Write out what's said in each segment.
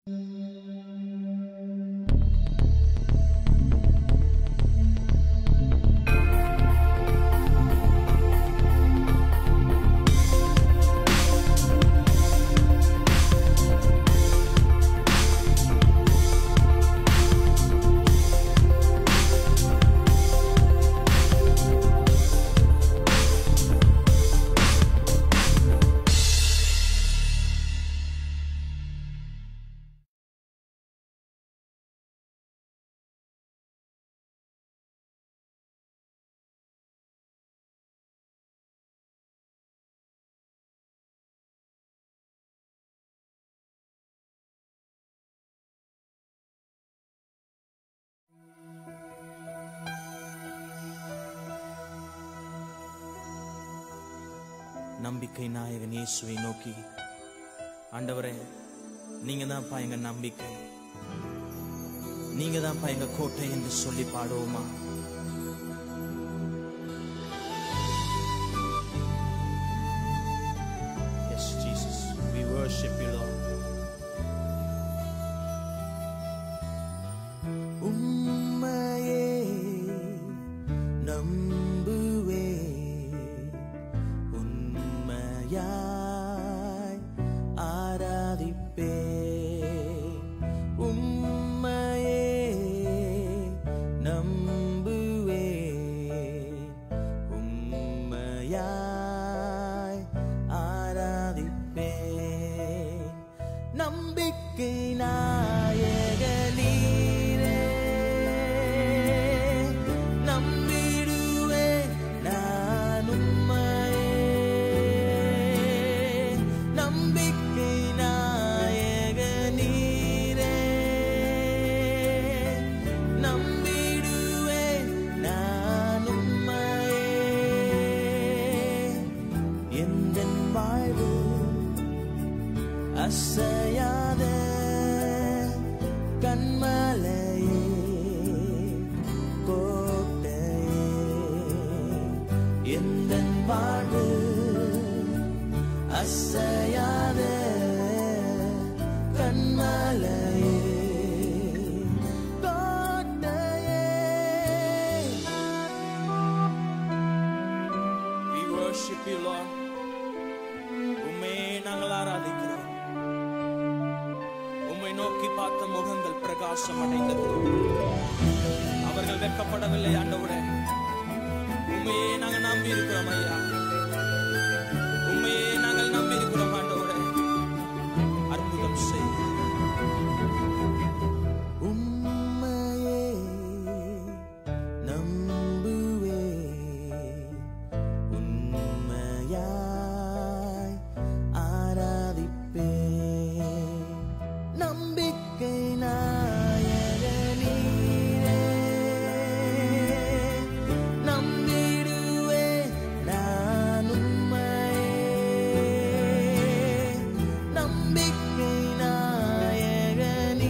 நம்பிக்கை நாயகன் இயேசுவை நோக்கி, ஆண்டவரே நீங்க தான்ப்பா எங்க நம்பிக்கை, நீங்க தான்ப்பா எங்க கோட்டை என்று சொல்லி பாடுவோமா? Yes, Jesus, we worship you, Lord. உம்மையே நம்புவே, உண்மையாய் ஆராதிப்பே, உம்மையே நம்புவே, உம்மையாய் ஆராதிப்பே. நம்பிக்கை நாயகனே அசையாத கண்மலையே கோட்டையே, எந்தன் வாழ்வு அசையாத கண்மலையே கோட்டையே. We worship you, Lord. உம்மை நாங்கள் ஆராதிக்கிறோம். நோக்கி பார்த்த முகங்கள் பிரகாசம் அடைந்தது, அவர்கள் வெட்கப்படவில்லை. ஆண்டவரே உம்மையே நாங்கள் நம்பி இருக்கிறோம் ஐயா, உம்மையே நாங்கள் நம்பி இருக்கிறோம் ஆண்டவரே, அற்புதம் செய். உம்மையே நம்புவே, உண்மையாய் ஆராதிப்பே. நம்பிக்கை நாயகனே நம்பிடுவே நான் உம்மையே. நம்பிக்கை நாயகனே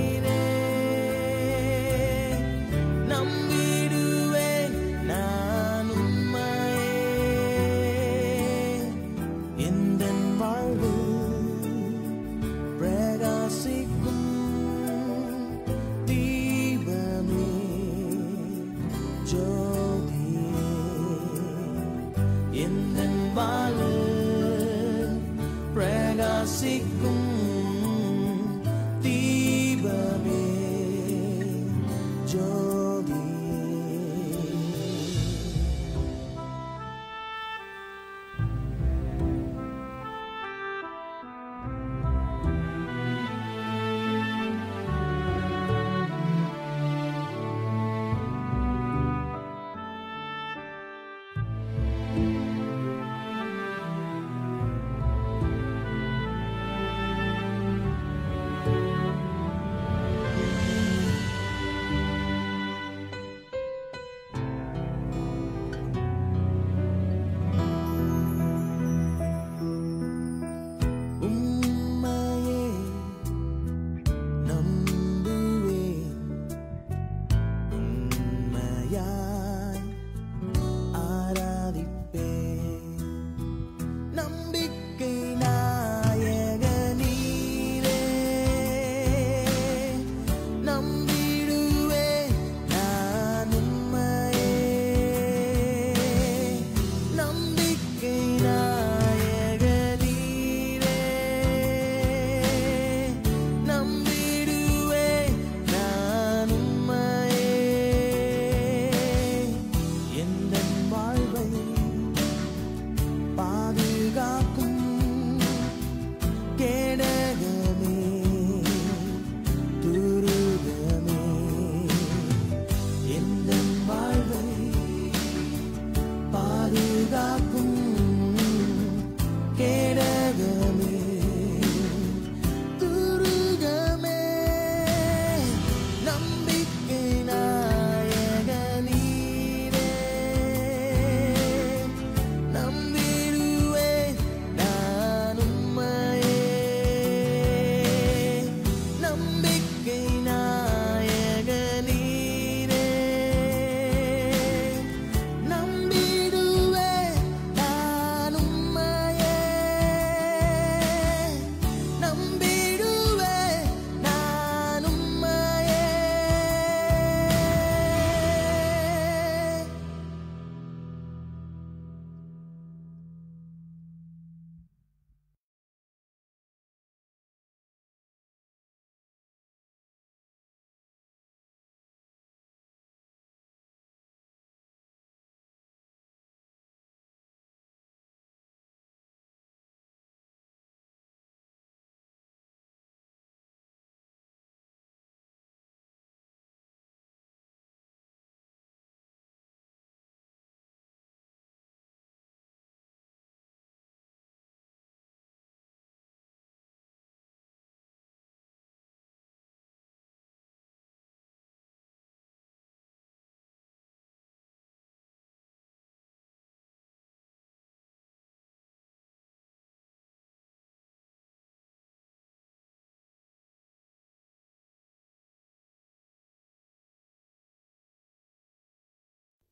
நம்பிடுவே நான் உம்மையே. எந்தன் வாழ்வு பிரகாசிக்கும் தீபமே ஜோதியே, எந்தன் வாழ்வு பிரகாசிக்கும் தீபமே ஜோதியே.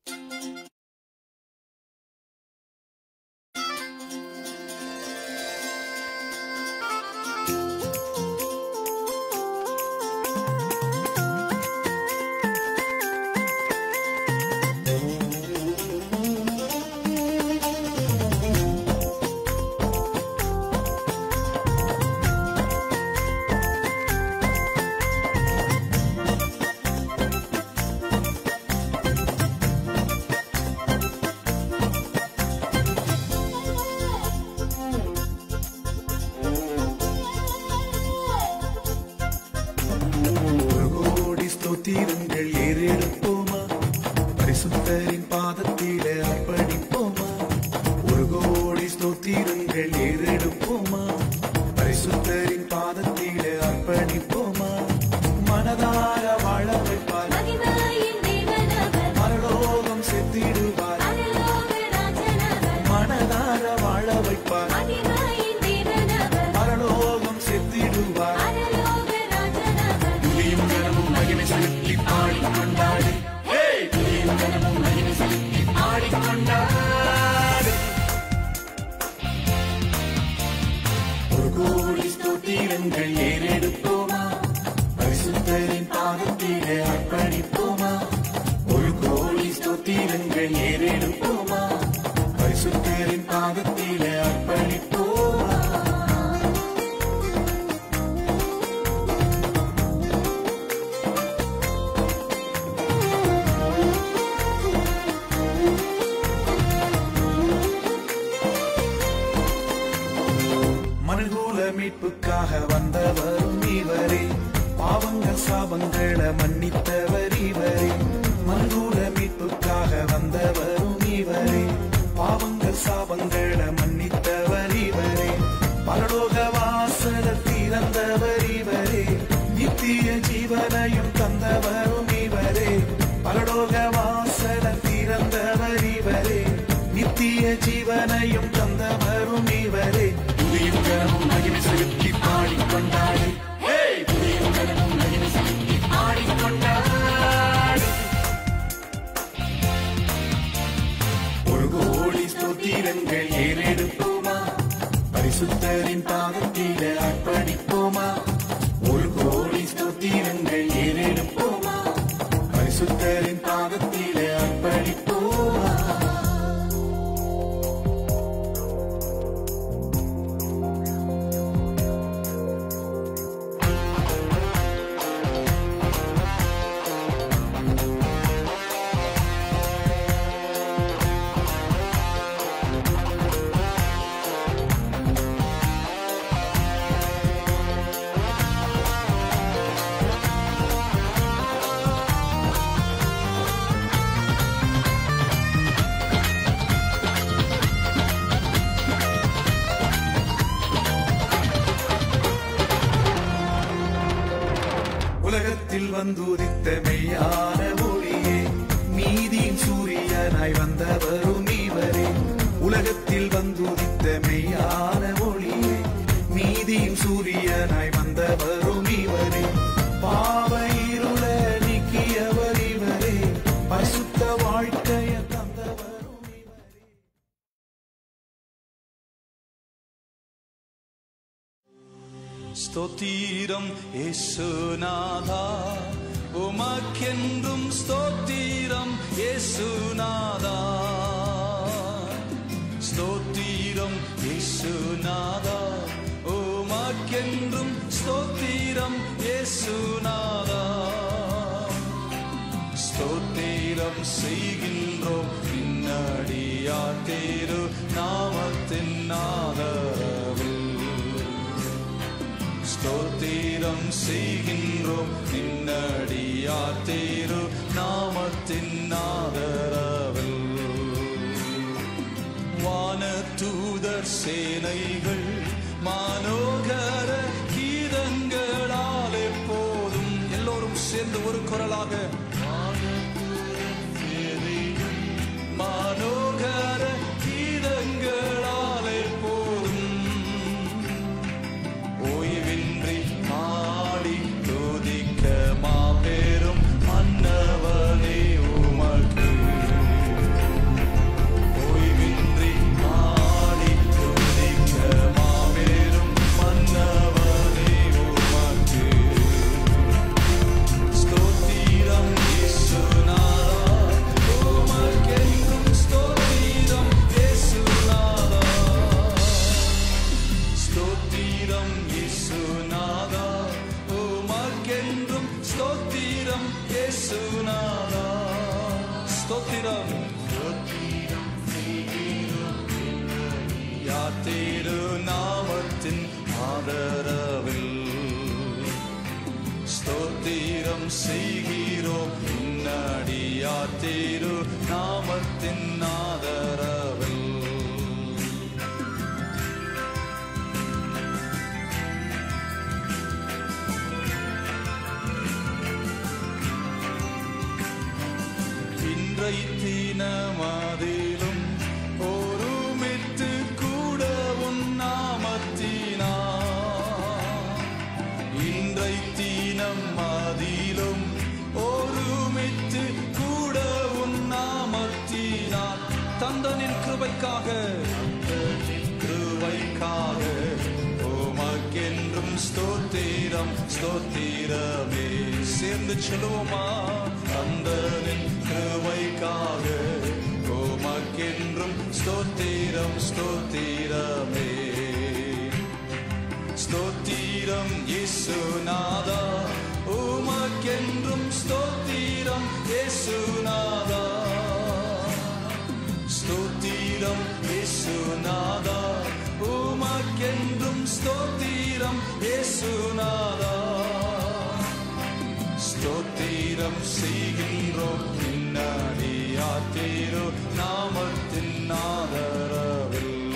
ஸ்தோத்திரங்கள் ஏறெடுப்போமா, பரிசுத்தரின் பாதத்திலே அர்ப்பணிப்போமா. ஒரு கோடி ஸ்தோத்திரங்கள் ஏறெடுப்போமா, பரிசுத்தரின் பாதத்திலே அர்ப்பணிப்போமா. மனதார வாழ வைப்பார், பரலோகம் செத்திடுவார். மனதார வாழ வைப்பார், பரலோகம் செத்திடுவார். ஒரு கோடி ஸ்தோத்திரங்கள் ஏறெடுப்போமா, பரிசுத்தரின் பாதத்திலே அர்ப்பணிப்போமா. ஒரு கோடி ஸ்தோத்திரங்கள் ஏறெடுப்போமா, பரிசுத்தரின் பாதத்திலே அர்ப்பணிப்போமா. மனுகுல மீட்புக்காக வந்தவரும் இவரே, பாவங்கள் சாபங்களை மன்னித்தவர் இவரே. மனுகுல மீட்புக்காக வந்தவரும் இவரே, பாவங்கள் சாபங்களை மன்னித்தவர் இவரே. பரலோக வாசல் திறந்தவர் இவரே, நித்திய ஜீவனையும் தந்தவரும் இவரே. பரலோக வாசல் திறந்தவர் இவரே, நித்திய ஜீவனையும் தந்தவரும் இவரே. புதியும் மகிமை செலுத்தி பாடிக்கொண்டாடு, புதியும் மகிமை செலுத்தி பாடிக்கொண்டாடு. ஒரு கோடி ஸ்தோத்திரங்கள் ஏறெடுப்போமா, பரிசுத்தரின் பாதத்திலே அர்ப்பணிப்போமா. ஒரு கோடி ஸ்தோத்திரங்கள் ஏறெடுப்போமா, பரிசுத்தரின் பாதத்திலே அர்ப்பணிப்போமா. உலகத்தில் வந்துதித்த மெய்யான ஒளியே, நீதியின் சூரியனாய் வந்தவரும் இவரே. உலகத்தில் வந்துதித்த மெய்யான ஒளியே, நீதியின் சூரியனாய் வந்தவரும் இவரே. பாவ இருள நீக்கியவர் இவரே, பரிசுத்த வாழ்க்கைய தந்தவரும் இவரே. ஸ்தோத்திரம் இயேசுநாதா, உமக்கென்றும் ஸ்தோத்திரம் இயேசுநாதா. ஸ்தோத்திரம் இயேசுநாதா, உமக்கென்றும் ஸ்தோத்திரம் இயேசுநாதா. ஸ்தோத்திரம் செய்கின்றோம் பின்னடியார் தேரு நாமத்தின் ஆதரவில். ஸ்தோத்திரம் செய்கின்றோம் நின்னடியார் தேரு நாமத்தின் ஆதரவில். வானதூதர் சேனைகள் மனோகர கீதங்களால் எப்போதும் எல்லோரும் சேர்ந்து ஒரு குரலாக மனோகர கீதங்களால் எப்போதும் ஓய்வின்றி பாடி துதிக்க மாபெரும் மன்னவனே உமக்கு. ஸ்தோத்திரம் இயேசுநாதா, உமக்கென்றும் ஸ்தோத்திரம் இயேசுநாதா. ஸ்தோத்திரம் யாத்திரு நாமத்தின் ஆதரவில் ஸ்தோத்திரம் செய்கிறோம் முன்னாடி யாத்திரு நாமத்தின் ஆதரவில். இன்றை தினமதிலும் ஒருமித்து கூட உன் நாமத்தினா, இன்றை தினமதிலும் ஒருமித்து கூட உன் நாமத்தினா, தந்தனின் கிருபைக்காக உமக்கென்றும் ஸ்தோத்திரம் ஸ்தோத்திரமே. சேர்ந்து சொல்லுவோமா? தந்தனின் கிருபைக்காக உமக்கென்றும் ஸ்தோத்திரம் ஸ்தோத்திரமே. ஸ்தோத்திரம் இயேசுநாதா, உமக்கென்றும் ஸ்தோத்திரம் இயேசுநாதா. ஸ்தோத்திரம் இயேசுநாதா, உமக்கென்றும் ஸ்தோத்திரம் இயேசுநாதா. ஸ்தோத்திரம் செய்கின்றோம் பின்னாடி யாத்திரு நாமத்தின் ஆதரவில்.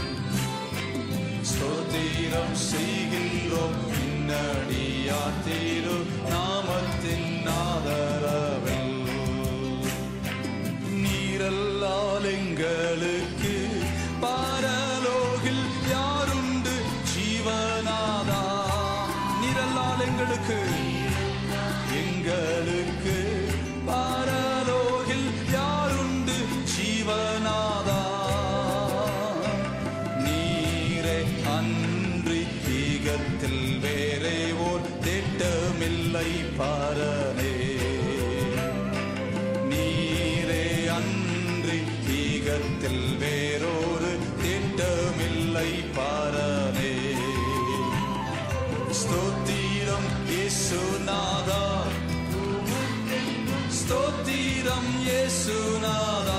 ஸ்தோத்திரம் செய்கின்றோம் பின்னாடி யாத்திரு நாமத்தின் ஆதரவில். நீரல்லால் எங்களுக்கு பரலோகில் யாருண்டு ஜீவநாதா. நீரல்லால் எங்களுக்கு பரலோகில் யாருண்டு ஜீவநாதா. நீரே அன்றி ஈகத்தில் வேறே ஓர் திட்டமில்லை பாரனே. நீரே அன்றி ஈகத்தில் வேறொரு திட்டமில்லை பாரனே. ஸ்தோத்திரம் இயேசுநாதா, ஸ்தோத்திரம் இயேசுநாதா.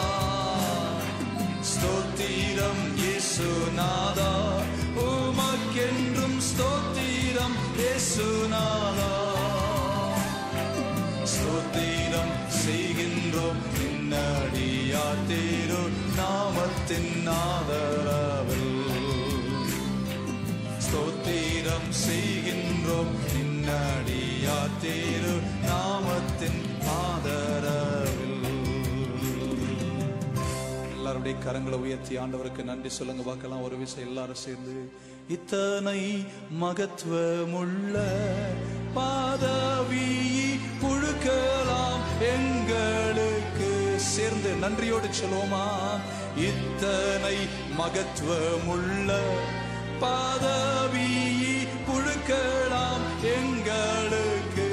ஸ்தோத்திரம் இயேசுநாதா, உமக்கென்றும் ஸ்தோத்திரம் இயேசுநாதா. ஸ்தோத்திரம் செய்கின்றோம் பின்னாடி யாத்திரு நாமத்தின் ஆதரவில். ஸ்தோத்திரம் செய்கின்றோம் பின்னாடி யாத்திரு நாமத்தின் ஆதரவில். எல்லாருடைய கரங்களை உயர்த்தி ஆண்டவருக்கு நன்றி சொல்லுங்க பார்க்கலாம். ஒரு விஷயம் எல்லாரும் சேர்ந்து. இத்தனை மகத்துவமுள்ள பதவி புழுக்கலாம் எங்களுக்கு. சேர்ந்து நன்றியோடு சொல்லுவோமா? இத்தனை மகத்துவமுள்ள பதவி புழுக்கலாம் எங்களுக்கு.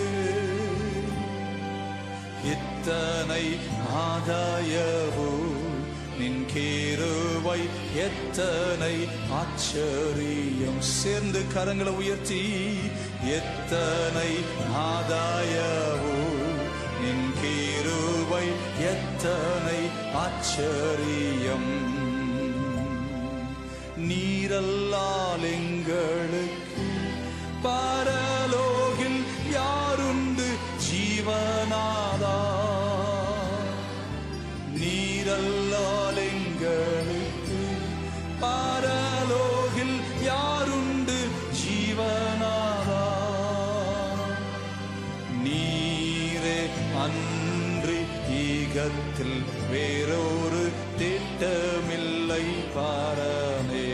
இத்தனை ஆதாயவோ நின் கிருபை எத்தனை ஆச்சரியம். சேர்ந்து கரங்களை உயர்த்தி. எத்தனை ஆதாயவோ நின் கிருபை எத்தனை ஆச்சரியம். நீரல்லால் எங்களுக்கு பரலோகில் யாருண்டு ஜீவநாதா. நீரல்லால் எங்களுக்கு பரலோகில் யாருண்டு ஜீவநாதா. நீரே அன்றி ஈகத்தில் வேறொரு திட்டமில்லை பாரனே.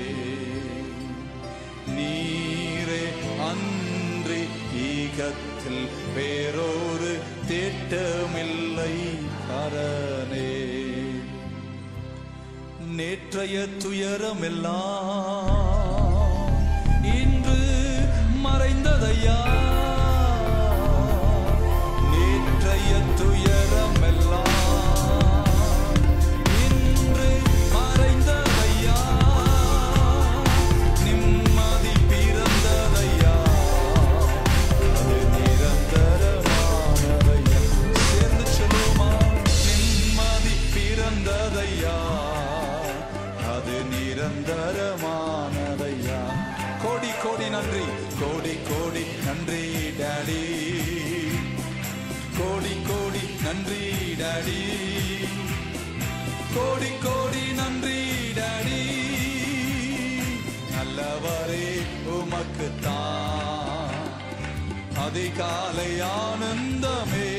நீரே அன்றி ஈகத்தில் வேறொரு திட்டமில்லை பாரனே. நேற்றைய துயரமெல்லாம் இன்று மறைந்ததையா. நேற்றைய துயரமெல்லாம் இன்று மறைந்ததையா. நிம்மதி கோடி நன்றி, கோடி கோடி நன்றி டாடி, கோடி கோடி நன்றி டாடி, கோடி கோடி நன்றி டாடி. நல்லவரே உமக்குத்தான் அதிகாலை ஆனந்தமே,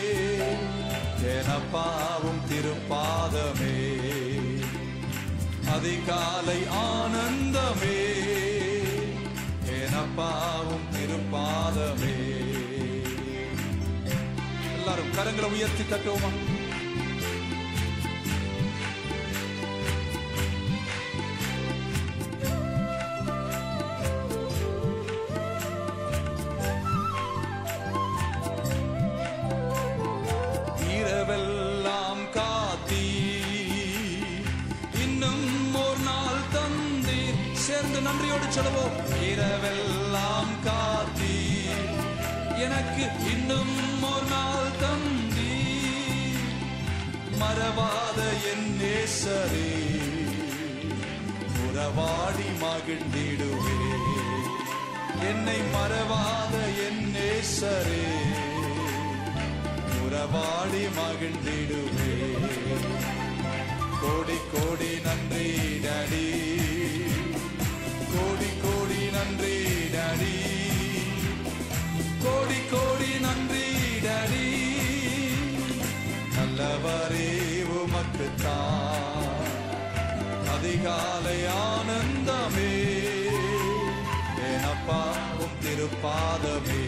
எனப்பாவும் திருப்பாதமே, அதிகாலை ஆனந்தமே, எனப்பாவும் திருப்பாதமே. எல்லாரும் கரங்களை உயர்த்தி தட்டுவோமா? இரவெல்லாம் காத்தி இன்னும் ஒரு நாள் தந்தீர். சேர்ந்து நன்றியோடு சொல்லுவோம். இரவெல்லாம் காத்தி எனக்கு இன்னும் ஒரு நாள் தந்தீர். மறவாத என் நேசரே, உறவாடி மகிழ்ந்திடுவே. என்னை மறவாத என் நேசரே, உறவாடி மகிழ்ந்திடுவே. கோடி கோடி நன்றி டாடி, கோடி கோடி நன்றி டாடி, கோடி கோடி நன்றி டாடி. நல்லவரே உமக்குத்தான் அதிகாலை ஆனந்தமே, எனப்பாவும் திருப்பாதமே,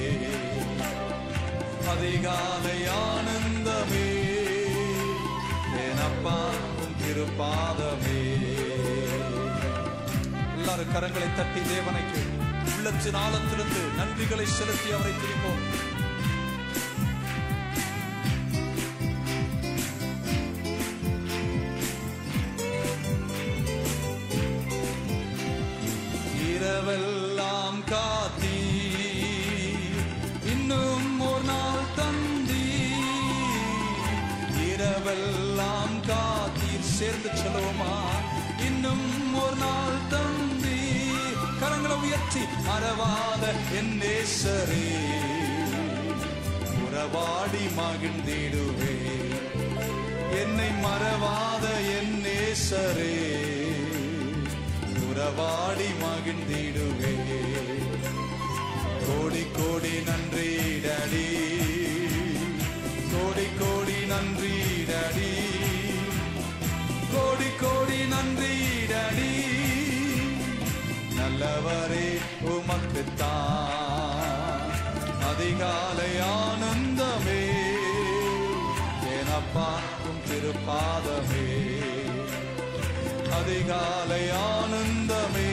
அதிகாலை ஆனந்தமே, எனப்பாவும் திருப்பாதமே. எல்லாரும் கரங்களை தட்டி தேவனைக்கு உள்ளத்தின் ஆழத்திலிருந்து நன்றிகளை செலுத்தி அவரை துதிப்போம். இரவெல்லாம் காத்தி இன்னும் ஒரு நாள் தந்தி, இரவெல்லாம் காத்தீர். சேர்ந்து சொல்லுவோமா? இன்னும் ஒரு நாள் தந்தி. கரங்களை உயர்த்தி மறவாத என் நேசரே, உறவாடி மகிழ்ந்திடுவே. என்னை மறவாத என் நேசரே, உறவாடி மகிழ்ந்திடுவே. கோடி கோடி நன்றி டாடி, கோடி கோடி நன்றி டாடி, கோடி கோடி நன்றி டாடி. நல்லவரே உமக்குத்தான் அதிகாலை ஆனந்தமே, எனப்பாவும் திருப்பாதமே, அதிகாலை ஆனந்தமே,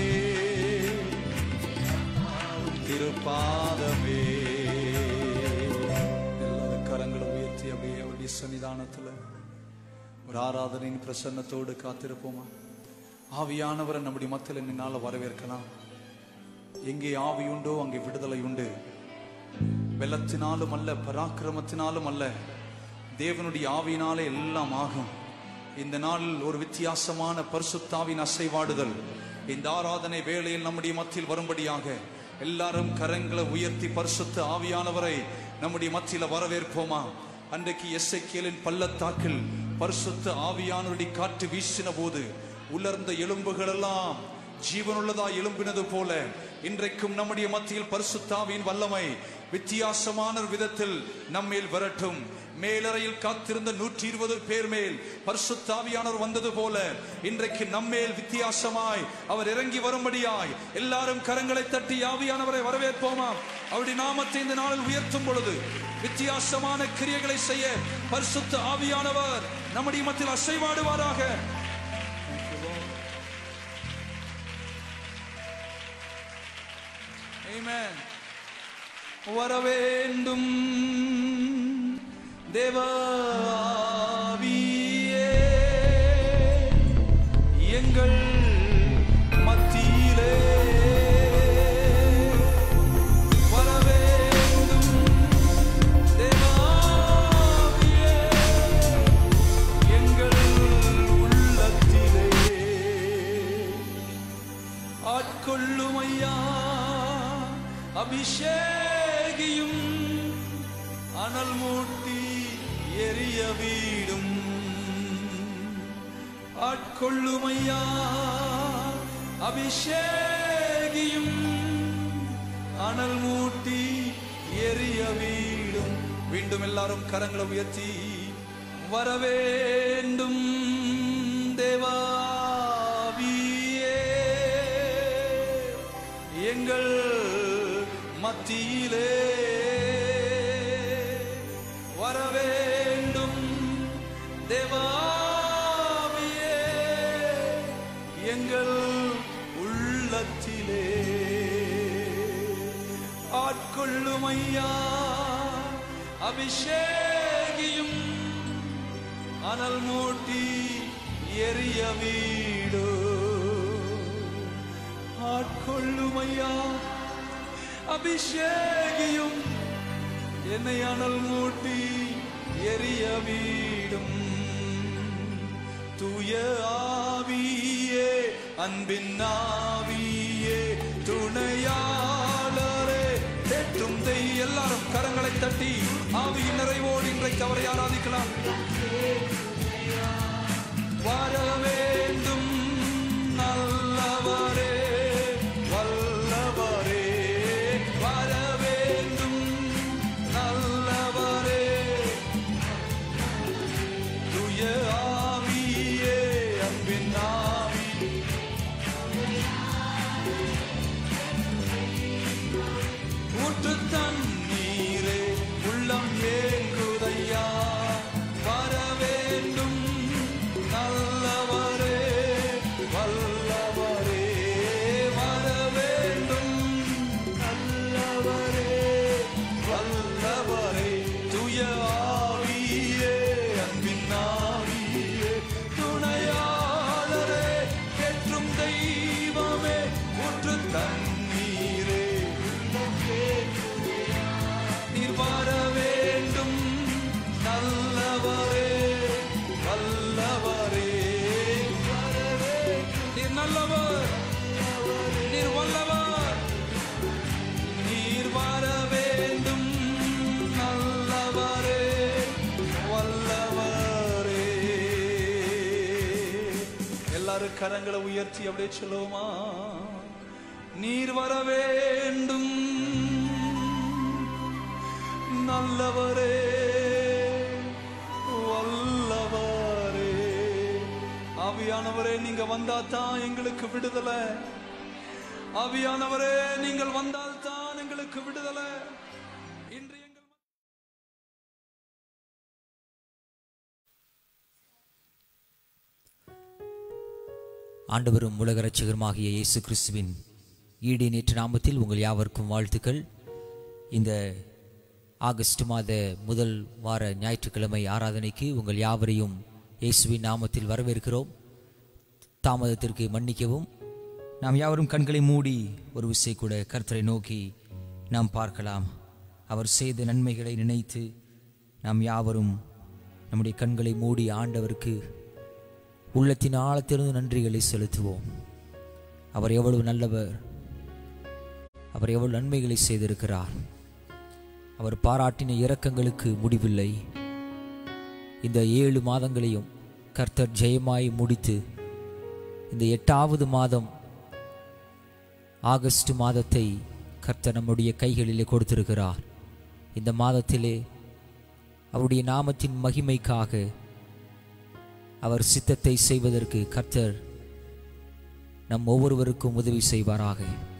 திருப்பாதமே. எல்லாரும் கரங்களை உயர்த்தி அப்படியே அவருடைய சன்னிதானத்துல ஒரு ஆராதனையின் பிரசன்னத்தோடு காத்திருப்போமா? ஆவியானவரை நம்முடைய மத்தியில் நின்னால வரவேற்கலாம். எங்கே ஆவி உண்டோ அங்கே விடுதலை உண்டு. வெள்ளத்தினாலும் அல்ல, பராக்கிரமத்தினாலும் அல்ல, தேவனுடைய ஆவியினாலே எல்லாம் ஆகும். இந்த நாளில் ஒரு வித்தியாசமான பரிசுத்தாவின் அசைவாடுதல் இந்த ஆராதனை வேளையில் நம்முடைய மத்தியில் வரும்படியாக எல்லாரும் கரங்களை உயர்த்தி பரிசுத்த ஆவியானவரை நம்முடைய மத்தியில் வரவேற்போமா? அன்றைக்கு எசேக்கியேலின் பள்ளத்தாக்கில் பரிசுத்த ஆவியானவருடைய காற்று வீசின போது உலர்ந்த எலும்புகள் எல்லாம் ஜீவனுள்ளதா எழும்பினது போல இன்றைக்கும் நம்முடைய மத்தியில் பரிசுத்த ஆவியின் வல்லமை வித்தியாசமான விதத்தில் நம்மேல் வரட்டும். மேலறையில் காத்திருந்த 120 பேர் மேல் பரிசுத்த ஆவியானவர் வந்தது போல இன்றைக்கு நம்மேல் வித்தியாசமாய் அவர் இறங்கி வரும்படியாய் எல்லாரும் கரங்களை தட்டி ஆவியானவரை வரவேற்போமா? அவருடைய நாமத்தை இந்த நாளில் உயர்த்தும் பொழுது வித்தியாசமான கிரியைகளை செய்ய பரிசுத்த ஆவியானவர் நம்முடைய மத்தியில் அசைவாடுவாராக. ஆமென். வரவேண்டும் தேவாவியே எங்கள் மத்தியிலே வரவேண்டும் தேவாவியே எங்கள் உள்ளத்திலே ஆட்கொள்ளும் ஐயா அபிஷேகியும் அனல் மூட்டி எரிய வீடும் ஆட்கொள்ளுமையா அபிஷேகியும் அனல் மூட்டி எரிய வீடும். மீண்டும் எல்லாரும் கரங்களை உயர்த்தி வரவேண்டும் தேவாவியே எங்கள் மத்தியிலே வரவேண்டும் தேவாவியே எங்கள் உள்ளத்திலே ஆட்கொள்ளுமையா அபிஷேகியும் அனல் மூட்டி எரிய வீடு ஆட்கொள்ளுமையா அபிஷேகியும் என்னை அனல் மூட்டி எரிய வீடும். தூய ஆவியே அன்பின் ஆவியே துணையாளரே தேற்றும் எல்லாரும் கரங்களை தட்டி ஆவியின் நிறைவோடு இன்றைக்கு அவரை ஆராதிக்கலாம். வர வேண்டும் நல்லவரே வல்லவரே வர வேண்டும் நல்லவரே தூய ஆவியே அன்பின் ஆவி ஊற்று தண்ணீரே உள்ளம் ஏங்குதையா வர வேண்டும் நல்லவரே வல்லவரே வர வேண்டும் நல்லவரே வல்லவரே தூய ஆவியே அன்பின் ஆவியே துணையாளரே கேற்றும் தெய்வமே ஊற்று தண்ணீரே நீர் வர வேண்டும் நல்லவரே வல்லவரே நீர் நல்லவர் நீர் வல்லவர் நீர் வர வேண்டும் நல்லவரே வல்லவரே. எல்லாரும் கரங்களை உயர்த்தி அப்படியே சொல்லுவோமா? நீர் வர வேண்டும் நல்லவரே வல்லவரே. ஆவியானவரே நீங்க வந்தாதான் எங்களுக்கு விடுதலை. ஆவியானவரே நீங்கள் வந்தால்தான் எங்களுக்கு விடுதலை. இன்று எங்கள் ஆண்டவரும் உலக இரட்சகருமாகிய இயேசு கிறிஸ்துவின் ஈடு நேற்று நாமத்தில் உங்கள் யாவருக்கும் வாழ்த்துக்கள். இந்த ஆகஸ்ட் மாத முதல் வார ஞாயிற்றுக்கிழமை ஆராதனைக்கு உங்கள் யாவரையும் இயேசுவின் நாமத்தில் வரவேற்கிறோம். தாமதத்திற்கு மன்னிக்கவும். நாம் யாவரும் கண்களை மூடி ஒரு விசை கூட கர்த்தரை நோக்கி நாம் பார்க்கலாம். அவர் செய்த நன்மைகளை நினைத்து நாம் யாவரும் நம்முடைய கண்களை மூடி ஆண்டவருக்கு உள்ளத்தின் ஆழத்திலிருந்து நன்றிகளை செலுத்துவோம். அவர் எவ்வளவு நல்லவர், அவர் எவ்வளவு நன்மைகளை செய்திருக்கிறார். அவர் பாராட்டின இரக்கங்களுக்கு முடிவில்லை. இந்த 7 மாதங்களையும் கர்த்தர் ஜெயமாய் முடித்து இந்த 8வது மாதம் ஆகஸ்ட் மாதத்தை கர்த்தர் நம்முடைய கைகளிலே கொடுத்திருக்கிறார். இந்த மாதத்திலே அவருடைய நாமத்தின் மகிமைக்காக அவர் சித்தத்தை செய்வதற்கு கர்த்தர் நம் ஒவ்வொருவருக்கும் உதவி செய்வாராக.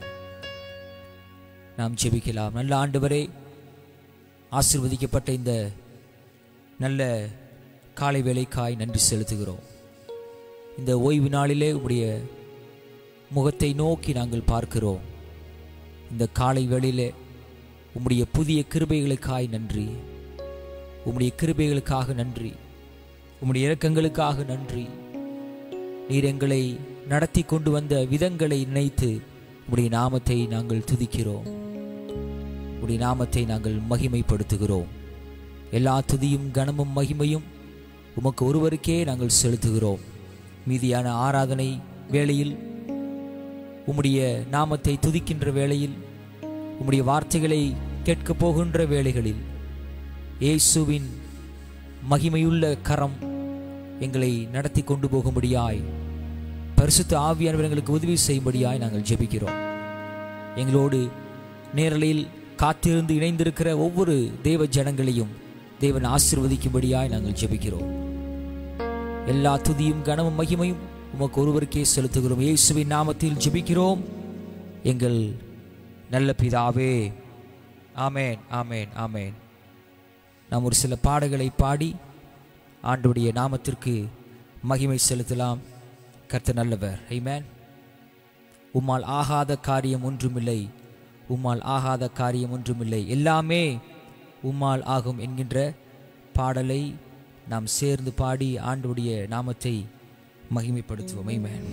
நாம் ஜெபிக்கலாம். நல்ல ஆண்டவரே, ஆசீர்வதிக்கப்பட்ட இந்த நல்ல காலை வேளைக்காய் நன்றி செலுத்துகிறோம். இந்த ஓய்வு நாளிலே உம்முடைய முகத்தை நோக்கி நாங்கள் பார்க்கிறோம். இந்த காலை வேளையிலே உம்முடைய புதிய கிருபைகளுக்காய் நன்றி, உம்முடைய கிருபைகளுக்காக நன்றி, உம்முடைய இரக்கங்களுக்காக நன்றி. நீர் எங்களை நடத்தி கொண்டு வந்த விதங்களை நினைத்து உம்முடைய நாமத்தை நாங்கள் துதிக்கிறோம், உம்முடைய நாமத்தை நாங்கள் மகிமைப்படுத்துகிறோம். எல்லா துதியும் கனமும் மகிமையும் உமக்கு ஒருவருக்கே நாங்கள் செலுத்துகிறோம். மீதியான ஆராதனை வேளையில் உம்முடைய நாமத்தை துதிக்கின்ற வேளையில் உம்முடைய வார்த்தைகளை கேட்க போகின்ற வேளைகளில் இயேசுவின் மகிமையுள்ள கரம் எங்களை நடத்தி கொண்டு போகும்படியாய் பரிசுத்த ஆவியானவர் எங்களுக்கு உதவி செய்யும்படியாய் நாங்கள் ஜெபிக்கிறோம். எங்களோடு நேரலையில் காத்திருந்து இணைந்திருக்கிற ஒவ்வொரு தேவ ஜனங்களையும் தேவன் ஆசீர்வதிக்கும்படியாய் நாங்கள் ஜெபிக்கிறோம். எல்லா துதியும் கனமும் மகிமையும் உமக்கு ஒருவருக்கே செலுத்துகிறோம். இயேசுவின் நாமத்தில் ஜெபிக்கிறோம் எங்கள் நல்ல பிதாவே. ஆமேன், ஆமேன், ஆமேன். நாம் ஒரு சில பாடல்களை பாடி ஆண்டவருடைய நாமத்திற்கு மகிமை செலுத்தலாம். கர்த்தர் நல்லவர். ஆமென். உம்மால் ஆகாத காரியம் ஒன்றுமில்லை, உம்மால் ஆகாத காரியம் ஒன்றுமில்லை, எல்லாமே உம்மால் ஆகும் என்கின்ற பாடலை நாம் சேர்ந்து பாடி ஆண்டவருடைய நாமத்தை மகிமைப்படுத்துவோம். ஆமென்.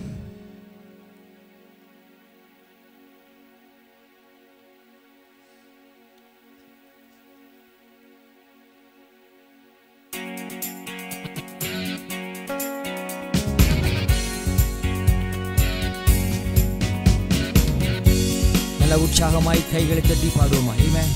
நல்ல உற்சாகமாய் கைகளை தட்டி பாடுவோமா? ஆமென்.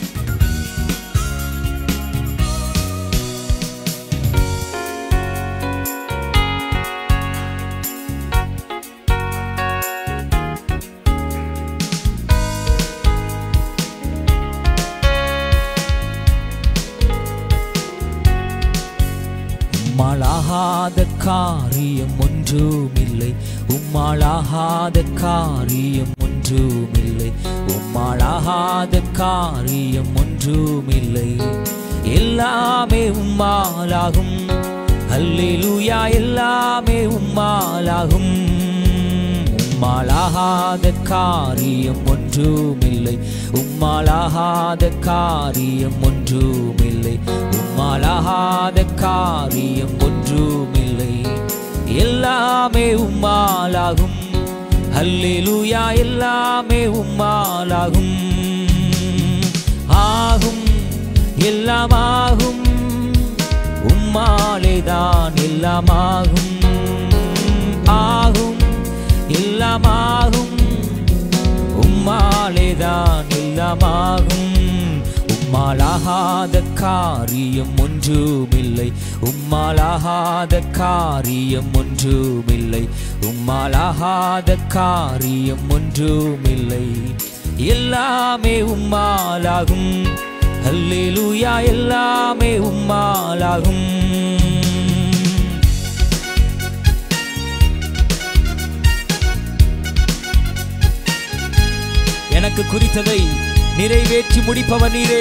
உம்மாலாகாத காரியம் ஒன்றுமில்லை, உம்மாலாகாத காரியம் ஒன்றுமில்லை, உம்மாலாகாத காரியம் ஒன்றுமில்லை, எல்லாமே உம்மாலாகும். அல்லேலூயா, எல்லாமே உம்மாலாகும். உம்மாலாகாத காரியம் ஒன்றுமில்லை, உம்மாலாகாத காரியம் ஒன்றுமில்லை, உம்மாலாகாத காரியம் ஒன்றுமில்லை, எல்லாமே உம்மாலாகும். அல்லேலூயா, எல்லாமே உம்மாலாகும். ஆகும், எல்லாமாகும், உம்மாலேதான் எல்லாமாகும். ஆகும், எல்லாமாகும், உம்மாலேதான் எல்லாமாகும். உம்மாலாகாத காரியம் ஒன்றுமில்லை, உம்மாலாகாத காரியம் ஒன்றுமில்லை, உம்மாலாகாத காரியம் ஒன்றுமில்லை, எல்லாமே உம்மாலாகும். அல்லேலூயா, எல்லாமே உம்மாலாகும். எனக்கு குறித்ததை நிறைவேற்றி முடிப்பவர் நீரே.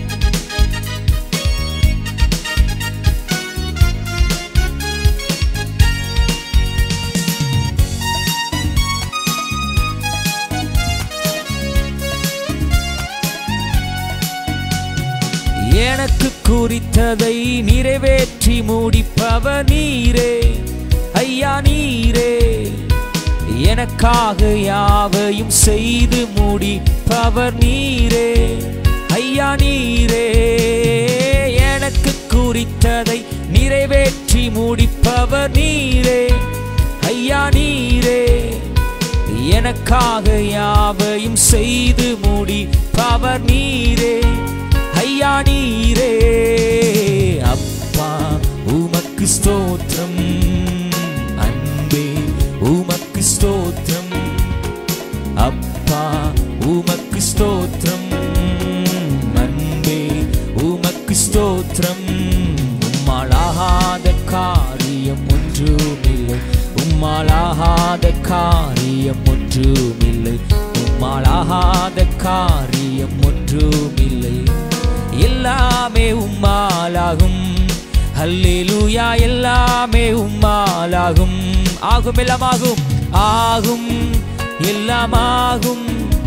எனக்கு குறித்ததை நிறைவேற்றி முடிப்பவர் நீரே. ஐயா நீரே, எனக்காக யாவையும் செய்து முடிப்பவர் நீரே. ஐயா நீரே, எனக்கு குறித்ததை நிறைவேற்றி முடிப்பவர் நீரே. ஐயா நீரே, எனக்காக யாவையும் செய்து முடிப்பவர் நீரே. ஐயா நீரே, அப்பா உமக்கு ஸ்தோத்திரம், அன்பே உமக்கு ஸ்தோத்திரம், அப்பா உமக்கு ஸ்தோத்திரம், அன்பே உமக்கு ஸ்தோத்திரம். உம்மாலாகாத காரியம் ஒன்றுமில்லை, உம்மாலாகாத காரியம் ஒன்றுமில்லை, உம்மாலாகாத காரியம் ஒன்றுமில்லை, எல்லாமே உம்மாலாகும். அல்லேலூயா, எல்லாமே உம்மாலாகும். ஆகும், எல்லாமாகும், ஆகும், எல்லாமாகும்,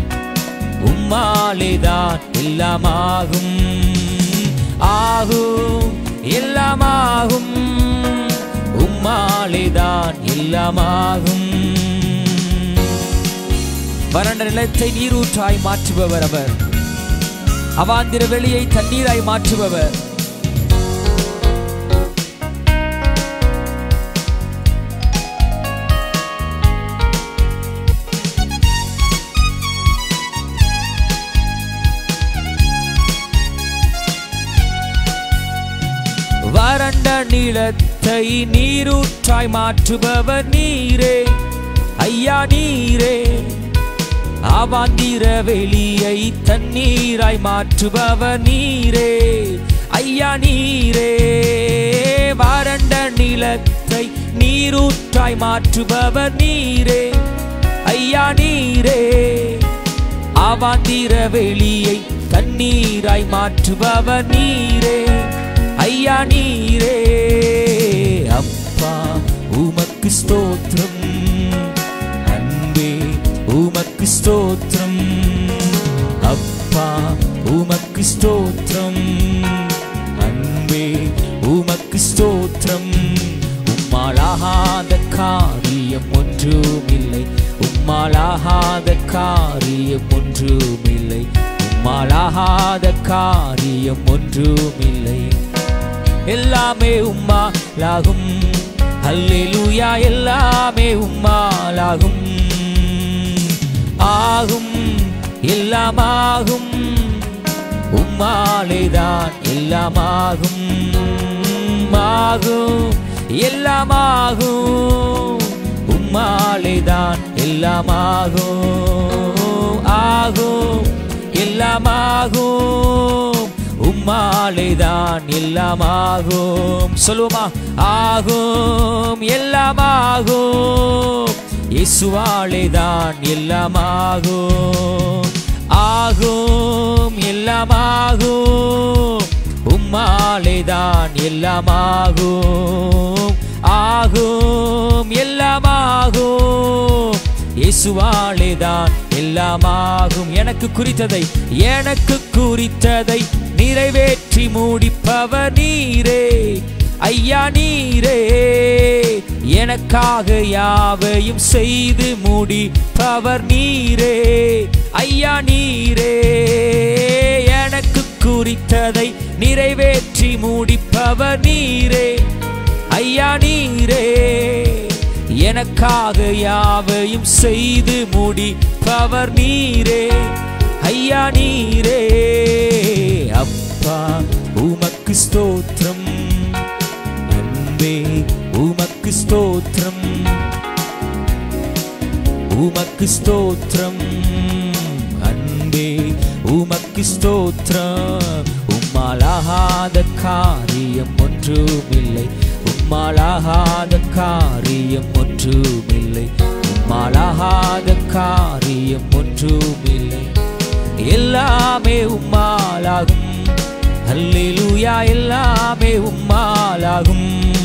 உம்மாலேதான் எல்லாமாகும். ஆகும், எல்லாமாகும், உம்மாலேதான் எல்லாமாகும். வறண்ட நிலத்தை நீரூற்றாய் மாற்றுபவர் அவர், அவாந்திர வெளியை தண்ணீராய் மாற்றுபவர். நிலத்தை நீரூற்றாய் மாற்றுபவர் நீரே ஐயா நீரே. அவாந்திர வெளியை தண்ணீராய் மாற்றுபவர் நீரே ஐயா நீரே. வறண்ட நிலத்தை நீரூற்றாய் மாற்றுபவர் நீரே ஐயா நீரே. அவாந்திர வெளியை தண்ணீராய் மாற்றுபவர் நீரே ஐயா நீரே. அப்பா உமக்கு ஸ்தோத்திரம், அன்பே உமக்கு ஸ்தோத்திரம். அப்பா உமக்கு ஸ்தோத்திரம், அன்பே உமக்கு ஸ்தோத்திரம். உம்மாலாகாத காரியம் ஒன்றுமில்லை, உம்மாலாகாத காரியம் ஒன்றுமில்லை, உம்மாலாகாத காரியம் ஒன்றுமில்லை. எல்லாமே உம்மாலாகும், அல்லேலூயா எல்லாமே உம்மாலாகும். ஆகும் எல்லாமாகும், உம்மாலேதான் எல்லாமாகும். ஆகும் எல்லாமாகும், உம்மாலேதான் எல்லாமாகும். ஆகும் எல்லாமாகும், உம்மாலேதான் எல்லாமாகும். சொல்லுமா, ஆகும் எல்லாமாகும், இயேசுவாலேதான் எல்லாமாகும். ஆகும் எல்லாமாகும், உம்மாலேதான் எல்லாமாகும். ஆகும் எல்லாமாகும், இயேசுவாலேதான் எல்லாமாகும். எனக்கு குறித்ததை நிறைவேற்றி முடிப்பவர் நீரே ஐயா நீரே. எனக்காக யாவையும் செய்து முடிப்பவர் நீரே ஐயா நீரே. எனக்கு குறித்ததை நிறைவேற்றி முடிப்பவர் நீரே ஐயா நீரே. எனக்காக யாவையும் செய்து முடிப்பவர் நீரே ஐயா நீரே. அப்பா உமக்கு ஸ்தோத்திரம், அன்பே உமக்கு ஸ்தோத்திரம், உமக்கு ஸ்தோத்திரம், அன்பே உமக்கு ஸ்தோத்திரம். உம்மாலாகாத காரியம் ஒன்றுமில்லை, உம்மாலாகாத காரியம் ஒன்றுமில்லை, உம்மாலாகாத காரியம் ஒன்றுமில்லை. எல்லாமே உம்மாலாகும், அல்லேலூயா எல்லாமே உம்மாலாகும்.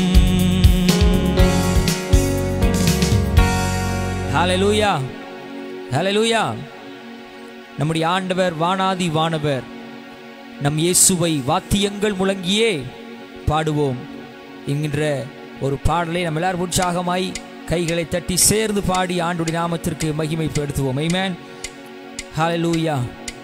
ஹல்லேலூயா ஹல்லேலூயா. நம்முடைய ஆண்டவர் வானாதி வானவர், நம் இயேசுவை வாத்தியங்கள் முழங்கியே பாடுவோம் என்கின்ற ஒரு பாடலை நம்ம எல்லாரும் உற்சாகமாய் கைகளை தட்டி சேர்ந்து பாடி ஆண்டுடைய நாமத்திற்கு மகிமைப்படுத்துவோம். ஆமென். ஹல்லேலூயா.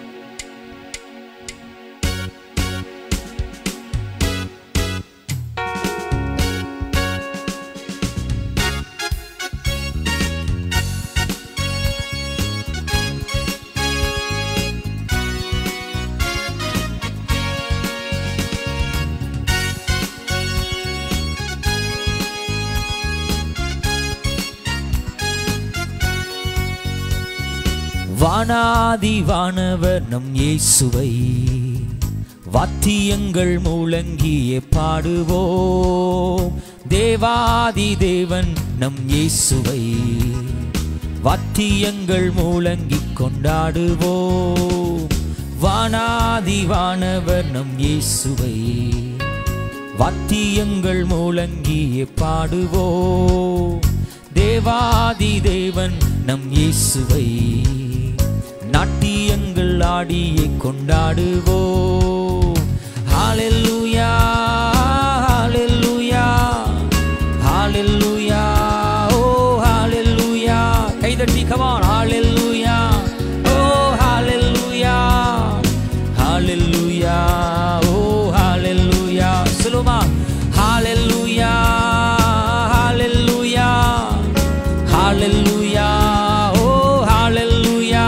வானாதி வானவர் நம் இயேசுவை வாத்தியங்கள் முழங்கியே பாடுவோம். தேவாதி தேவன் நம் இயேசுவை வாத்தியங்கள் முழங்கி கொண்டாடுவோம். வானாதி வானவர் நம் இயேசுவை வாத்தியங்கள் முழங்கியே பாடுவோம். தேவாதி தேவன் நம் இயேசுவை நாட்டியங்கள் ஆடியே கொண்டாடுவோம். ஹல்லேலூயா ஹல்லேலூயா ஹல்லேலூயா ஓ ஹல்லேலூயா. கைதட்டி come on. ஹல்லேலூயா ஓ ஹல்லேலூயா ஹல்லேலூயா ஓ ஹல்லேலூயா. சொல்லுமா, ஹல்லேலூயா ஹல்லேலூயா ஹல்லேலூயா ஓ ஹல்லேலூயா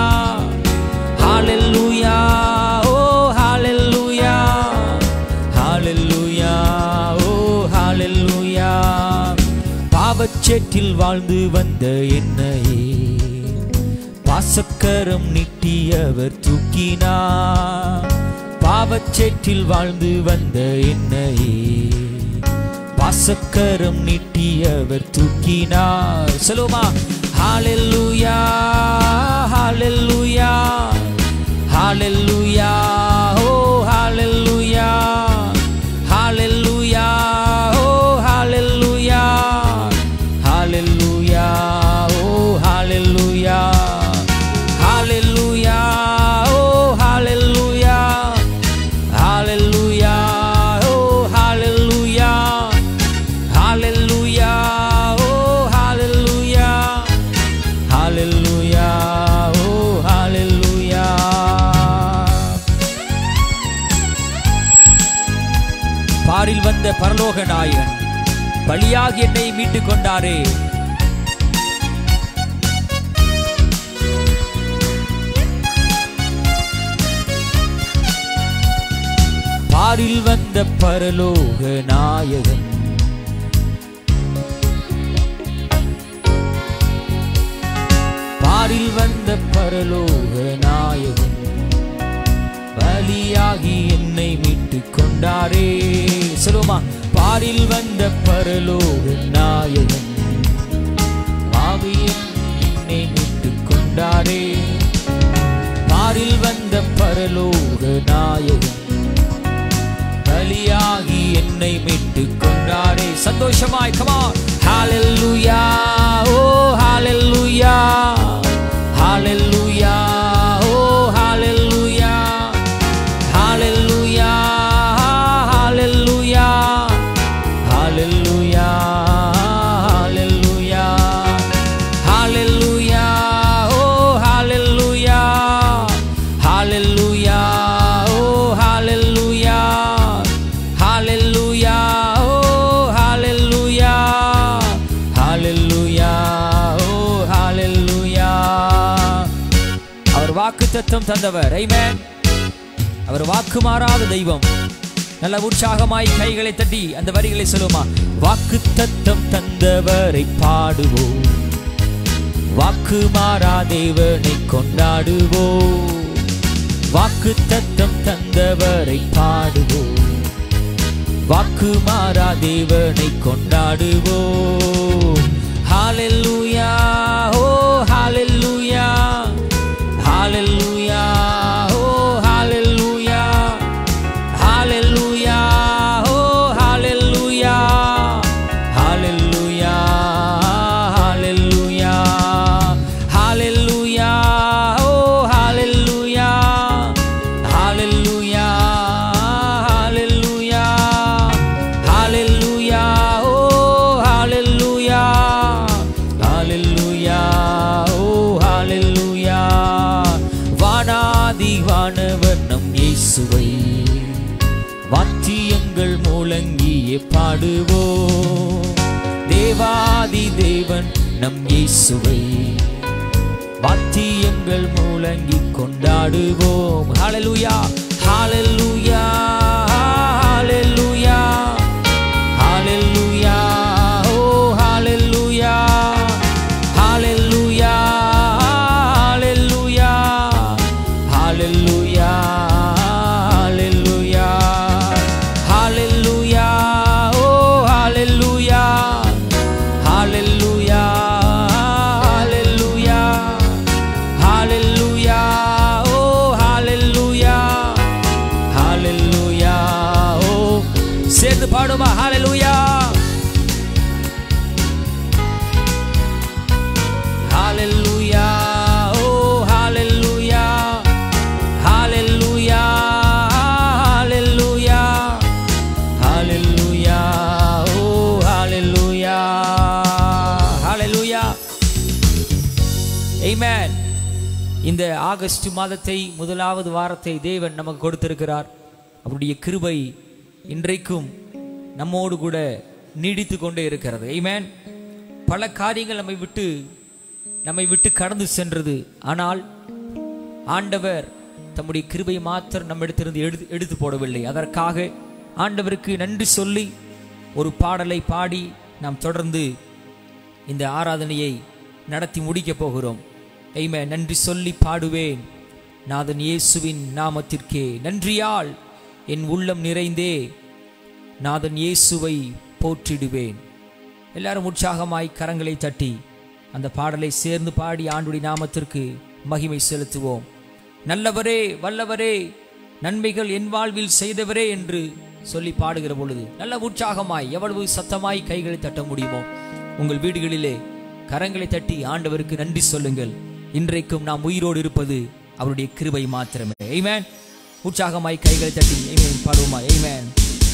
ஹல்லேலூயா ஓ ஹல்லேலூயா ஹல்லேலூயா பாவச்சேற்றில் வாழ்ந்து வந்த என்னையே பாசக்கரம் நீட்டியவர் தூக்கினார். பாவச்சேற்றில் வாழ்ந்து வந்த என்னையே பாசக்கரம் நீட்டியவர் தூக்கினார். சொல்லுமா ஹalleluya ஹalleluya ஹalleluya ஓ ஹalleluya ஹalleluya ஓ ஹalleluya ஹalleluya ஓ ஹalleluya ஹalleluya ஓ ஹalleluya ஹalleluya ஓ ஹalleluya ஹalleluya ஓ ஹalleluya ஹalleluya ஓ ஹalleluya. பாரில் வந்த பரலோக நாயகன் பலியாகி என்னை மீட்டுக் கொண்டாரே. பாரில் வந்த பரலோக நாயகன் பாரில் வந்த பரலோக நாயகன் பலியாகி என்னை மீட்டுக் கொண்டாரே. சொல்லுமா பாரில் வந்த பரலோக நாயகன் ஆவியன் என்னை மீட்டுக் கொண்டாரே. பாரில் வந்த பரலோக நாயகன் பலியாகி என்னை மீட்டுக் கொண்டாரே. சந்தோஷமாய் come on hallelujah oh hallelujah hallelujah oh hallelujah hallelujah hallelujah hallelujah hallelujah hallelujah oh hallelujah hallelujah oh hallelujah hallelujah oh hallelujah hallelujah oh hallelujah. அவர் வாக்குத்தத்தம் தந்தவர். ஆமென். அவர் வாக்கு மாறாத தெய்வம். நல்ல உற்சாகமாய் கைகளை தட்டி அந்த வரிகளை சொல்லுமா வாக்குத்தத்தம் தந்தவரை பாடுவோம் வாக்கு மாறா தேவனை கொண்டாடுவோம் வாக்குத்தத்தம் தந்தவரை பாடுவோம் வாக்கு மாறா தேவனை கொண்டாடுவோம். ஹalleluya ஓ ஹalleluya ஹalleluya ஓ ஹalleluya ஹalleluya ஓ ஹalleluya ஹalleluya ஹalleluya ஹalleluya ஓ ஹalleluya ஹalleluya ஹalleluya ஹalleluya ஓ ஹalleluya ஹalleluya ஓ ஹalleluya. வானாதி வானவர் நம் இயேசுவை வாத்தியங்கள் முழங்கியே பாடுவோம் தேவாதி தேவன் நம் இயேசுவை வாத்தியங்கள் முழங்கி கொண்டாடுவோம். ஹalleluya ஹalleluya ஹalleluya ஹalleluya ஓ ஹalleluya ஹalleluya ஹalleluya ஹalleluya ஹalleluya ஹalleluya ஓ ஹalleluya ஹalleluya ஹalleluya ஹalleluya ஓ ஹalleluya ஹalleluya ஓ சேர்ந்து பாடுமா ஹalleluya ஹalleluya ஓ ஹalleluya ஹalleluya ஹalleluya ஹalleluya ஓ ஹalleluya ஹalleluya. ஆமென். இந்த ஆகஸ்ட் மாதத்தை முதலாவது வாரத்தை தேவன் நமக்கு கொடுத்திருக்கிறார். அவருடைய கிருபை இன்றைக்கும் நம்மோடு கூட நீடித்து கொண்டே இருக்கிறது. ஆமென். பல காரியங்கள் நம்மை விட்டு கடந்து சென்றது. ஆனால் ஆண்டவர் தம்முடைய கிருபை மாத்திரம் நம்மிடத்திலிருந்து எடுத்து போடவில்லை. அதற்காக ஆண்டவருக்கு நன்றி சொல்லி ஒரு பாடலை பாடி நாம் தொடர்ந்து இந்த ஆராதனையை நடத்தி முடிக்கப் போகிறோம். ஆமென். நன்றி சொல்லி பாடுவேன் நாதன் இயேசுவின் நாமத்திற்கே. நன்றியால் என் உள்ளம் நிறைந்தே நாதன் இயேசுவை போற்றிடுவேன். எல்லாரும் உற்சாகமாய் கரங்களை தட்டி அந்த பாடலை சேர்ந்து பாடி ஆண்டுடைய நாமத்திற்கு மகிமை செலுத்துவோம். நல்லவரே, வல்லவரே, நன்மைகள் என் வாழ்வில் செய்தவரே என்று சொல்லி பாடுகிற பொழுது நல்ல உற்சாகமாய் எவ்வளவு சத்தமாய் கைகளை தட்ட முடியுமோ உங்கள் வீடுகளிலே கரங்களை தட்டி ஆண்டவருக்கு நன்றி சொல்லுங்கள். இன்றைக்கும் நாம் உயிரோடு இருப்பது அவருடைய கிருபை மாத்திரமே. ஆமென். உற்சாகமாய் கைகளை தட்டி ஆமென் பாடுவோமா? ஆமென்.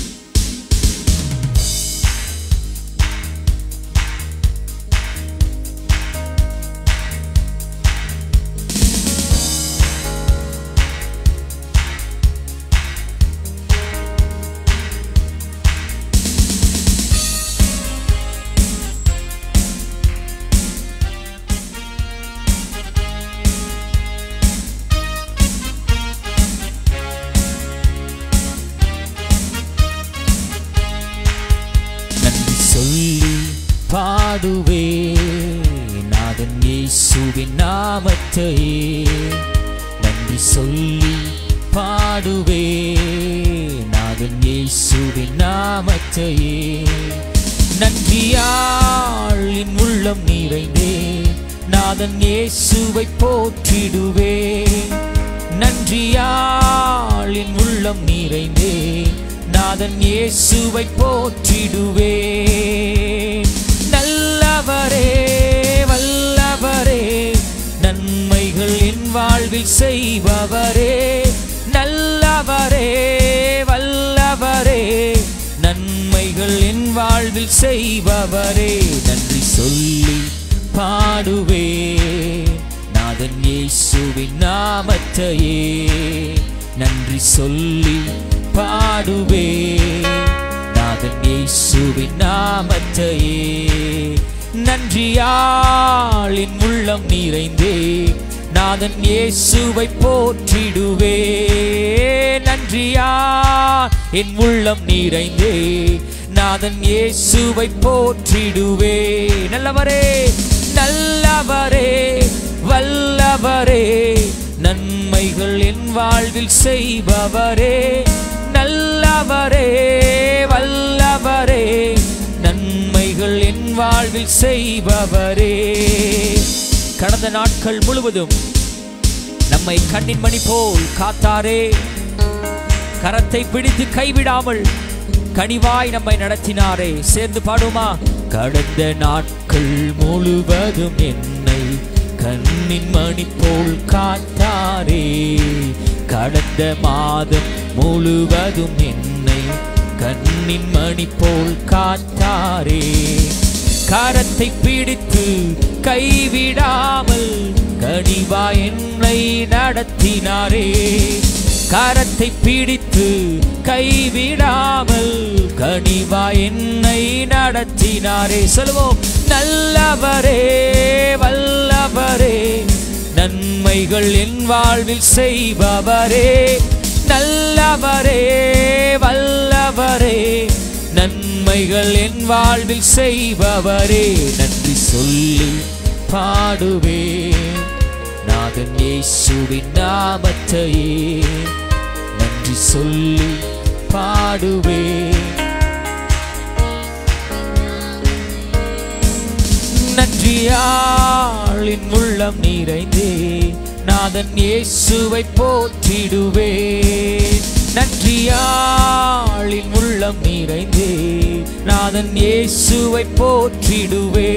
பாடுவே நாதன் இயேசுவின் நாமத்தையே. நன்றி சொல்லி பாடுவே நாதன் இயேசுவின் நாமத்தையே. நன்றியால் என் உள்ளம் நிறைந்தே நாதன் இயேசுவை போற்றிடுவே. நன்றியால் என் உள்ளம் நிறைந்தே நாதன் இயேசுவை போற்றிடுவே. நல்லவரே, வல்லவரே, நன்மைகள் என் வாழ்வில் செய்பவரே. நல்லவரே, வல்லவரே, நன்மைகள் என் வாழ்வில் செய்பவரே. நன்றி சொல்லி பாடுவே நாதன் இயேசுவின் நாமத்தையே. நன்றி சொல்லி பாடுவே நாதன் இயேசுவின் நாமத்தையே. நன்றியால் என் உள்ளம் நிறைந்தே நாதன் இயேசுவை போற்றிடுவே. நன்றியால் என் உள்ளம் நிறைந்தே நாதன் இயேசுவை போற்றிடுவே. நல்லவரே, நல்லவரே, வல்லவரே, நன்மைகள் என் வாழ்வில் செய்பவரே. நல்லவரே, வல்லவரே, நன்மைகள் என் வாழ்வில் செய்பவரே. கடந்த நாட்கள் முழுவதும் நம்மை கண்ணின் மணி போல் காத்தாரே. கரத்தை பிடித்து கைவிடாமல் கனிவாய் நம்மை நடத்தினாரே. சேர்ந்து பாடுமா? கடந்த நாட்கள் முழுவதும் என்னை கண்ணின் மணி போல் காத்தாரே. கடந்த மாதம் முழுவதும் என்னை கண்ணின் மணி போல் காத்தாரே. கரத்தை பிடித்து கைவிடாமல் கனிவா என்னை நடத்தினாரே. கரத்தை பிடித்து கைவிடாமல் கனிவா என்னை நடத்தினாரே. சொல்லுவோம். நல்லவரே, வல்லவரே, நன்மைகள் என் வாழ்வில் செய்பவரே. நல்லவரே, வல்லவரே, நன்மைகள் என் வாழ்வில் செய்பவரே. நன்றி சொல்லி பாடுவே நாதன் இயேசுவின் நாமத்தையே. நன்றி சொல்லி பாடுவே. நன்றியால் என் உள்ளம் நிறைந்தே நாதன் இயேசுவை போற்றிடுவே. நன்றியால் என் உள்ளம் நிறைந்தே நாதன் இயேசுவை போற்றிடுவே.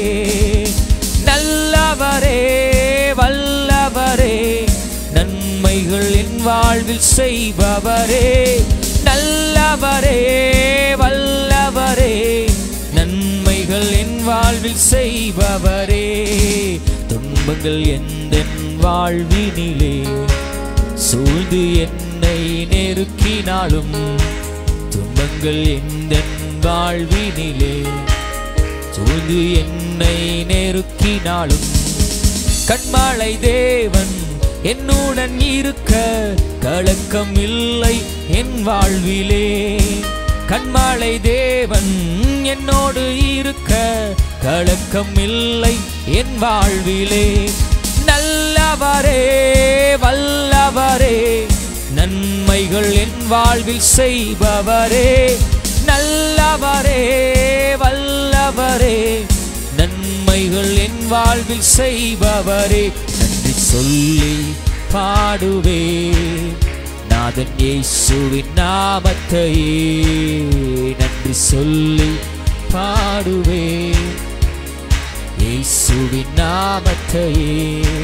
நல்லவரே, வல்லவரே, நன்மைகள் என் வாழ்வில் செய்பவரே. நல்லவரே, வல்லவரே, நன்மைகள் என் வாழ்வில் செய்பவரே. துன்பங்கள் எந்தன் வாழ்வினிலே சூழ்ந்து என்னை நெருக்கினாலும், துன்பங்கள் எந்தன் வாழ்வினிலே சூழ்ந்து என்னை நெருக்கினாலும், கண்மலை தேவன் என்னுடன் இருக்க கலக்கம் இல்லை என் வாழ்விலே. கண்மலை தேவன் என்னோடு இருக்க கலக்கம் இல்லை என் வாழ்விலே. நல்லவரே வல்லவரே, நன்மைகள் என் வாழ்வில் செய்பவரே. நல்லவரே வல்லவரே, நன்மைகள் என் வாழ்வில் செய்பவரே. நன்றி சொல்லி பாடுவே நாதன் இயேசுவின் நாமத்தையே. நன்றி சொல்லி பாடுவே இயேசுவின் நாமத்தையே.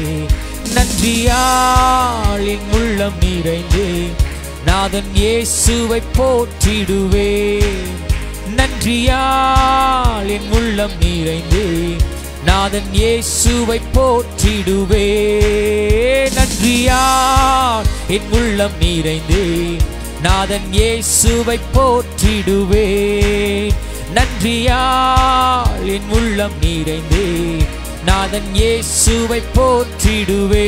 நன்றியால் என் உள்ளம் நிறைந்தே நாதன் இயேசுவை போற்றிடுவே. நன்றியால் என் உள்ளம் நிறைந்தே நாதன் இயேசுவை போற்றிடுவே. நன்றியால் என் உள்ளம் நிறைந்தே நாதன் இயேசுவை போற்றிடுவே. நன்றியால் என் உள்ளம் நிறைந்தே நாதன் இயேசுவை போற்றிடுவே.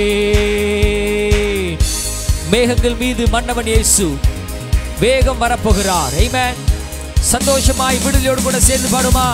மேகங்கள் மீது மன்னவன் இயேசு வேகம் வரப்போகிறார். ஆமென். சந்தோஷமாய் விடுதலையோடு கூட சேர்ந்து பாடுமா?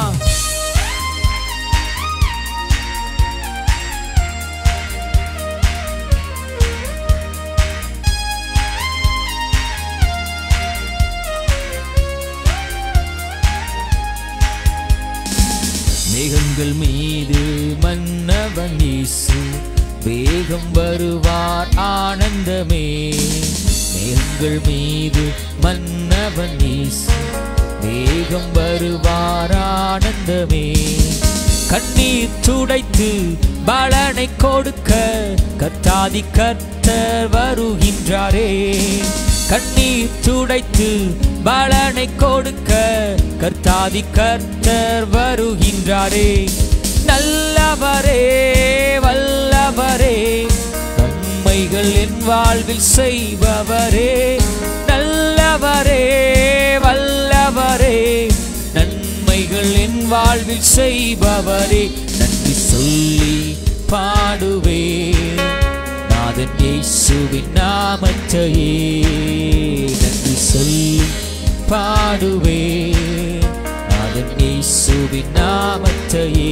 மேகங்கள் மீது மன்னவன் இயேசு வேகம் வருவார் ஆனந்தமே. மேகங்கள் மீது மன்னவன் இயேசு வேகம் வருவார் ஆனந்தமே. கண்ணீர் துடைத்து பலனை கொடுக்க கர்த்தாதி கர்த்தர் வருகின்றாரே. கண்ணீர் துடைத்து பலனை கொடுக்க கர்த்தாதி கர்த்தர் வருகின்றாரே. நல்லவரே வல்லவரே, நன்மைகள் என் வாழ்வில் செய்பவரே. நல்லவரே வல்லவரே, நன்மைகள் என் வாழ்வில் செய்பவரே. நன்றி சொல்லி பாடுவே நாதன் இயேசுவின் நாமத்தையே. நன்றி சொல்லி பாடுவே நாதன் இயேசுவின் நாமத்தையே.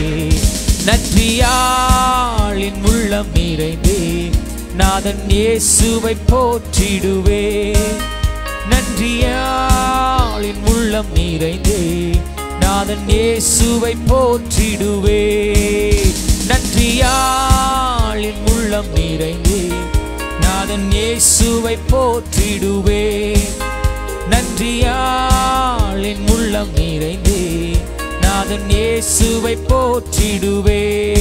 நன்றியால் என் உள்ளம் நிறைந்தே நாதன் இயேசுவை போற்றிடுவே. நன்றியால் என் உள்ளம் நிறைந்தே நாதன் இயேசுவை போற்றிடுவே. நன்றியால் என் உள்ளம் நிறைந்தே நாதன் இயேசுவை போற்றிடுவே. நன்றியால் என் உள்ளம் நிறைந்தே நாதன் இயேசுவை போற்றிடுவே.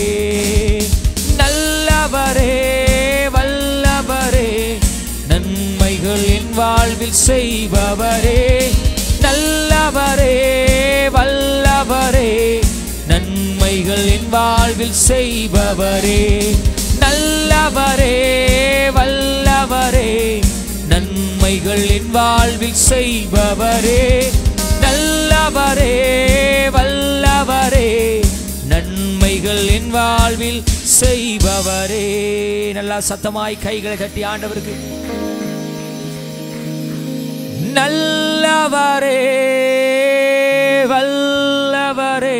நல்லவரே வல்லவரே, நன்மைகள் என் வாழ்வில் செய்பவரே. நல்லவரே வல்லவரே, நன்மைகள் என் வாழ்வில் செய்பவரே. நல்லவரே வல்லவரே, நன்மைகள் என் வாழ்வில் செய்பவரே. நல்லவரே வல்லவரே, நன்மைகள் என் வாழ்வில் செய்பவரே. நல்லா சத்தமாய் கைகளை கட்டி ஆண்டவருக்கு நல்லவரே வல்லவரே,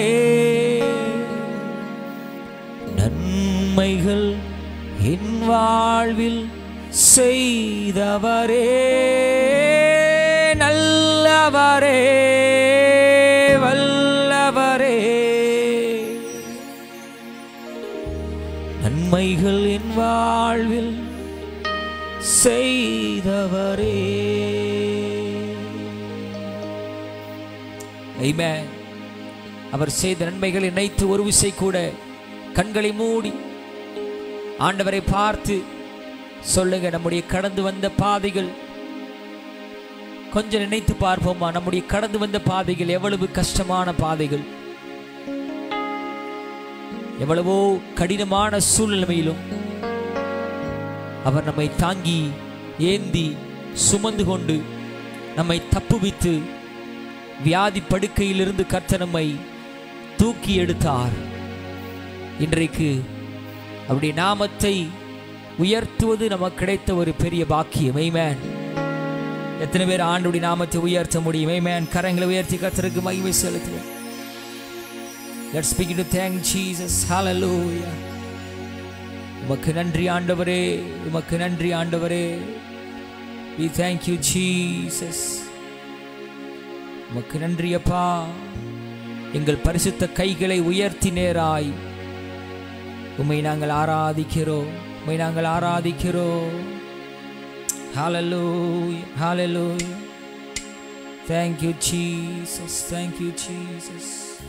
நன்மைகள் என் வாழ்வில் செய்தவரே. நல்லவரே வல்லவரே, நன்மைகள் என் வாழ்வில் செய்தவரே. ஆமென். அவர் செய்த நன்மைகளை நினைத்து ஒரு விசை கூட கண்களை மூடி ஆண்டவரை பார்த்து சொல்லுங்க. நம்முடைய கடந்து வந்த பாதைகள் கொஞ்சம் நினைத்து பார்ப்போமா? நம்முடைய கடந்து வந்த பாதைகள் எவ்வளவு கஷ்டமான பாதைகள், எவ்வளவோ கடினமான சூழ்நிலையிலும் அவர் நம்மை தாங்கி ஏந்தி சுமந்து கொண்டு நம்மை தப்புவித்து வியாதி படுக்கையிலிருந்து கர்த்தர் நம்மை தூக்கி எடுத்தார். இன்றைக்கு அவருடைய நாமத்தை உயர்த்துவது நமக்கு கிடைத்த ஒரு பெரிய பாக்கியம். ஆமென். எத்தனை பேர் ஆண்டவருடைய நாமத்தை உயர்த்த முடியும்? ஆமென். கரங்களை உயர்த்தி கர்த்தருக்கு மகிமை செலுத்துவோம். Let's begin to thank Jesus. Hallelujah. உமக்கு நன்றி ஆண்டவரே, உமக்கு நன்றி ஆண்டவரே. We thank you Jesus. உமக்கு நன்றி அப்பா. எங்கள் பரிசுத்த கைகளை உயர்த்தி நேராய் உம்மை நாங்கள் ஆராதிக்கிறோம், உம்மை நாங்கள் ஆராதிக்கிறோம். Hallelujah, hallelujah. Thank you Jesus, thank you Jesus.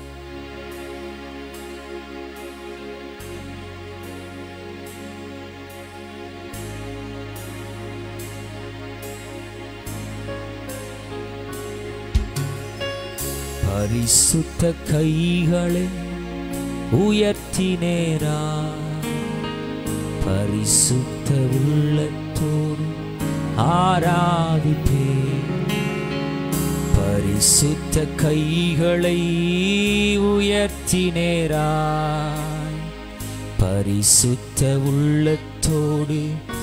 பரிசுத்த கைகளை உயர்த்தி நேராய் பரிசுத்த உள்ளத்தோடு ஆராதிப்பேன். பரிசுத்த கைகளை உயர்த்தி நேராய் பரிசுத்த உள்ளத்தோடு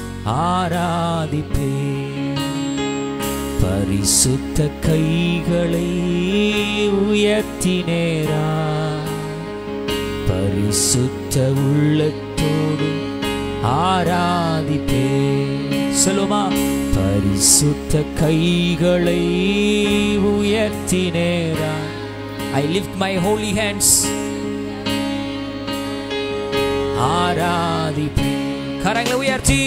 ஆராதிப்பேன். பரிசுத்த கைகளை உயர்த்தி நேராய் பரிசுத்த உள்ளத்தோடு ஆராதிப்பேன். சொல்லுமா, பரிசுத்த கைகளை உயர்த்தி நேராய். I lift my holy hands. ஆராதிப்பேன். கரங்களை உயர்த்தி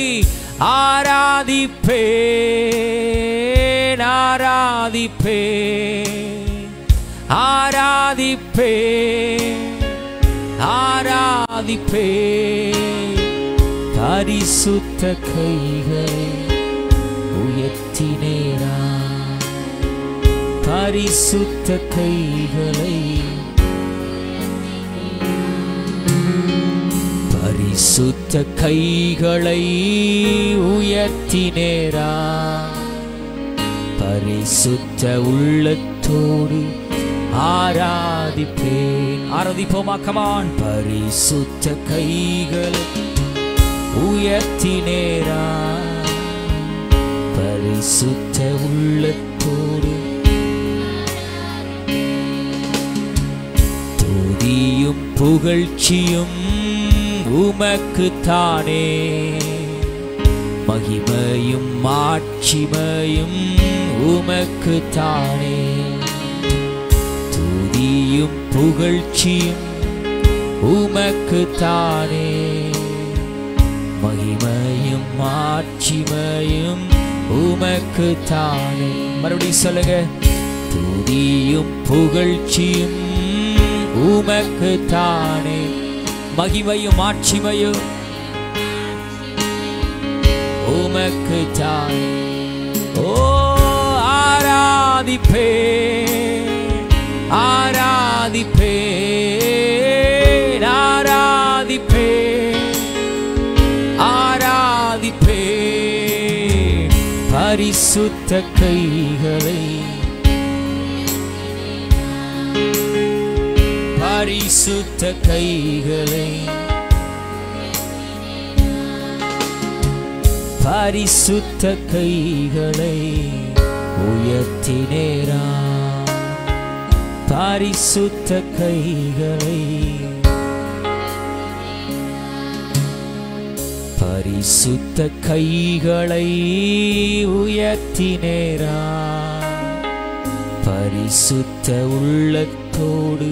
ஆராதிப்பேன், ஆராதிப்பேன், ஆராதிப்பேன், ஆராதிப்பேன். பரிசுத்த கைகளை உயர்த்தி நேராய் பரிசுத்த கைகளை பரிசுத்த கைகளை உயர்த்தி நேராய் பரிசுத்த உள்ளத்தோடு ஆராதிப்பேன். ஆராதிப்போமா? கமான். பரிசுத்த கைகளை உயர்த்தி நேராய் பரிசுத்த உள்ளத்தோடு துதியும் புகழ்ச்சியும் உமக்குத்தானே, மகிமையும் மாட்சிமையும் உமக்குத்தானே. துதியும் புகழ்ச்சியும் உமக்குத்தானே, மகிமையும் மாட்சிமையும் உமக்குத்தானே. மறுபடியும் சொல்லுங்க. துதியும் புகழ்ச்சியும் உமக்குத்தானே, மகிமையும் மாட்சிமையும் உமக்குத்தானே. ஓ ஆராதிப்பேன், ஆராதிப்பேன், ஆராதிப்பேன், ஆராதிப்பேன். பரிசுத்த கைகளை பரிசுத்த கைகளை பரிசுத்த கைகளை உயர்த்தி நேராய் பரிசுத்த கைகளை பரிசுத்த கைகளை உயர்த்தி நேராய் பரிசுத்த உள்ளத்தோடு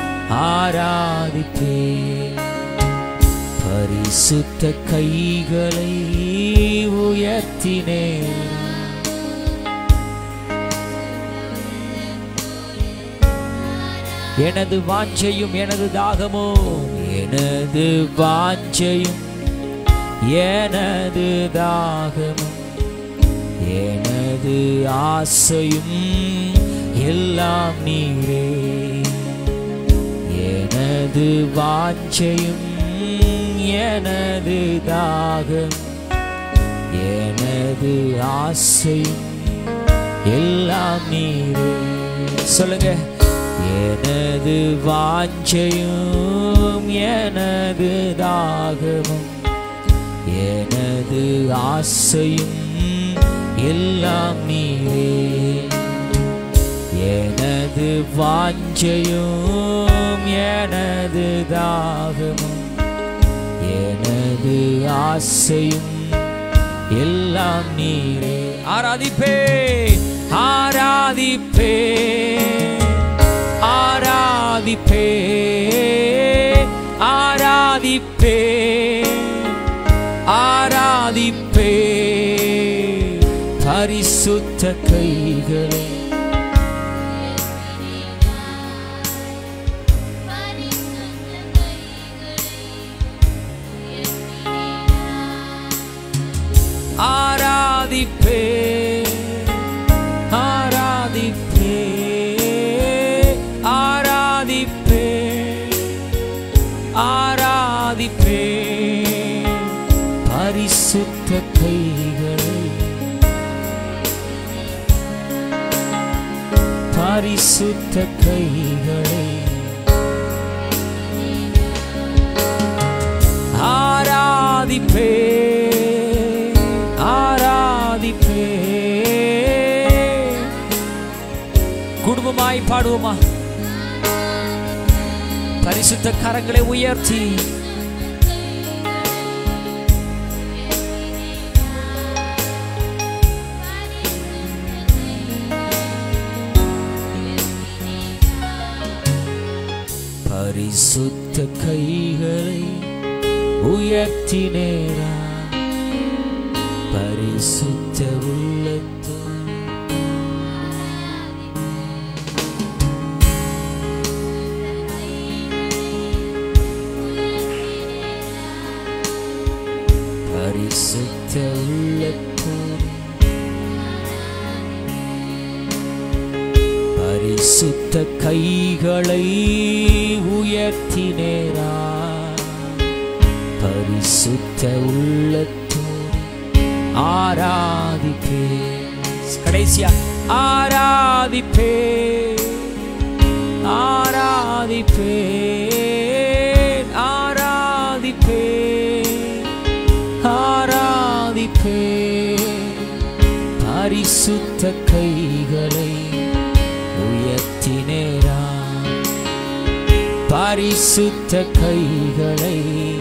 ஆராதிப்பேன். பரிசுத்த கைகளை உயர்த்தி நேராய் எனது வாஞ்சையும் எனது தாகமோ, எனது வாஞ்சையும் எனது தாகமும் எனது ஆசையும் எல்லாம் நீரே. எனது வாஞ்சையும் எனது தாகம் எனது ஆசையும் எல்லாம் நீரே. சொல்லுங்க. எனது வாஞ்சையும் எனது தாகமும் எனது ஆசையும் எல்லாம் நீரே. எனது எனது வாஞ்சையும் எனது தாகமும் எனது ஆசையும் எல்லாம் நீரே. ஆராதிப்பே ஆராதிப்பே ஆராதிப்பே ஆராதிப்பே ஆராதிப்பே பரிசுத்த கைகளை ஆராதிப்பே ஆராதிப்பே ஆராதிப்பே ஆராதிப்பே பரிசுத்த கைகளை பரிசுத்த கைகளை ஆராதிப்பே ஆராதிப்பே. குடும்பமாய் பாடுவோமா? பரிசுத்த கரங்களை உயர்த்தி பரிசுத்த கைகளை உயர்த்தினேரா பரிசுத்த உள்ளத்தோ பரிசுத்த உள்ளத்தோ பரிசுத்த கைகளை உயர்த்தினேரா பரிசுத்த உள்ளத்தோ ஆராதிப்பே. கடைசியா ஆராதிப்பே ஆராதிப்பே ஆராதிப்பே ஆராதிப்பே பரிசுத்த கைகளை உயர்த்தினேரா பரிசுத்த கைகளை.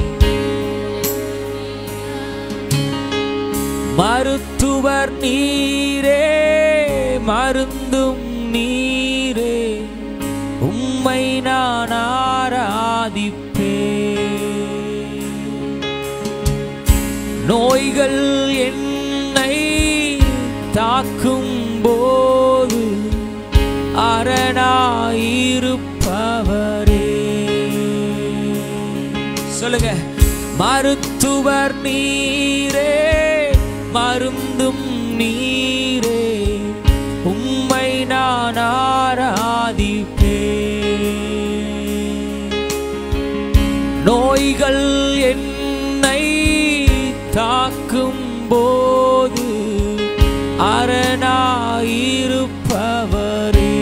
மருத்துவர் நீரே மருந்தும் நீரே உம்மை நான் ஆராதிப்பே. நோய்கள் என்னை தாக்கும் போது அரணாயிருப்பவரே. சொல்லுங்க. மருத்துவர் நீரே மருந்தும் நீரே உம்மை நான் ஆராதிப்பே. நோய்கள் என்னை தாக்கும் போது அரணாயிருப்பவரே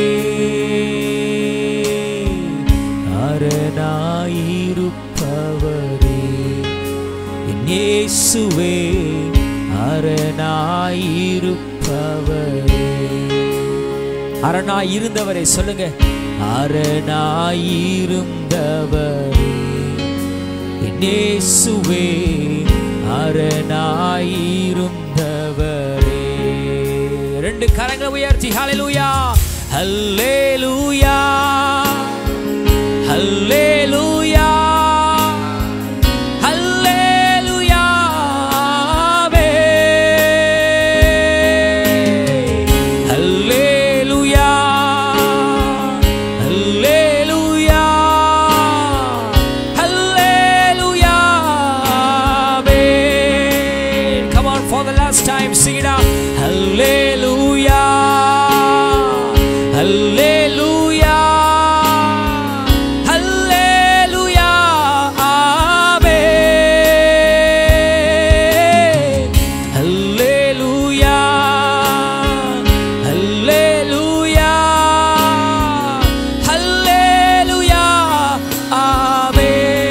அரணாயிருப்பவரே என் இயேசுவே அரணாயிருப்பவரே. அரணாயிருந்தவரே சொல்லுங்க. அரணாயிருந்தவரே என் இயேசுவே அரணாயிருந்தவரே. ரெண்டு கரங்களை உயர்த்தி ஹல்லேலூயா ஹல்லேலூயா ஹல்லேலூயா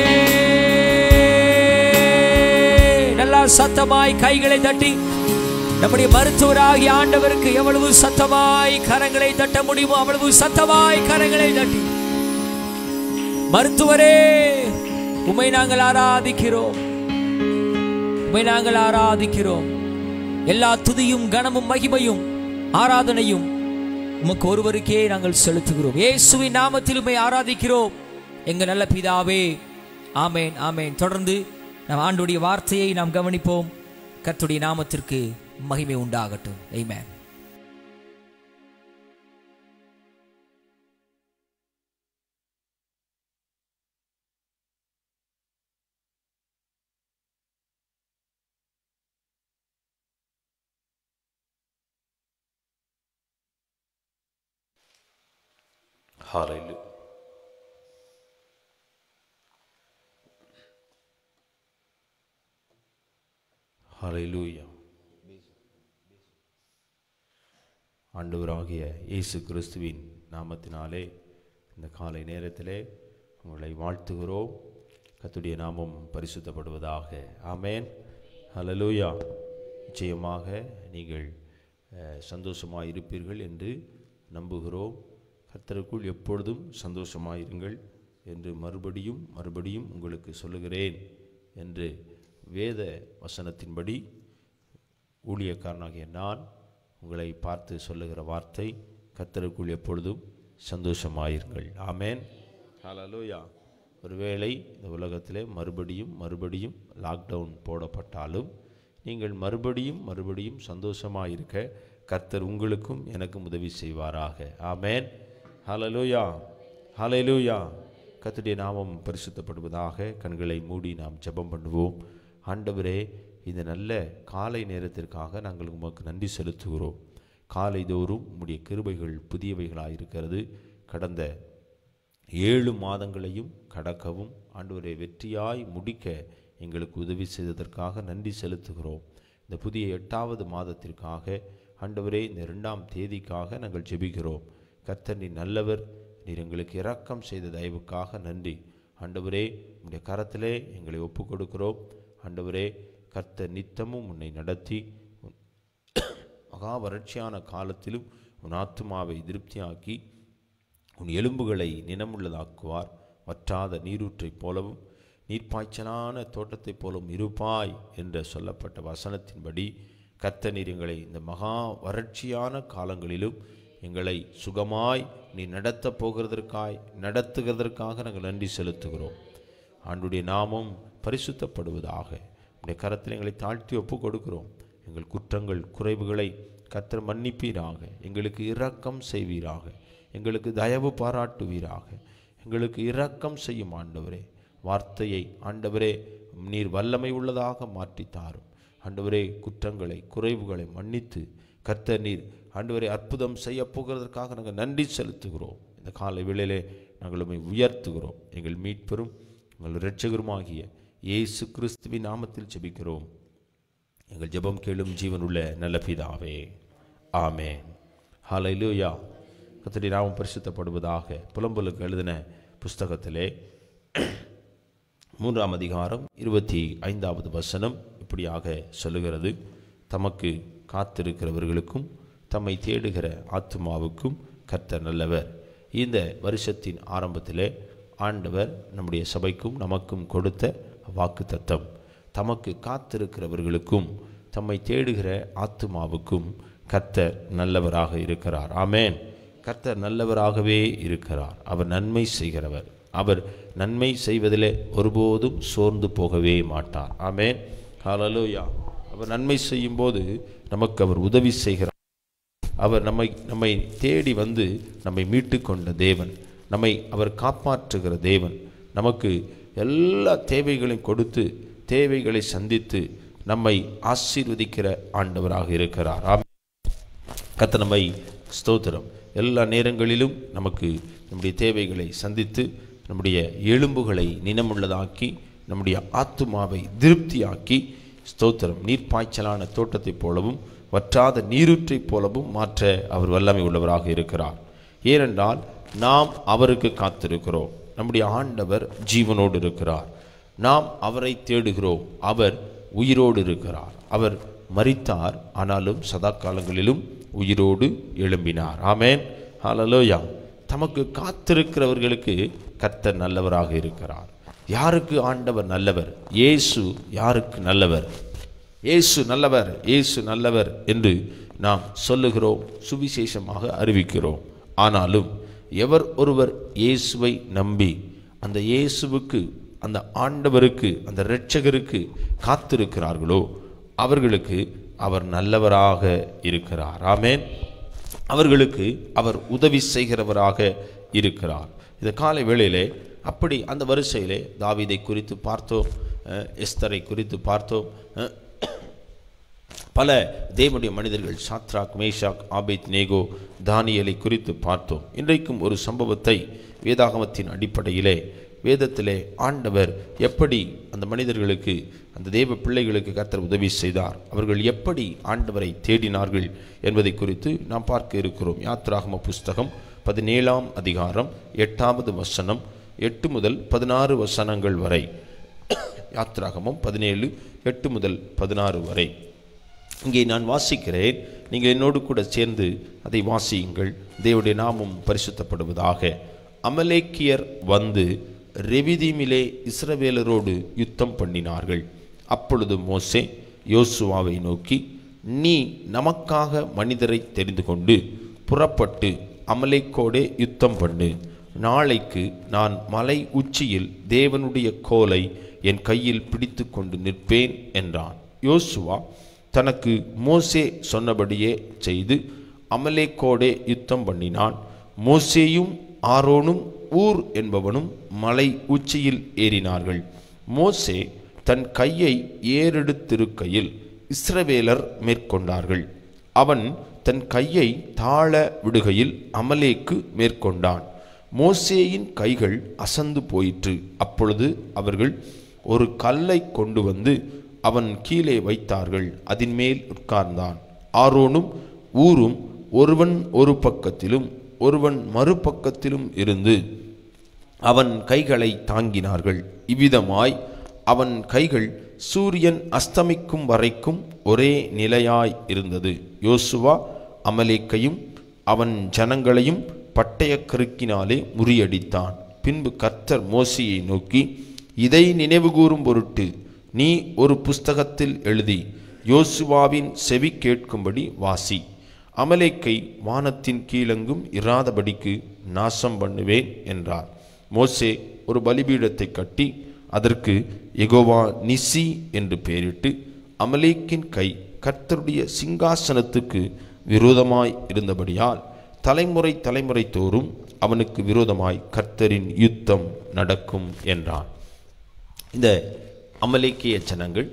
சத்தமாய் கைகளை தட்டி நம்முடைய மருத்துவராகிய ஆண்டவருக்கு எவ்வளவு சத்தமாய் கரங்களை தட்ட முடியுமோ அவ்வளவு சத்தமாய் கரங்களை தட்டி, மருத்துவரே உம்மை நாங்கள் ஆராதிக்கிறோம், உம்மை நாங்கள் ஆராதிக்கிறோம். எல்லா துதியும் கனமும் மகிமையும் ஆராதனையும் உமக்கு ஒருவருக்கே நாங்கள் செலுத்துகிறோம். இயேசுவின் நாமத்தில் உம்மை ஆராதிக்கிறோம் எங்கள் நல்ல பிதாவே. ஆமேன், ஆமேன். தொடர்ந்து நம் ஆண்டுடைய வார்த்தையை நாம் கவனிப்போம். கர்த்தருடைய நாமத்திற்கு மகிமை உண்டாகட்டும். ஆமென். Hallelujah. Hallelujah. ஆண்டவராகிய இயேசு கிறிஸ்துவின் நாமத்தினாலே இந்த காலை நேரத்திலே உங்களை வாழ்த்துகிறோம். கர்த்தருடைய நாமம் பரிசுத்தப்படுவதாக. ஆமென். ஹல்லேலூயா. நிச்சயமாக நீங்கள் சந்தோஷமாக இருப்பீர்கள் என்று நம்புகிறோம். கர்த்தருக்குள் எப்பொழுதும் சந்தோஷமாயிருங்கள் என்று மறுபடியும் உங்களுக்கு சொல்லுகிறேன் என்று வேத வசனத்தின்படி ஊழியக்காரனாகிய நான் உங்களை பார்த்து சொல்லுகிற வார்த்தை, கர்த்தருக்குள் எப்பொழுதும் சந்தோஷமாயிருங்கள். ஆமென். ஹல்லேலூயா. ஒருவேளை இந்த உலகத்திலே மறுபடியும் லாக்டவுன் போடப்பட்டாலும் நீங்கள் மறுபடியும் சந்தோஷமாயிருக்க கர்த்தர் உங்களுக்கும் எனக்கும் உதவி செய்வாராக. ஆமென். ஹல்லேலூயா. ஹல்லேலூயா. கர்த்தருடைய நாமம் பரிசுத்தப்படுவதாக. கண்களை மூடி நாம் ஜெபம் பண்ணுவோம். ஆண்டவரே, இந்த நல்ல காலை நேரத்திற்காக நாங்கள் உமக்கு நன்றி செலுத்துகிறோம். காலைதோறும் உம்முடைய கிருபைகள் புதியவைகளாயிருக்கிறது. கடந்த 7 மாதங்களையும் கடக்கவும் ஆண்டவரே வெற்றியாய் முடிக்க எங்களுக்கு உதவி செய்ததற்காக நன்றி செலுத்துகிறோம். இந்த புதிய 8வது மாதத்திற்காக ஆண்டவரே, இந்த 2ஆம் தேதிக்காக நாங்கள் ஜெபிக்கிறோம். கர்த்தர் நீர் நல்லவர், நீர் எங்களுக்கு இரக்கம் செய்த தயவுக்காக நன்றி. ஆண்டவரே, உம்முடைய கரத்திலே எங்களை ஒப்புக் கொடுக்கிறோம். ஆண்டவரே, கர்த்தர் நித்தமும் உன்னை நடத்தி மகா வறட்சியான காலத்திலும் உன் ஆத்துமாவை திருப்தியாக்கி உன் எலும்புகளை நினமுள்ளதாக்குவார். வற்றாத நீரூற்றைப் போலவும் நீர்ப்பாய்ச்சலான தோட்டத்தைப் போலவும் இருப்பாய் என்று சொல்லப்பட்ட வசனத்தின்படி கர்த்தர் நீர் எங்களை இந்த மகா வறட்சியான காலங்களிலும் எங்களை சுகமாய் நீ நடத்துகிறதற்காக நாங்கள் நன்றி செலுத்துகிறோம். ஆண்டுடைய நாமம் பரிசுத்தப்படுவதாக. உடைய கரத்தில் எங்களை தாழ்த்தி ஒப்பு கொடுக்கிறோம். எங்கள் குற்றங்கள் குறைவுகளை கர்த்தர் மன்னிப்பீராக. எங்களுக்கு இரக்கம் செய்வீராக. எங்களுக்கு தயவு பாராட்டுவீராக. எங்களுக்கு இரக்கம் செய்யும் ஆண்டவரே. வார்த்தையை ஆண்டவரே நீர் வல்லமை உள்ளதாக மாற்றித்தாரும். ஆண்டவரே, குற்றங்களை குறைவுகளை மன்னித்து கர்த்தர் நீர் ஆண்டவரே அற்புதம் செய்ய போகிறதற்காக நாங்கள் நன்றி செலுத்துகிறோம். இந்த காலை வேளையிலே நாங்கள் உம்மை உயர்த்துகிறோம். எங்கள் மீட்பெரும் எங்கள் இரட்சகருமாகிய இயேசு கிறிஸ்துவின் நாமத்தில் ஜெபிக்கிறோம். எங்கள் ஜெபம் கேளும் ஜீவனுள்ள நல்ல பிதாவே. ஆமென். ஹல்லேலூயா. கர்த்தருடைய நாமம் பரிசுத்தப்படுவதாக. புலம்பலுக்கு எழுதின புஸ்தகத்திலே 3ஆம் அதிகாரம் 25வது வசனம் இப்படியாக சொல்லுகிறது. தமக்கு காத்திருக்கிறவர்களுக்கும் தம்மை தேடுகிற ஆத்துமாவுக்கும் கர்த்தர் நல்லவர். இந்த வருஷத்தின் ஆரம்பத்திலே ஆண்டவர் நம்முடைய சபைக்கும் நமக்கும் கொடுத்த வாக்குத்தத்தம், தமக்கு காத்திருக்கிறவர்களுக்கும் தம்மை தேடுகிற ஆத்துமாவுக்கும் கர்த்தர் நல்லவராக இருக்கிறார். ஆமென். கர்த்தர் நல்லவராகவே இருக்கிறார். அவர் நன்மை செய்கிறவர். அவர் நன்மை செய்வதிலே ஒருபோதும் சோர்ந்து போகவே மாட்டார். ஆமென். ஹல்லேலூயா. அவர் நன்மை செய்யும் போது நமக்கு அவர் உதவி செய்கிறார். அவர் நம்மை தேடி வந்து நம்மை மீட்டு கொண்ட தேவன், நம்மை அவர் காப்பாற்றுகிற தேவன், நமக்கு எல்லா தேவைகளையும் கொடுத்து தேவைகளை சந்தித்து நம்மை ஆசீர்வதிக்கிற ஆண்டவராக இருக்கிறார். கர்த்தர் நம்மை ஸ்தோத்திரம் எல்லா நேரங்களிலும் நமக்கு நம்முடைய தேவைகளை சந்தித்து நம்முடைய எலும்புகளை நினமுள்ளதாக்கி நம்முடைய ஆத்துமாவை திருப்தியாக்கி ஸ்தோத்திரம் நீர்ப்பாய்ச்சலான தோட்டத்தைப் போலவும் வற்றாத நீரூற்றைப் போலவும் மாற்ற அவர் வல்லமை உள்ளவராக இருக்கிறார். ஏனென்றால் நாம் அவருக்கு காத்திருக்கிறோம். நம்முடைய ஆண்டவர் ஜீவனோடு இருக்கிறார். நாம் அவரை தேடுகிறோம். அவர் உயிரோடு இருக்கிறார். அவர் மரித்தார், ஆனாலும் சதா காலங்களிலும் உயிரோடு எழும்பினார். ஆமென், ஹல்லேலூயா. தமக்கு காத்திருக்கிறவர்களுக்கு கர்த்தர் நல்லவராக இருக்கிறார். யாருக்கு ஆண்டவர் நல்லவர்? இயேசு யாருக்கு நல்லவர்? இயேசு நல்லவர், இயேசு நல்லவர் என்று நாம் சொல்லுகிறோம், சுவிசேஷமாக அறிவிக்கிறோம். ஆனாலும் எவர் ஒருவர் இயேசுவை நம்பி அந்த இயேசுவுக்கு, அந்த ஆண்டவருக்கு, அந்த இரட்சகருக்கு காத்திருக்கிறார்களோ அவர்களுக்கு அவர் நல்லவராக இருக்கிறார். ஆமென். அவர்களுக்கு அவர் உதவி செய்கிறவராக இருக்கிறார். இந்த காலை வேளையிலே அப்படி அந்த வரிசையிலே தாவீதை குறித்து பார்த்தோம், எஸ்தரை குறித்து பார்த்தோம், பல தேவனுடைய மனிதர்கள் சாத்ராக், மேஷாக், ஆபேத் நேகோ, தானியேலை குறித்து பார்த்தோம். இன்றைக்கும் ஒரு சம்பவத்தை வேதாகமத்தின் அடிப்படையிலே, வேதத்திலே ஆண்டவர் எப்படி அந்த மனிதர்களுக்கு, அந்த தேவ பிள்ளைகளுக்கு கர்த்தர் உதவி செய்தார், அவர்கள் எப்படி ஆண்டவரை தேடினார்கள் என்பதை குறித்து நாம் பார்க்க இருக்கிறோம். யாத்ராகம புஸ்தகம் 17ஆம் அதிகாரம் 8வது வசனம் 8 முதல் 16 வசனங்கள் வரை. யாத்ராகமம் 17 8 முதல் 16 வரை. இங்கே நான் வாசிக்கிறேன், நீங்கள் என்னோடு கூட சேர்ந்து அதை வாசியுங்கள். தேவனுடைய நாமம் பரிசுத்தப்படுவதாக. அமலேக்கியர் வந்து ரெவிதீமிலே இஸ்ரவேலரோடு யுத்தம் பண்ணினார்கள். அப்பொழுது மோசே யோசுவாவை நோக்கி, நீ நமக்காக மனிதரை தெரிந்து கொண்டு புறப்பட்டு அமலேக்கோடே யுத்தம் பண்ணு. நாளைக்கு நான் மலை உச்சியில் தேவனுடைய கோலை என் கையில் பிடித்து கொண்டு நிற்பேன் என்றான். யோசுவா தனக்கு மோசே சொன்னபடியே செய்து அமலேக்கோடே யுத்தம் பண்ணினான். மோசேயும் ஆரோனும் ஊர் என்பவனும் மலை உச்சியில் ஏறினார்கள். மோசே தன் கையை ஏறெடுத்திருக்கையில் இஸ்ரவேலர் மேற்கொண்டார்கள். அவன் தன் கையை தாழ விடுகையில் அமலேக்கு மேற்கொண்டான். மோசேயின் கைகள் அசந்து போயிற்று. அப்பொழுது அவர்கள் ஒரு கல்லை கொண்டு வந்து அவன் கீழே வைத்தார்கள். அதன் மேல் உட்கார்ந்தான். ஆரோனும் ஊரும் ஒருவன் ஒரு பக்கத்திலும் ஒருவன் மறுபக்கத்திலும் இருந்து அவன் கைகளை தாங்கினார்கள். இவ்விதமாய் அவன் கைகள் சூரியன் அஸ்தமிக்கும் வரைக்கும் ஒரே நிலையாய் இருந்தது. யோசுவா அமலேக்கையும் அவன் ஜனங்களையும் பட்டயக்கருக்கினாலே முறியடித்தான். பின்பு கர்த்தர் மோசேயை நோக்கி, இதை நினைவுகூரும் பொருட்டு நீ ஒரு புஸ்தகத்தில் எழுதி யோசுவாவின் செவி கேட்கும்படி வாசி. அமலேக்கை வானத்தின் கீழெங்கும் இராதபடிக்கு நாசம் பண்ணுவேன் என்றார். மோசே ஒரு பலிபீடத்தை கட்டி அதற்கு யெகோவா நிசி என்று பெயரிட்டு, அமலேக்கின் கை கர்த்தருடைய சிங்காசனத்துக்கு விரோதமாய் இருந்தபடியால் தலைமுறை தலைமுறை தோறும் அவனுக்கு விரோதமாய் கர்த்தரின் யுத்தம் நடக்கும் என்றான். இந்த அமலேக்கிய ஜனங்கள்,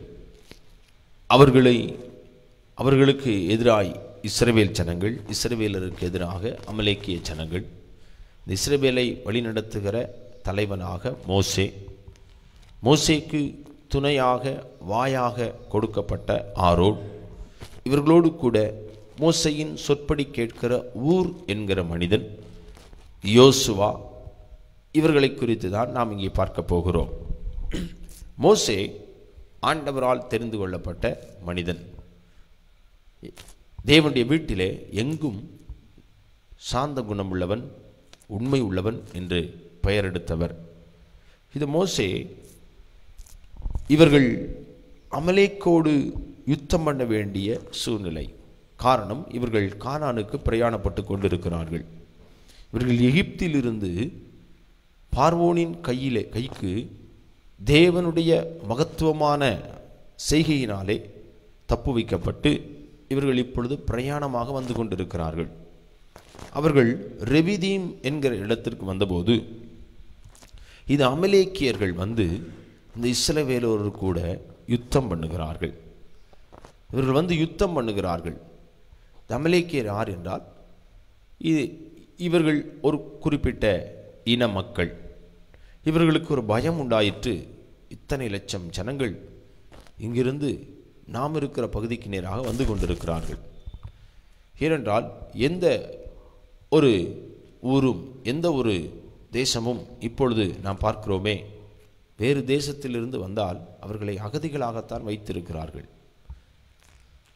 அவர்களுக்கு எதிராய் இஸ்ரவேல் ஜனங்கள், இஸ்ரவேலருக்கு எதிராக அமலேக்கிய ஜனங்கள். இந்த இஸ்ரவேலை வழிநடத்துகிற தலைவனாக மோசே, மோசேக்கு துணையாக வாயாக கொடுக்கப்பட்ட ஆரோன், இவர்களோடு கூட மோசையின் சொற்படி கேட்கிற ஊர் என்கிற மனிதன், யோசுவா, இவர்களை குறித்து தான் நாம் இங்கே பார்க்க போகிறோம். மோசே ஆண்டவரால் தெரிந்து கொள்ளப்பட்ட மனிதன். தேவனுடைய வீட்டிலே எங்கும் சாந்த குணமுள்ளவன், உண்மை உள்ளவன் என்று பெயர் எடுத்தவர். இது மோசே இவர்கள் அமலேக்கோடு யுத்தம் பண்ண வேண்டிய சூழ்நிலை. காரணம், இவர்கள் கானானுக்கு பிரயாணப்பட்டு கொண்டிருக்கிறார்கள். இவர்கள் எகிப்திலிருந்து பார்வோனின் கைக்கு தேவனுடைய மகத்துவமான செய்கையினாலே தப்பு வைக்கப்பட்டு இவர்கள் இப்பொழுது பிரயாணமாக வந்து கொண்டிருக்கிறார்கள். அவர்கள் ரெவிதீம் என்கிற இடத்திற்கு வந்தபோது இது அமலேக்கியர்கள் வந்து இந்த இஸ்ரவேலோடு கூட யுத்தம் பண்ணுகிறார்கள். இவர்கள் வந்து யுத்தம் பண்ணுகிறார்கள். அமலேக்கியர் யார் என்றால், இவர்கள் ஒரு குறிப்பிட்ட இன மக்கள். இவர்களுக்கு ஒரு பயம் உண்டாயிற்று. இத்தனை லட்சம் ஜனங்கள் இங்கிருந்து நாம் இருக்கிற பகுதிக்கு நேராக வந்து கொண்டிருக்கிறார்கள். ஏனென்றால் எந்த ஒரு ஊரும் எந்த ஒரு தேசமும் இப்பொழுது நாம் பார்க்கிறோமே, வேறு தேசத்திலிருந்து வந்தால் அவர்களை அகதிகளாகத்தான் வைத்திருக்கிறார்கள்.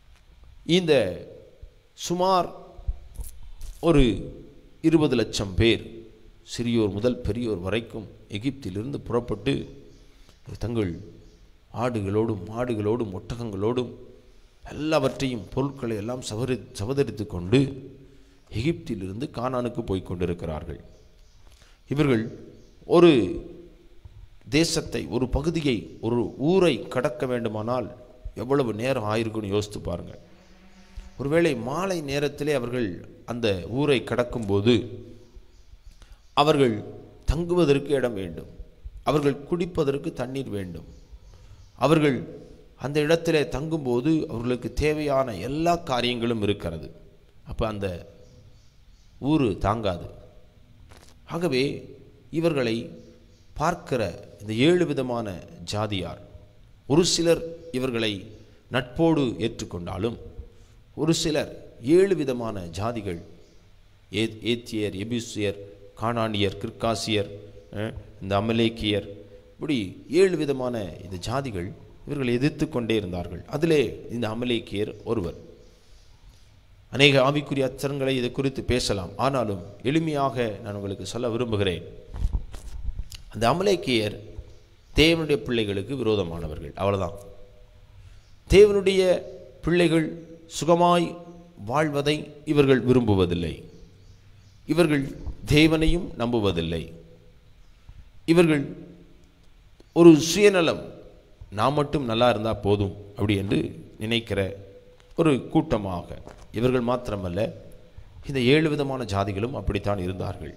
இந்த சுமார் ஒரு 20 லட்சம் பேர், சிறியோர் முதல் பெரியோர் வரைக்கும் எகிப்திலிருந்து புறப்பட்டு தங்கள் ஆடுகளோடும் மாடுகளோடும் ஒட்டகங்களோடும் எல்லாவற்றையும் பொருட்களை எல்லாம் சவதரித்து கொண்டு எகிப்திலிருந்து கானானுக்கு போய் கொண்டிருக்கிறார்கள். இவர்கள் ஒரு தேசத்தை, ஒரு பகுதியை, ஒரு ஊரை கடக்க வேண்டுமானால் எவ்வளவு நேரம் ஆயிருக்குன்னு யோசித்து பாருங்கள். ஒருவேளை மாலை நேரத்திலே அவர்கள் அந்த ஊரை கடக்கும்போது அவர்கள் தங்குவதற்கு இடம் வேண்டும், அவர்கள் குடிப்பதற்கு தண்ணீர் வேண்டும். அவர்கள் அந்த இடத்திலே தங்கும்போது அவர்களுக்கு தேவையான எல்லா காரியங்களும் இருக்கிறது. அப்போ அந்த ஊர் தாங்காது. ஆகவே இவர்களை பார்க்கிற இந்த 7 விதமான ஜாதியார், ஒரு சிலர் இவர்களை நட்போடு ஏற்றுக்கொண்டாலும் ஒரு சிலர் 7 விதமான ஜாதிகள், ஏத்தியர், எபிசியர், கானானியர், கிர்காசியர், இந்த அமலேக்கியர், இப்படி 7 விதமான இந்த ஜாதிகள் இவர்களை எதிர்த்து கொண்டே இருந்தார்கள். அதிலே இந்த அமலேக்கியர் ஒருவர். அநேக ஆவிக்குரிய அச்சரங்களை இதை குறித்து பேசலாம், ஆனாலும் எளிமையாக நான் உங்களுக்கு சொல்ல விரும்புகிறேன். அந்த அமலேக்கியர் தேவனுடைய பிள்ளைகளுக்கு விரோதமானவர்கள், அவ்வளவுதான். தேவனுடைய பிள்ளைகள் சுகமாய் வாழ்வதை இவர்கள் விரும்புவதில்லை. இவர்கள் தேவனையும் நம்புவதில்லை. இவர்கள் ஒரு சுயநலம், நான் மட்டும் நல்லா இருந்தால் போதும் அப்படி என்று நினைக்கிற ஒரு கூட்டமாக இவர்கள் மாத்திரமல்ல, இந்த 7 விதமான ஜாதிகளும் அப்படித்தான் இருந்தார்கள்.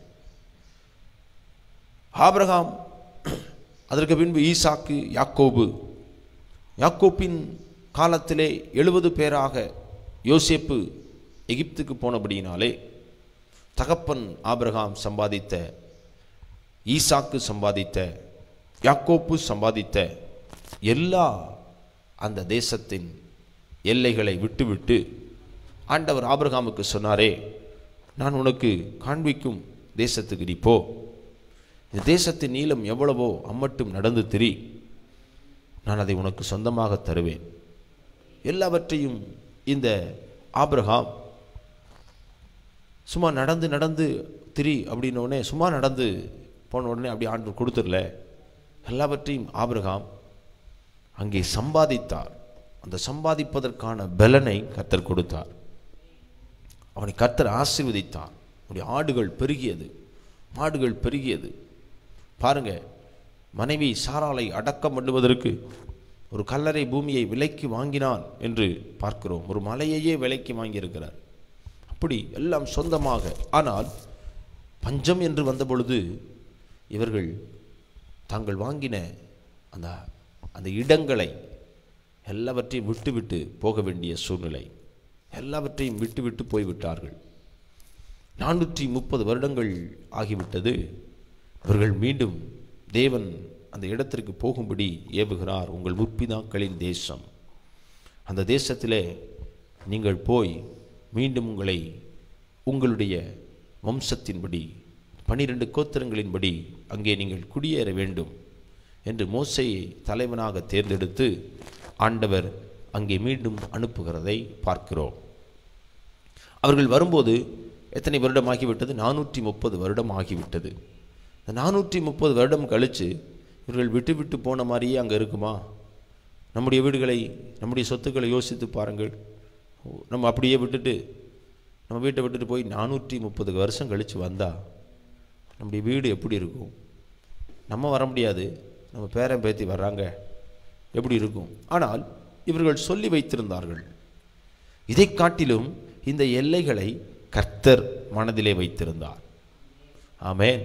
ஆபிரகாம், அதற்கு பின்பு ஈசாக்கு, யாக்கோபு. யாக்கோப்பின் காலத்திலே 70 பேராக யோசேப்பு எகிப்துக்கு போனபடியினாலே தகப்பன் ஆபிரகாம் சம்பாதித்த, ஈசாக்கு சம்பாதித்த, யாக்கோப்பு சம்பாதித்த எல்லா அந்த தேசத்தின் எல்லைகளை விட்டுவிட்டு ஆண்டவர் ஆபிரகாமுக்கு சொன்னாரே, நான் உனக்கு காண்பிக்கும் தேசத்துக்கு நீ போ, இந்த தேசத்தின் நீளம் எவ்வளவோ அம்மட்டும் நடந்து திரி, நான் அதை உனக்கு சொந்தமாக தருவேன். எல்லாவற்றையும் இந்த ஆபிரகாம் சும்மா நடந்து நடந்து திரி அப்படின்னோடனே, சும்மா நடந்து போன உடனே அப்படி ஆண்டவர் கொடுத்துடல. எல்லாவற்றையும் ஆபிரகாம் அங்கே சம்பாதித்தார். அந்த சம்பாதிப்பதற்கான பலனை கர்த்தர் கொடுத்தார். அவனை கர்த்தர் ஆசீர்வதித்தார். அவனுடைய ஆடுகள் பெருகியது, மாடுகள் பெருகியது. பாருங்க, மனைவி சாராளை அடக்கம் பண்ணுவதற்கு ஒரு கல்லறை பூமியை விலைக்கு வாங்கினான் என்று பார்க்கிறோம். ஒரு மலையையே விலைக்கு வாங்கியிருக்கிறார். அப்படி எல்லாம் சொந்தமாக. ஆனால் பஞ்சம் என்று வந்த பொழுது இவர்கள் தாங்கள் வாங்கின அந்த அந்த இடங்களை எல்லாவற்றையும் விட்டுவிட்டு போக வேண்டிய சூழ்நிலை. எல்லாவற்றையும் விட்டுவிட்டு போய்விட்டார்கள். 430 வருடங்கள் ஆகிவிட்டது. இவர்கள் மீண்டும் தேவன் அந்த இடத்திற்கு போகும்படி ஏவுகிறார். உங்கள் முற்பிதாக்களின் தேசம், அந்த தேசத்திலே நீங்கள் போய் மீண்டும் உங்களை உங்களுடைய வம்சத்தின்படி 12 கோத்திரங்களின்படி அங்கே நீங்கள் குடியேற வேண்டும் என்று மோசேயை தலைவனாக தேர்ந்தெடுத்து ஆண்டவர் அங்கே மீண்டும் அனுப்புகிறதை பார்க்கிறோம். அவர்கள் வரும்போது எத்தனை வருடம் ஆகிவிட்டது? 430 வருடம் ஆகிவிட்டது. இந்த 430 வருடம் கழித்து இவர்கள் விட்டு விட்டு போன மாதிரியே அங்கே இருக்குமா? நம்முடைய வீடுகளை, நம்முடைய சொத்துக்களை யோசித்து பாருங்கள். நம்ம அப்படியே விட்டுட்டு, நம்ம வீட்டை விட்டுட்டு போய் 430 வருஷம் கழித்து வந்தால் நம்முடைய வீடு எப்படி இருக்கும்? நம்ம வர முடியாது, நம்ம பேரன் பேத்தி வர்றாங்க, எப்படி இருக்கும்? ஆனால் இவர்கள் சொல்லி வைத்திருந்தார்கள். இதை காட்டிலும் இந்த எல்லைகளை கர்த்தர் மனதிலே வைத்திருந்தார். ஆமென்.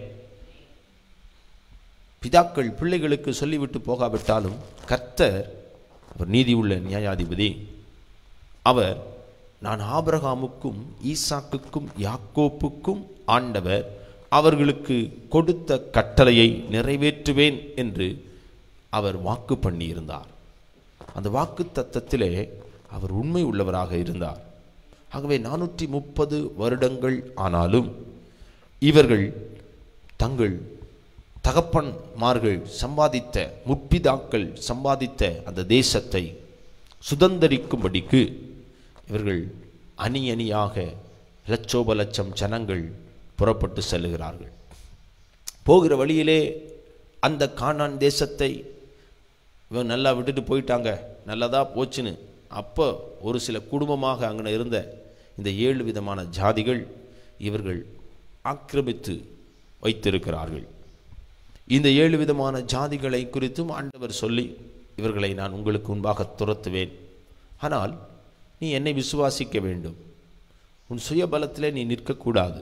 பிதாக்கள் பிள்ளைகளுக்கு சொல்லிவிட்டு போகாவிட்டாலும் கர்த்தர், அவர் நீதி உள்ள நியாயாதிபதி. அவர், நான் ஆபிரகாமுக்கும் ஈசாக்குக்கும் யாக்கோப்புக்கும் ஆண்டவர், அவர்களுக்கு கொடுத்த கட்டளையை நிறைவேற்றுவேன் என்று அவர் வாக்கு பண்ணியிருந்தார். அந்த வாக்கு தத்தத்திலே அவர் உண்மை உள்ளவராக இருந்தார். ஆகவே 430 வருடங்கள் ஆனாலும் இவர்கள் தங்கள் தகப்பன்மார்கள் சம்பாதித்த, முற்பிதாக்கள் சம்பாதித்த அந்த தேசத்தை சுதந்தரிக்கும்படிக்கு இவர்கள் அணி அணியாக லட்சோப லட்சம் ஜனங்கள் புறப்பட்டு செல்லுகிறார்கள். போகிற வழியிலே அந்த கானான் தேசத்தை இவன் நல்லா விட்டுட்டு போயிட்டாங்க, நல்லதாக போச்சுன்னு அப்போ ஒரு சில குடும்பமாக அங்கே இருந்த இந்த 7 விதமான ஜாதிகள் இவர்கள் ஆக்கிரமித்து வைத்திருக்கிறார்கள். இந்த 7 விதமான ஜாதிகளை குறித்தும் ஆண்டவர் சொல்லி, இவர்களை நான் உங்களுக்கு முன்பாக துரத்துவேன், ஆனால் நீ என்னை விசுவாசிக்க வேண்டும், உன் சுயபலத்திலே நீ நிற்கக்கூடாது,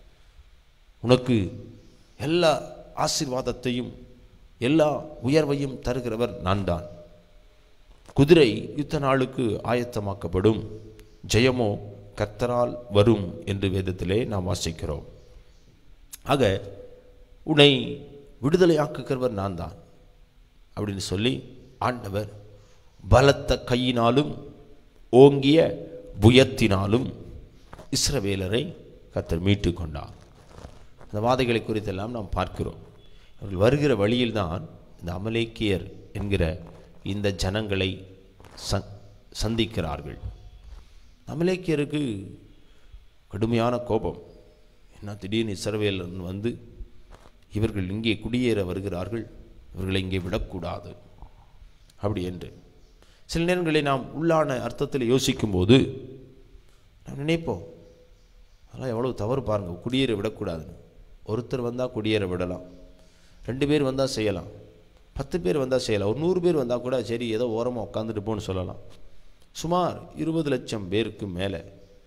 உனக்கு எல்லா ஆசீர்வாதத்தையும் எல்லா உயர்வையும் தருகிறவர் நான் தான். குதிரை யுத்த நாளுக்கு ஆயத்தமாக்கப்படும், ஜெயமோ கர்த்தரால் வரும் என்று வேதத்திலே நாம் வாசிக்கிறோம். ஆக உன்னை விடுதலையாக்குகிறவர் நான் தான் அப்படின்னு சொல்லி ஆண்டவர் பலத்த கையினாலும் ஓங்கிய புயத்தினாலும் இஸ்ரவேலரை கர்த்தர் மீட்டு கொண்டார். அந்த வாதைகளை குறித்தெல்லாம் நாம் பார்க்கிறோம். அவர்கள் வருகிற வழியில்தான் இந்த அமலேக்கியர் என்கிற இந்த ஜனங்களை சந்திக்கிறார்கள். அமலேக்கியருக்கு கடுமையான கோபம். என்ன திடீர்னு இஸ்ரவேலன் வந்து இவர்கள் இங்கே குடியேற வருகிறார்கள், இவர்களை இங்கே விடக்கூடாது அப்படி என்று சில நேரங்களில் நாம் உள்ளான அர்த்தத்தில் யோசிக்கும்போது நாம் நினைப்போம், அதெல்லாம் எவ்வளோ தவறு பாருங்கள், குடியேற விடக்கூடாதுன்னு. ஒருத்தர் வந்தால் குடியேற விடலாம், 2 பேர் வந்தால் செய்யலாம், 10 பேர் வந்தால் செய்யலாம், ஒரு 100 பேர் வந்தால் கூட சரி ஏதோ ஓரமாக உட்காந்துட்டு போன்னு சொல்லலாம். சுமார் 20 லட்சம் பேருக்கு மேலே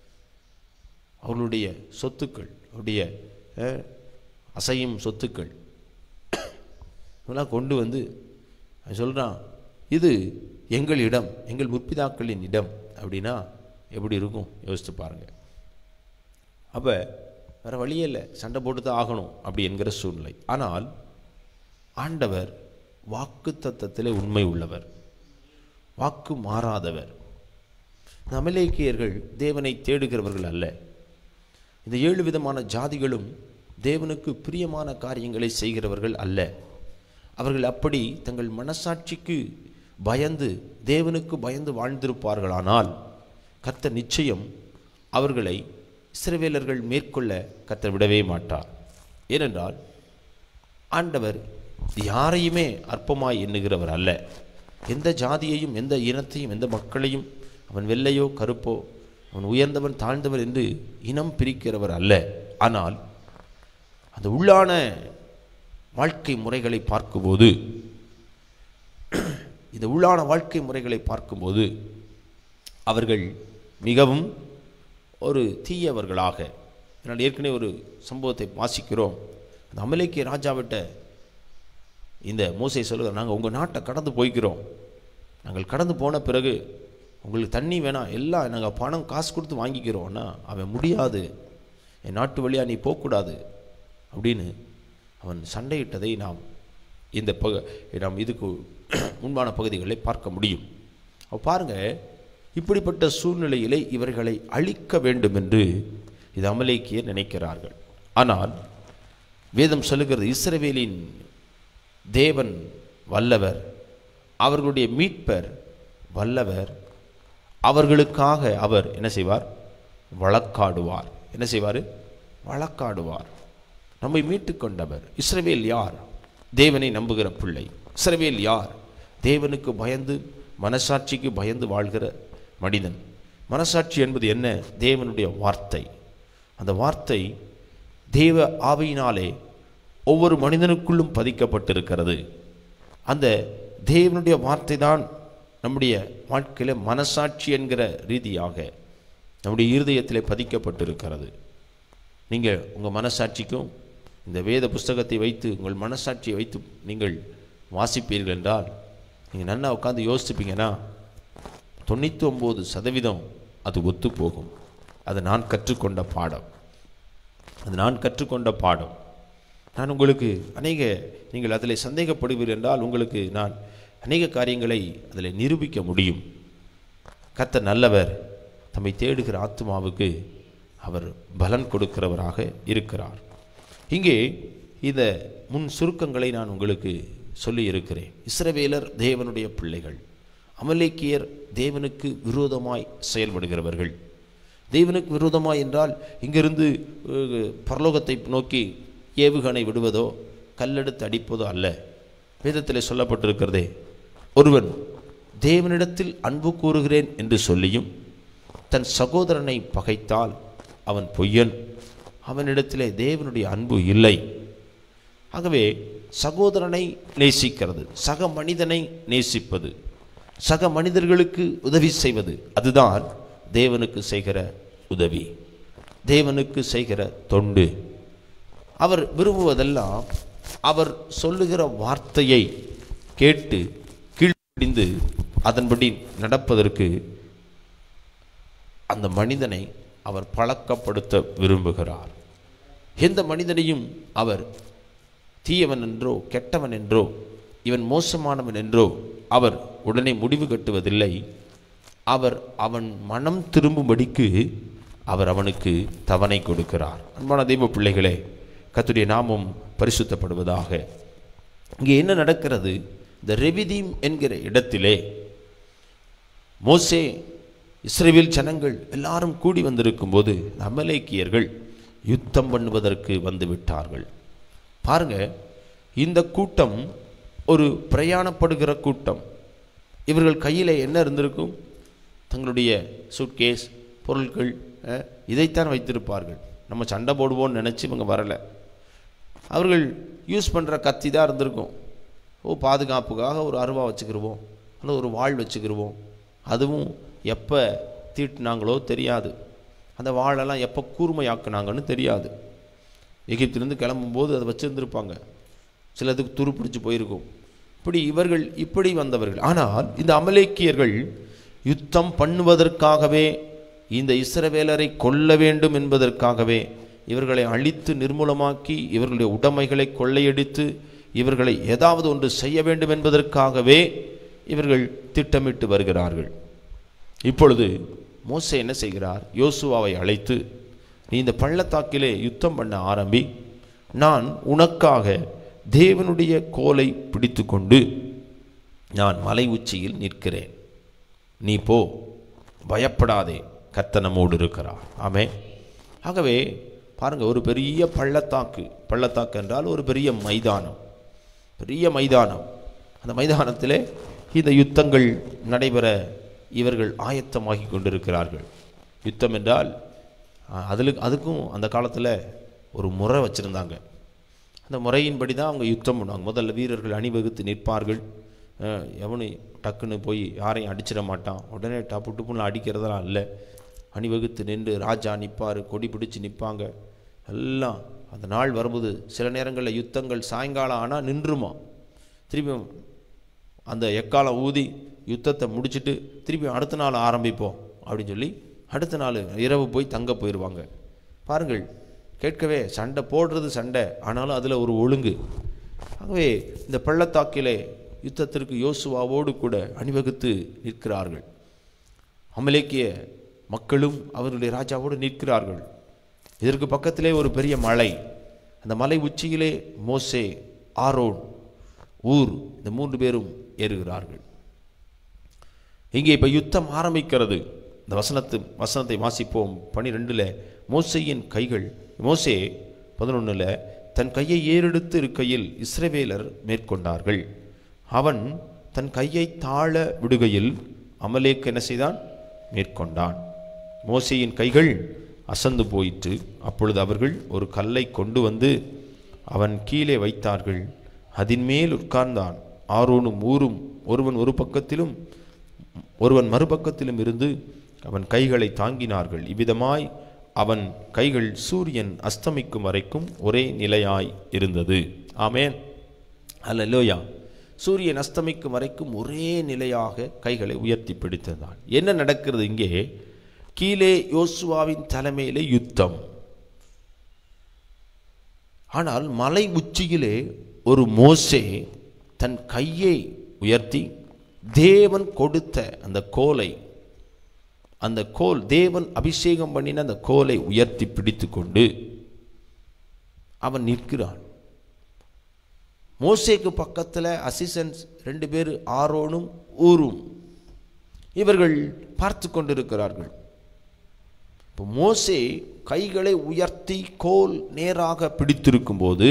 அவர்களுடைய சொத்துக்கள், அவருடைய அசையும் சொத்துக்கள் இதெல்லாம் கொண்டு வந்து சொல்கிறான், இது எங்கள் இடம், எங்கள் முற்பிதாக்களின் இடம் அப்படின்னா எப்படி இருக்கும் யோசித்து பாருங்கள். அப்போ வேறு வழியே இல்லை, சண்டை போட்டு தான் ஆகணும் அப்படி என்கிற சூழ்நிலை. ஆனால் ஆண்டவர் வாக்கு தத்தத்திலே உண்மை உள்ளவர், வாக்கு மாறாதவர். இந்த அமலேக்கியர்கள் தேவனை தேடுகிறவர்கள் அல்ல. இந்த 7 விதமான ஜாதிகளும் தேவனுக்கு பிரியமான காரியங்களை செய்கிறவர்கள் அல்ல. அவர்கள் அப்படி தங்கள் மனசாட்சிக்கு பயந்து தேவனுக்கு பயந்து வாழ்ந்திருப்பார்களானால் கர்த்தர் நிச்சயம் அவர்களை இஸ்ரவேலர்கள் மேற்கொள்ள கர்த்தர் விடவே மாட்டார். ஏனென்றால் ஆண்டவர் யாரையுமே அற்பமாய் எண்ணுகிறவர் அல்ல. எந்த ஜாதியையும் எந்த இனத்தையும் எந்த மக்களையும் அவன் வெள்ளையோ கருப்போ, அவன் உயர்ந்தவன் தாழ்ந்தவர் என்று இனம் பிரிக்கிறவர் அல்ல. ஆனால் அந்த உள்ளான வாழ்க்கை முறைகளை பார்க்கும்போது, இந்த உள்ளான வாழ்க்கை முறைகளை பார்க்கும்போது அவர்கள் மிகவும் ஒரு தீயவர்களாக, என்னால் ஏற்கனவே ஒரு சம்பவத்தை வாசிக்கிறோம். அந்த அமலேக்கிய ராஜாவிட்ட இந்த மோசே சொல்லுகிறார், நாங்கள் உங்கள் நாட்டை கடந்து போய்க்கிறோம், நாங்கள் கடந்து போன பிறகு உங்களுக்கு தண்ணி வேணாம், எல்லாம் நாங்கள் பணம் காசு கொடுத்து வாங்கிக்கிறோம்னா அவன் முடியாது, என் நாட்டு வழியாக நீ போகக்கூடாது அப்படின்னு அவன் சண்டையிட்டதை நாம் நாம் இதுக்கு முன்பான பகுதிகளை பார்க்க முடியும். பாருங்கள், இப்படிப்பட்ட சூழ்நிலையிலே இவர்களை அழிக்க வேண்டும் என்று இது அமலேக்கியர் நினைக்கிறார்கள். ஆனால் வேதம் சொல்லுகிறது, இஸ்ரவேலின் தேவன் வல்லவர், அவர்களுடைய மீட்பர் வல்லவர், அவர்களுக்காக அவர் என்ன செய்வார்? வழக்காடுவார். என்ன செய்வார்? வழக்காடுவார். நம்மை மீட்டு கொண்டவர். இஸ்ரவேல் யார்? தேவனை நம்புகிற பிள்ளை. இஸ்ரவேல் யார்? தேவனுக்கு பயந்து மனசாட்சிக்கு பயந்து வாழ்கிற மனிதன். மனசாட்சி என்பது என்ன? தேவனுடைய வார்த்தை. அந்த வார்த்தை தேவ ஆவியினாலே ஒவ்வொரு மனிதனுக்குள்ளும் பதிக்கப்பட்டிருக்கிறது. அந்த தேவனுடைய வார்த்தை தான் நம்முடைய வாழ்க்கையில் மனசாட்சி என்கிற ரீதியாக நம்முடைய இருதயத்தில் பதிக்கப்பட்டிருக்கிறது. நீங்கள் உங்கள் மனசாட்சிக்கும் இந்த வேத புஸ்தகத்தை வைத்து உங்கள் மனசாட்சியை வைத்து நீங்கள் வாசிப்பீர்கள் என்றால் நீங்கள் நல்லா உட்காந்து யோசிப்பீங்கன்னா 99% அது ஒத்து போகும். அது நான் கற்றுக்கொண்ட பாடம். நான் உங்களுக்கு நீங்கள் அதில் சந்தேகப்படுவீர்கள் என்றால் உங்களுக்கு நான் அநேக காரியங்களை அதில் நிரூபிக்க முடியும். கர்த்தர் நல்லவர். தம்மை தேடுகிற ஆத்துமாவுக்கு அவர் பலன் கொடுக்கிறவராக இருக்கிறார். இங்கே இந்த முன் சுருக்கங்களை நான் உங்களுக்கு சொல்லி இருக்கிறேன். இஸ்ரவேலர் தேவனுடைய பிள்ளைகள். அமலேக்கியர் தேவனுக்கு விரோதமாய் செயல்படுகிறவர்கள். தேவனுக்கு விரோதமாய் என்றால் இங்கிருந்து பரலோகத்தை நோக்கி ஏவுகணை விடுவதோ கல்லெடுத்து அடிப்பதோ அல்ல. வேதத்தில் சொல்லப்பட்டிருக்கிறதே, ஒருவன் தேவனிடத்தில் அன்பு கூறுகிறேன் என்று சொல்லியும் தன் சகோதரனை பகைத்தால் அவன் பொய்யன், அவனிடத்திலே தேவனுடைய அன்பு இல்லை. ஆகவே சகோதரனை நேசிக்கிறது, சக மனிதனை நேசிப்பது, சக மனிதர்களுக்கு உதவி செய்வது, அதுதான் தேவனுக்கு செய்கிற உதவி, தேவனுக்கு செய்கிற தொண்டு. அவர் விரும்புவதெல்லாம் அவர் சொல்லுகிற வார்த்தையை கேட்டு கீழ்ப்படிந்து அதன்படி நடப்பதற்கு அந்த மனிதனை அவர் பழக்கப்படுத்த விரும்புகிறார். எந்த மனிதனையும் அவர் தீயவன் என்றோ கெட்டவன் என்றோ இவன் மோசமானவன் என்றோ அவர் உடனே முடிவு கட்டுவதில்லை. அவர் அவன் மனம் திரும்பும்படிக்கு அவர் அவனுக்கு தவணை கொடுக்கிறார். அன்பான தெய்வ பிள்ளைகளே, கர்த்தருடைய நாமம் பரிசுத்தப்படுவதாக. இங்கே என்ன நடக்கிறது? இந்த ரெவிதீம் என்கிற இடத்திலே மோசே, இஸ்ரவேல் ஜனங்கள் எல்லாரும் கூடி வந்திருக்கும் போது அமலேக்கியர்கள் யுத்தம் பண்ணுவதற்கு வந்து விட்டார்கள். பாருங்க, இந்த கூட்டம் ஒரு பிரயாணப்படுகிற கூட்டம். இவர்கள் கையில் என்ன இருந்திருக்கும்? தங்களுடைய சூட்கேஸ், பொருட்கள், இதைத்தான் வைத்திருப்பார்கள். நம்ம சண்டை போடுவோம்னு நினச்சி இவங்க வரலை. அவர்கள் யூஸ் பண்ணுற கத்தி தான் இருந்திருக்கும். பாதுகாப்புக்காக ஒரு அருவா வச்சுக்கிடுவோம், அல்லது ஒரு வாள் வச்சுக்கிடுவோம். அதுவும் எப்போ தீட்டினாங்களோ தெரியாது, அந்த வாழெல்லாம் எப்போ கூர்மையாக்குனாங்கன்னு தெரியாது. எகிப்திலிருந்து கிளம்பும்போது அதை வச்சுருந்துருப்பாங்க, சிலதுக்கு துரு பிடிச்சி போயிருக்கும். இவர்கள் இப்படி வந்தவர்கள். ஆனால் இந்த அமலேக்கியர்கள் யுத்தம் பண்ணுவதற்காகவே, இந்த இஸ்ரவேலரை கொல்ல வேண்டும் என்பதற்காகவே, இவர்களை அழித்து நிர்மூலமாக்கி இவர்களுடைய உடைமைகளை கொள்ளையடித்து இவர்களை ஏதாவது ஒன்று செய்ய வேண்டும் என்பதற்காகவே இவர்கள் திட்டமிட்டு வருகிறார்கள். இப்பொழுது மோசே என்ன செய்கிறார்? யோசுவாவை அழைத்து, நீ இந்த பள்ளத்தாக்கிலே யுத்தம் பண்ண ஆரம்பி, நான் உனக்காக தேவனுடைய கோலை பிடித்து கொண்டு நான் மலை உச்சியில் நிற்கிறேன், நீ போ, பயப்படாதே, கர்த்தர் நம்மோடு இருக்கிறார். ஆமே. ஆகவே பாருங்கள், ஒரு பெரிய பள்ளத்தாக்கு என்றால் ஒரு பெரிய மைதானம், அந்த மைதானத்திலே இந்த யுத்தங்கள் நடைபெற இவர்கள் ஆயத்தமாகி கொண்டிருக்கிறார்கள். யுத்தம் என்றால் அதுக்கும் அந்த காலத்தில் ஒரு முறை வச்சுருந்தாங்க. அந்த முறையின்படி தான் அவங்க யுத்தம் பண்ணுவாங்க. முதல்ல வீரர்கள் அணிவகுத்து நிற்பார்கள். எவனும் டக்குன்னு போய் யாரையும் அடிச்சிட மாட்டான். உடனே டப்பு டுப்புன்னு அடிக்கிறதெல்லாம் இல்லை. அணிவகுத்து நின்று ராஜா நிற்பார், கொடி பிடிச்சி நிற்பாங்க. எல்லாம் அந்த நாள் வரும்போது சில நேரங்களில் யுத்தங்கள் சாயங்காலம் ஆனால் நின்றுமா, திருப்பி அந்த எக்காலம் ஊதி யுத்தத்தை முடிச்சுட்டு திருப்பி அடுத்த நாள் ஆரம்பிப்போம் அப்படின்னு சொல்லி அடுத்த நாள் இரவு போய் தங்க போயிடுவாங்க. பாருங்கள், கேட்கவே சண்டை போடுறது சண்டை, ஆனாலும் அதில் ஒரு ஒழுங்கு. ஆகவே இந்த பள்ளத்தாக்கிலே யுத்தத்திற்கு யோசுவாவோடு கூட அணிவகுத்து நிற்கிறார்கள். அமலேக்கிய மக்களும் அவர்களுடைய ராஜாவோடு நிற்கிறார்கள். இதற்கு பக்கத்திலே ஒரு பெரிய மலை, அந்த மலை உச்சியிலே மோசே, ஆரோன், ஊர், இந்த 3 பேரும் ஏறுகிறார்கள். இங்கே இப்போ யுத்தம் ஆரம்பிக்கிறது. இந்த வசனத்தை வாசிப்போம். 12 மோசேயின் கைகள், மோசே 11 தன் கையை ஏறெடுத்து இருக்கையில் இஸ்ரவேலர் மேற்கொண்டார்கள். அவன் தன் கையை தாழ விடுகையில் அமலேக்கு என்ன செய்தான்? மேற்கொண்டான். மோசேயின் கைகள் அசந்து போயிற்று. அப்பொழுது அவர்கள் ஒரு கல்லை கொண்டு வந்து அவன் கீழே வைத்தார்கள். அதன் மேல் உட்கார்ந்தான். ஆரோனும் ஊரும் ஒருவன் ஒரு பக்கத்திலும் ஒருவன் மறுபக்கத்திலும் இருந்து அவன் கைகளை தாங்கினார்கள். இவ்விதமாய் அவன் கைகள் சூரியன் அஸ்தமிக்கும் வரைக்கும் ஒரே நிலையாய் இருந்தது. ஆமேன், அல்லேலூயா. சூரியன் அஸ்தமிக்கும் வரைக்கும் ஒரே நிலையாக கைகளை உயர்த்தி பிடித்ததான். என்ன நடக்கிறது இங்கே? கீழே யோசுவாவின் தலைமையிலே யுத்தம். ஆனால் மலை உச்சியிலே ஒரு மோசே தன் கையை உயர்த்தி தேவன் கொடுத்த அந்த கோலை, அந்த கோல், தேவன் அபிஷேகம் பண்ணின அந்த கோலை உயர்த்தி பிடித்து கொண்டு அவன் நிற்கிறான். மோசேக்கு பக்கத்தில் அசிஸ்டன்ஸ் 2 பேர், ஆரோனும் ஊரும். இவர்கள் பார்த்து கொண்டிருக்கிறார்கள். இப்போ மோசே கைகளை உயர்த்தி கோல் நேராக பிடித்திருக்கும் போது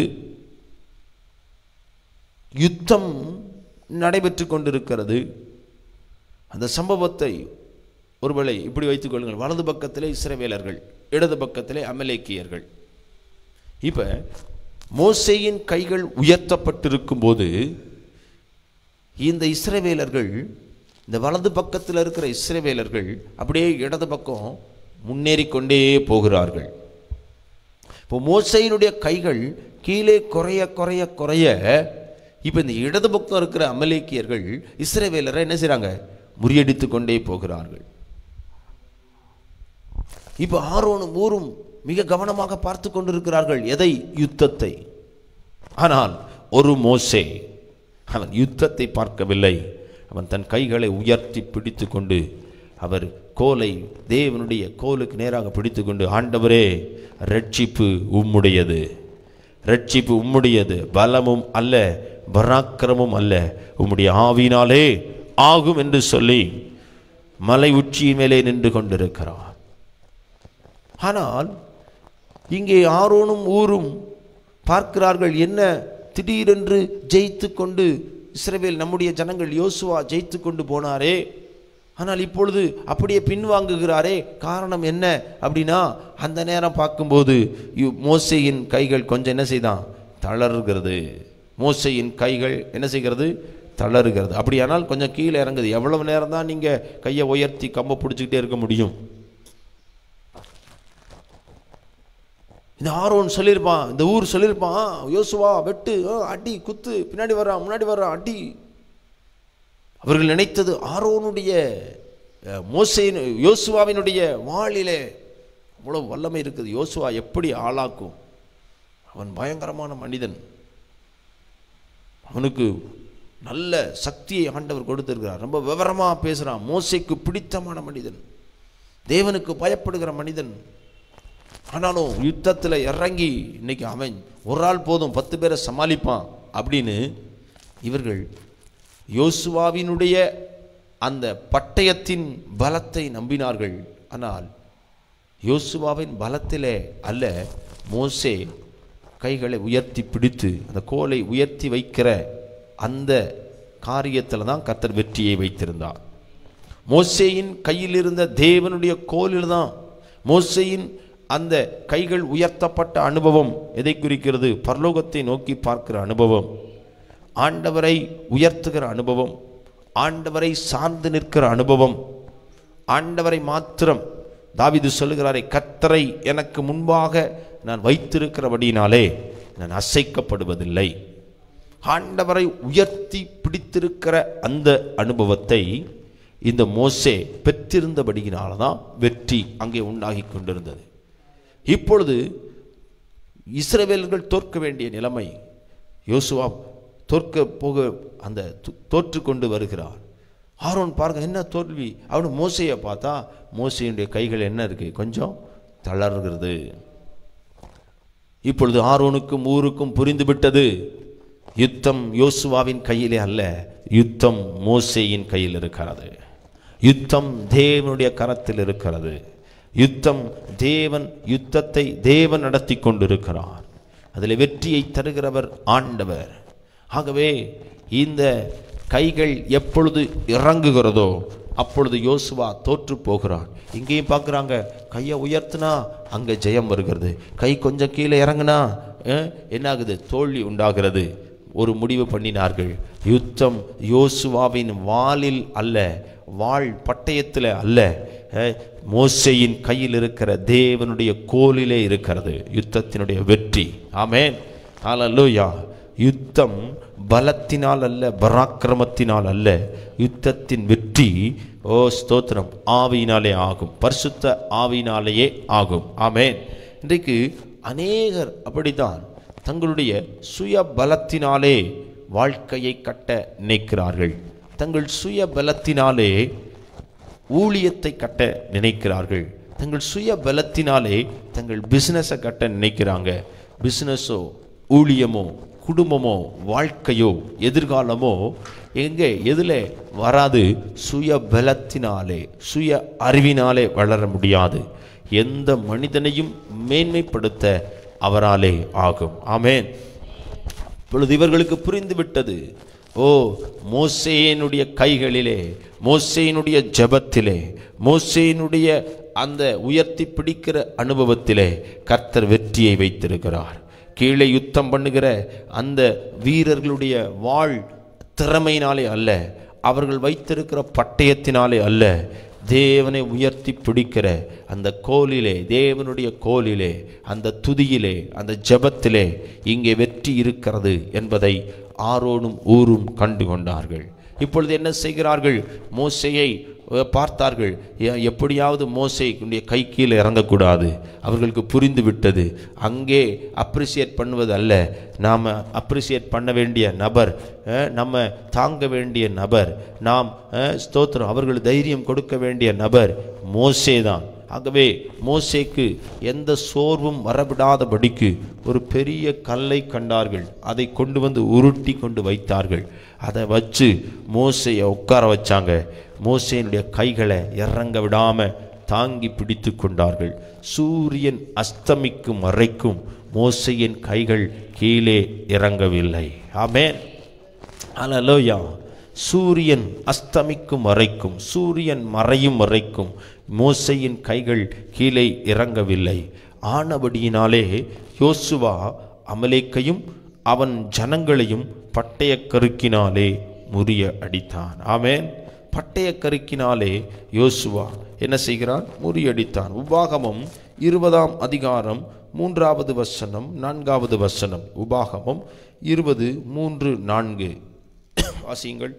யுத்தம் நடைபெற்று கொண்டிருக்கிறது. அந்த சம்பவத்தை ஒருவேளை இப்படி வைத்துக் கொள்ளுங்கள். வலது பக்கத்திலே இஸ்ரவேலர்கள், இடது பக்கத்திலே அமலேக்கியர்கள். இப்ப மோசேயின் கைகள் உயர்த்தப்பட்டிருக்கும் போது இந்த இஸ்ரவேலர்கள், இந்த வலது பக்கத்தில் இருக்கிற இஸ்ரவேலர்கள் அப்படியே இடது பக்கம் முன்னேறி கொண்டே போகிறார்கள். இப்போ மோசேயினுடைய கைகள் கீழே குறைய குறைய குறைய இப்போ இந்த இடது பக்கம் இருக்கிற அமலேக்கியர்கள் இஸ்ரவேலரை என்ன செய்றாங்க? முறியடித்து கொண்டே போகிறார்கள். இப்போ ஆரோனும் ஊரும் மிக கவனமாக பார்த்து கொண்டிருக்கிறார்கள். எதை? யுத்தத்தை. ஆனால் ஒரு மோசே அவன் யுத்தத்தை பார்க்கவில்லை. அவன் தன் கைகளை உயர்த்தி பிடித்து கொண்டு அவர் கோலை, தேவனுடைய கோலுக்கு நேராக பிடித்து கொண்டு, ஆண்டவரே, ரட்சிப்பு உம்முடையது, ரட்சிப்பு உம்முடையது, பலமும் அல்ல, பராக்கிரமும் அல்ல, உம்முடைய ஆவியினாலே ஆகும் என்று சொல்லி மலை உச்சியின் மேலே நின்று கொண்டிருக்கிறார். ஆனால் இங்கே ஆரோனும் ஊரும் பார்க்கிறார்கள், என்ன திடீரென்று ஜெயித்து கொண்டு இஸ்ரவேல், நம்முடைய ஜனங்கள், யோசுவா ஜெயித்து கொண்டு போனாரே, ஆனால் இப்பொழுது அப்படியே பின்வாங்குகிறாரே, காரணம் என்ன அப்படின்னா, அந்த நேரம் பார்க்கும்போது மோசேயின் கைகள் கொஞ்சம் என்ன செய்தான்? தளர்கிறது. மோசேயின் கைகள் என்ன செய்கிறது? தளருகிறது. அப்படியானால் கொஞ்சம் கீழே இறங்குது. எவ்வளவு நேரம் தான் நீங்கள் கையை உயர்த்தி கம்பை பிடிச்சிக்கிட்டே இருக்க முடியும்? இந்த ஆரோன் சொல்லியிருப்பான், இந்த ஊர் சொல்லியிருப்பான், யோசுவா வெட்டு, அடி, குத்து, பின்னாடி வர்றான், முன்னாடி வர்றான், அடி. அவர்கள் நினைத்தது ஆரோனுடைய, மோசேயின், யோசுவாவினுடைய வாளிலே அவ்வளவு வல்லமை இருக்குது, யோசுவா எப்படி ஆளாக்கும், அவன் பயங்கரமான மனிதன், அவனுக்கு நல்ல சக்தியை ஆண்டவர் கொடுத்திருக்கிறார், ரொம்ப விவரமாக பேசுகிறான், மோசேக்கு பிடித்தமான மனிதன், தேவனுக்கு பயப்படுகிற மனிதன். ஆனாலும் யுத்தத்தில் இறங்கி இன்னைக்கு அவன் ஒரு ஆள் போதும் 10 பேரை சமாளிப்பான் அப்படின்னு இவர்கள் யோசுவாவினுடைய அந்த பட்டயத்தின் பலத்தை நம்பினார்கள். ஆனால் யோசுவாவின் பலத்திலே அல்ல, மோசே கைகளை உயர்த்தி பிடித்து அந்த கோலை உயர்த்தி வைக்கிற அந்த காரியத்தில் தான் கர்த்தர் வெற்றியை வைத்திருந்தார். மோசேயின் கையில் இருந்த தேவனுடைய கோலில் தான் மோசேயின் அந்த கைகள் உயர்த்தப்பட்ட அனுபவம் எதை குறிக்கிறது? பரலோகத்தை நோக்கி பார்க்கிற அனுபவம், ஆண்டவரை உயர்த்துகிற அனுபவம், ஆண்டவரை சார்ந்து நிற்கிற அனுபவம், ஆண்டவரை மாத்திரம். தாவீது சொல்லுகிறாரே, கர்த்தரை எனக்கு முன்பாக நான் வைத்திருக்கிறபடியினாலே நான் அசைக்கப்படுவதில்லை. ஆண்டவரை உயர்த்தி பிடித்திருக்கிற அந்த அனுபவத்தை இந்த மோசே பெற்றிருந்தபடியினால்தான் வெற்றி அங்கே உண்டாகி கொண்டிருந்தது. இப்பொழுது இஸ்ரவேலர்கள் தோற்க வேண்டிய நிலைமை, யோசுவா தோற்க போக அந்த தோற்று கொண்டு வருகிறார். ஆரோன் பாருங்க, என்ன தோல்வி. அவனு மோசையை பார்த்தா மோசையுடைய கைகள் என்ன இருக்கு? கொஞ்சம் தளர்கிறது. இப்பொழுது ஆரோனுக்கும் ஊருக்கும் புரிந்துவிட்டது, யுத்தம் யோசுவாவின் கையிலே அல்ல, யுத்தம் மோசேயின் கையில் இருக்கிறது, யுத்தம் தேவனுடைய கரத்தில் இருக்கிறது, யுத்தம் தேவன், யுத்தத்தை தேவன் நடத்தி கொண்டிருக்கிறார், அதில் வெற்றியை தருகிறவர் ஆண்டவர். ஆகவே இந்த கைகள் எப்பொழுது இறங்குகிறதோ அப்பொழுது யோசுவா தோற்று போகிறான். இங்கேயும் பார்க்குறாங்க, கையை உயர்த்தினா அங்கே ஜெயம் வருகிறது, கை கொஞ்சம் கீழே இறங்குனா என்ன ஆகுது? தோல்வி உண்டாகிறது. ஒரு முடிவு பண்ணினார்கள், யுத்தம் யோசுவாவின் வாளில் அல்ல, வாள் பட்டயத்தில் அல்ல, மோசேயின் கையில் இருக்கிற தேவனுடைய கோலிலே இருக்கிறது யுத்தத்தினுடைய வெற்றி. ஆமென், ஹல்லேலூயா. யுத்தம் பலத்தினால் அல்ல, பராக்கிரமத்தினால் அல்ல, யுத்தத்தின் வெற்றி, ஓ ஸ்தோத்திரம், ஆவியினாலே ஆகும், பரிசுத்த ஆவியினாலேயே ஆகும். ஆமென். இன்றைக்கு அநேகர் அப்படித்தான் தங்களுடைய சுய பலத்தினாலே வாழ்க்கையை கட்ட நினைக்கிறார்கள், தங்கள் சுய பலத்தினாலே ஊழியத்தை கட்ட நினைக்கிறார்கள், தங்கள் சுய பலத்தினாலே தங்கள் பிஸ்னஸை கட்ட நினைக்கிறாங்க. பிஸ்னஸோ ஊழியமோ குடும்பமோ வாழ்க்கையோ எதிர்காலமோ எங்கே எதில் வராது? சுய பலத்தினாலே சுய அறிவினாலே வளர முடியாது. எந்த மனிதனையும் மேன்மைப்படுத்த அவராலே ஆகும். ஆமென். இப்பொழுது இவர்களுக்கு புரிந்துவிட்டது. ஓ, மோசேயினுடைய கைகளிலே, மோசேயினுடைய ஜெபத்திலே, மோசேயினுடைய அந்த உயர்த்தி பிடிக்கிற அனுபவத்திலே கர்த்தர் வெற்றியை வைத்திருக்கிறார். கீழே யுத்தம் பண்ணுகிற அந்த வீரர்களுடைய வாழ் திறமையினாலே அல்ல, அவர்கள் வைத்திருக்கிற பட்டயத்தினாலே அல்ல, தேவனை உயர்த்தி பிடிக்கிற அந்த கோலிலே, தேவனுடைய கோலிலே, அந்த துதியிலே, அந்த ஜெபத்திலே இங்கே வெற்றி இருக்கிறது என்பதை ஆரோனும் ஊரும் கண்டு கொண்டார்கள். இப்பொழுது என்ன செய்கிறார்கள்? மோசேயை பார்த்தார்கள். எப்படியாவது மோசேயுடைய கை கீழே இறங்கக்கூடாது. அவர்களுக்கு புரிந்து விட்டது. அங்கே அப்ரிசியேட் பண்ணுவது அல்ல, நாம் அப்ரிசியேட் பண்ண வேண்டிய நபர், நம்ம தாங்க வேண்டிய நபர், நாம் ஸ்தோத்திரம் அவர்கள் தைரியம் கொடுக்க வேண்டிய நபர் மோசே தான். ஆகவே மோசேக்கு எந்த சோர்வும் வரவிடாதபடிக்கு ஒரு பெரிய கல்லை கண்டார்கள். அதை கொண்டு வந்து உருட்டி கொண்டு வைத்தார்கள். அதை வச்சு மோசேயை உட்கார வச்சாங்க. மோசேனுடைய கைகளை இறங்க விடாம தாங்கி பிடித்து கொண்டார்கள். சூரியன் அஸ்தமிக்கும் வரைக்கும் மோசேயின் கைகள் கீழே இறங்கவில்லை. ஆமென். அல்லேலூயா. சூரியன் அஸ்தமிக்கும் வரைக்கும், சூரியன் மறையும் வரைக்கும் மோசேயின் கைகள் கீழே இறங்கவில்லை. ஆனபடியினாலே யோசுவா அமலேக்கையும் அவன் ஜனங்களையும் பட்டயக்கருக்கினாலே முறிய அடித்தான். ஆமென். பட்டயக்கருக்கினாலே யோசுவா என்ன செய்கிறான்? முறியடித்தான். உபாகமம் 20ஆம் அதிகாரம் 3வது வசனம் 4வது வசனம். உபாகமம் 20:3-4 வாசியுங்கள்.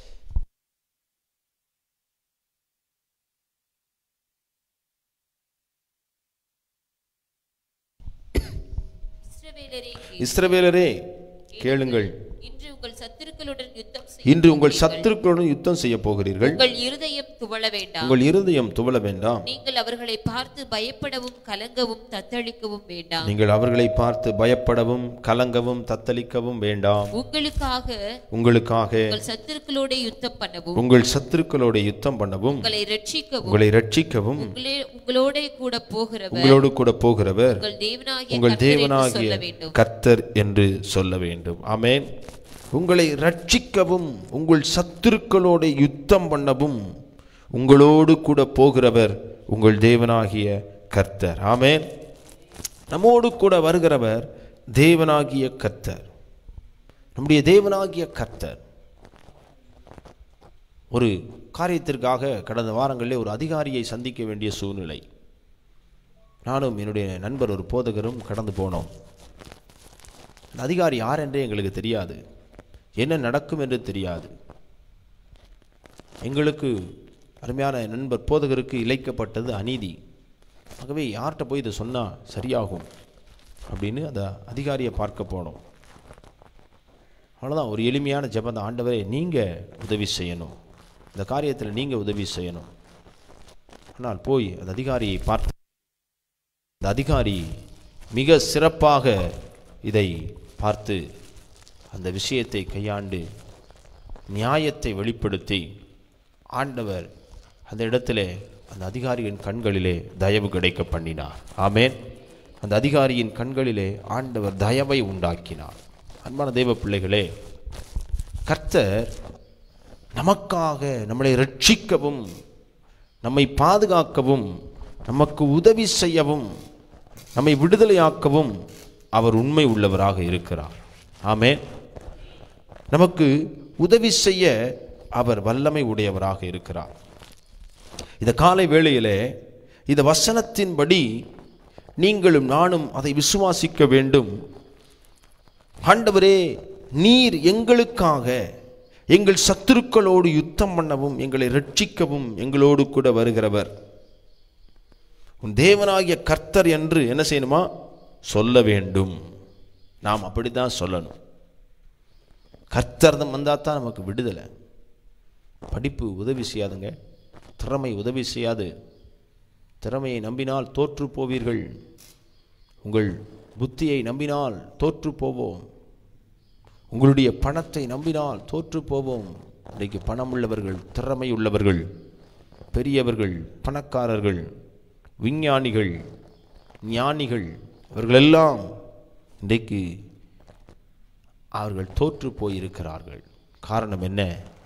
இஸ்ரவேலரே கேளுங்கள், இன்று உங்கள் சத்துருக்களுடன் யுத்தம் செய்ய போகிறீர்கள். உங்கள் இருதயம் துவள வேண்டாம். நீங்கள் அவர்களை பார்த்து பயப்படவும் கலங்கவும் தத்தளிக்கவும் வேண்டாம். நீங்கள் அவர்களை பார்த்து பயப்படவும் கலங்கவும் தத்தளிக்கவும் வேண்டாம். உங்களுக்காக உங்கள் சத்துருக்களோட யுத்தம் பண்ணவும், உங்களை ரட்சிக்கவும் உங்களோடு கூட போகிறவர் உங்கள் தேவனாகிய கர்த்தர் என்று சொல்ல வேண்டும். ஆமென். உங்களை ரட்சிக்கவும் உங்கள் சத்துருக்களோடு யுத்தம் பண்ணவும் உங்களோடு கூட போகிறவர் உங்கள் தேவனாகிய கர்த்தர். ஆமென். நம்மோடு கூட வருகிறவர் தேவனாகிய கர்த்தர், நம்முடைய தேவனாகிய கர்த்தர். ஒரு காரியத்திற்காக கடந்த வாரங்களிலே ஒரு அதிகாரியை சந்திக்க வேண்டிய சூழ்நிலை. நானும் என்னுடைய நண்பர் ஒரு போதகரும் கடந்து போனோம். அந்த அதிகாரி யார் என்றே எங்களுக்கு தெரியாது, என்ன நடக்கும் என்று தெரியாது. எங்களுக்கு அருமையான நண்பர் போதகருக்கு இழைக்கப்பட்டது அநீதி. ஆகவே யார்கிட்ட போய் இதை சொன்னால் சரியாகும் அப்படின்னு அந்த அதிகாரியை பார்க்க போனோம். அவ்வளோதான். ஒரு எளிமையான ஜெபம் தான். ஆண்டவரே, நீங்கள் உதவி செய்யணும், இந்த காரியத்தில் நீங்கள் உதவி செய்யணும். ஆனால் போய் அந்த அதிகாரியை பார்த்து, அந்த அதிகாரி மிக சிறப்பாக இதை பார்த்து அந்த விஷயத்தை கையாண்டு நியாயத்தை வெளிப்படுத்தி ஆண்டவர் அந்த இடத்துல அந்த அதிகாரியின் கண்களிலே தயவு கிடைக்க பண்ணினார். ஆமென். அந்த அதிகாரியின் கண்களிலே ஆண்டவர் தயவை உண்டாக்கினார். அன்பான தேவ பிள்ளைகளே, கர்த்தர் நமக்காக நம்மளை ரட்சிக்கவும் நம்மை பாதுகாக்கவும் நமக்கு உதவி செய்யவும் நம்மை விடுதலையாக்கவும் அவர் உண்மை உள்ளவராக இருக்கிறார். ஆமென். நமக்கு உதவி செய்ய அவர் வல்லமை உடையவராக இருக்கிறார். இந்த காலை வேளையிலே இந்த வசனத்தின்படி நீங்களும் நானும் அதை விசுவாசிக்க வேண்டும். ஆண்டவரே, நீர் எங்களுக்காக எங்கள் சத்துருக்களோடு யுத்தம் பண்ணவும் எங்களை ரட்சிக்கவும் எங்களோடு கூட வருகிறவர் உன் தேவனாகிய கர்த்தர் என்று என்ன செய்யணுமா? சொல்ல வேண்டும். நாம் அப்படித்தான் சொல்லணும். கர்த்தர்தம் வந்தால் தான் நமக்கு விடுதலை. படிப்பு உதவி செய்யாதுங்க, திறமை உதவி செய்யாது. திறமையை நம்பினால் தோற்று போவீர்கள். உங்கள் புத்தியை நம்பினால் தோற்று போவோம். உங்களுடைய பணத்தை நம்பினால் தோற்று போவோம். இன்றைக்கு பணம் உள்ளவர்கள், திறமை உள்ளவர்கள், பெரியவர்கள், பணக்காரர்கள், விஞ்ஞானிகள், ஞானிகள், இவர்களெல்லாம் இன்றைக்கு அவர்கள் தோற்று போயிருக்கிறார்கள். காரணம் என்ன?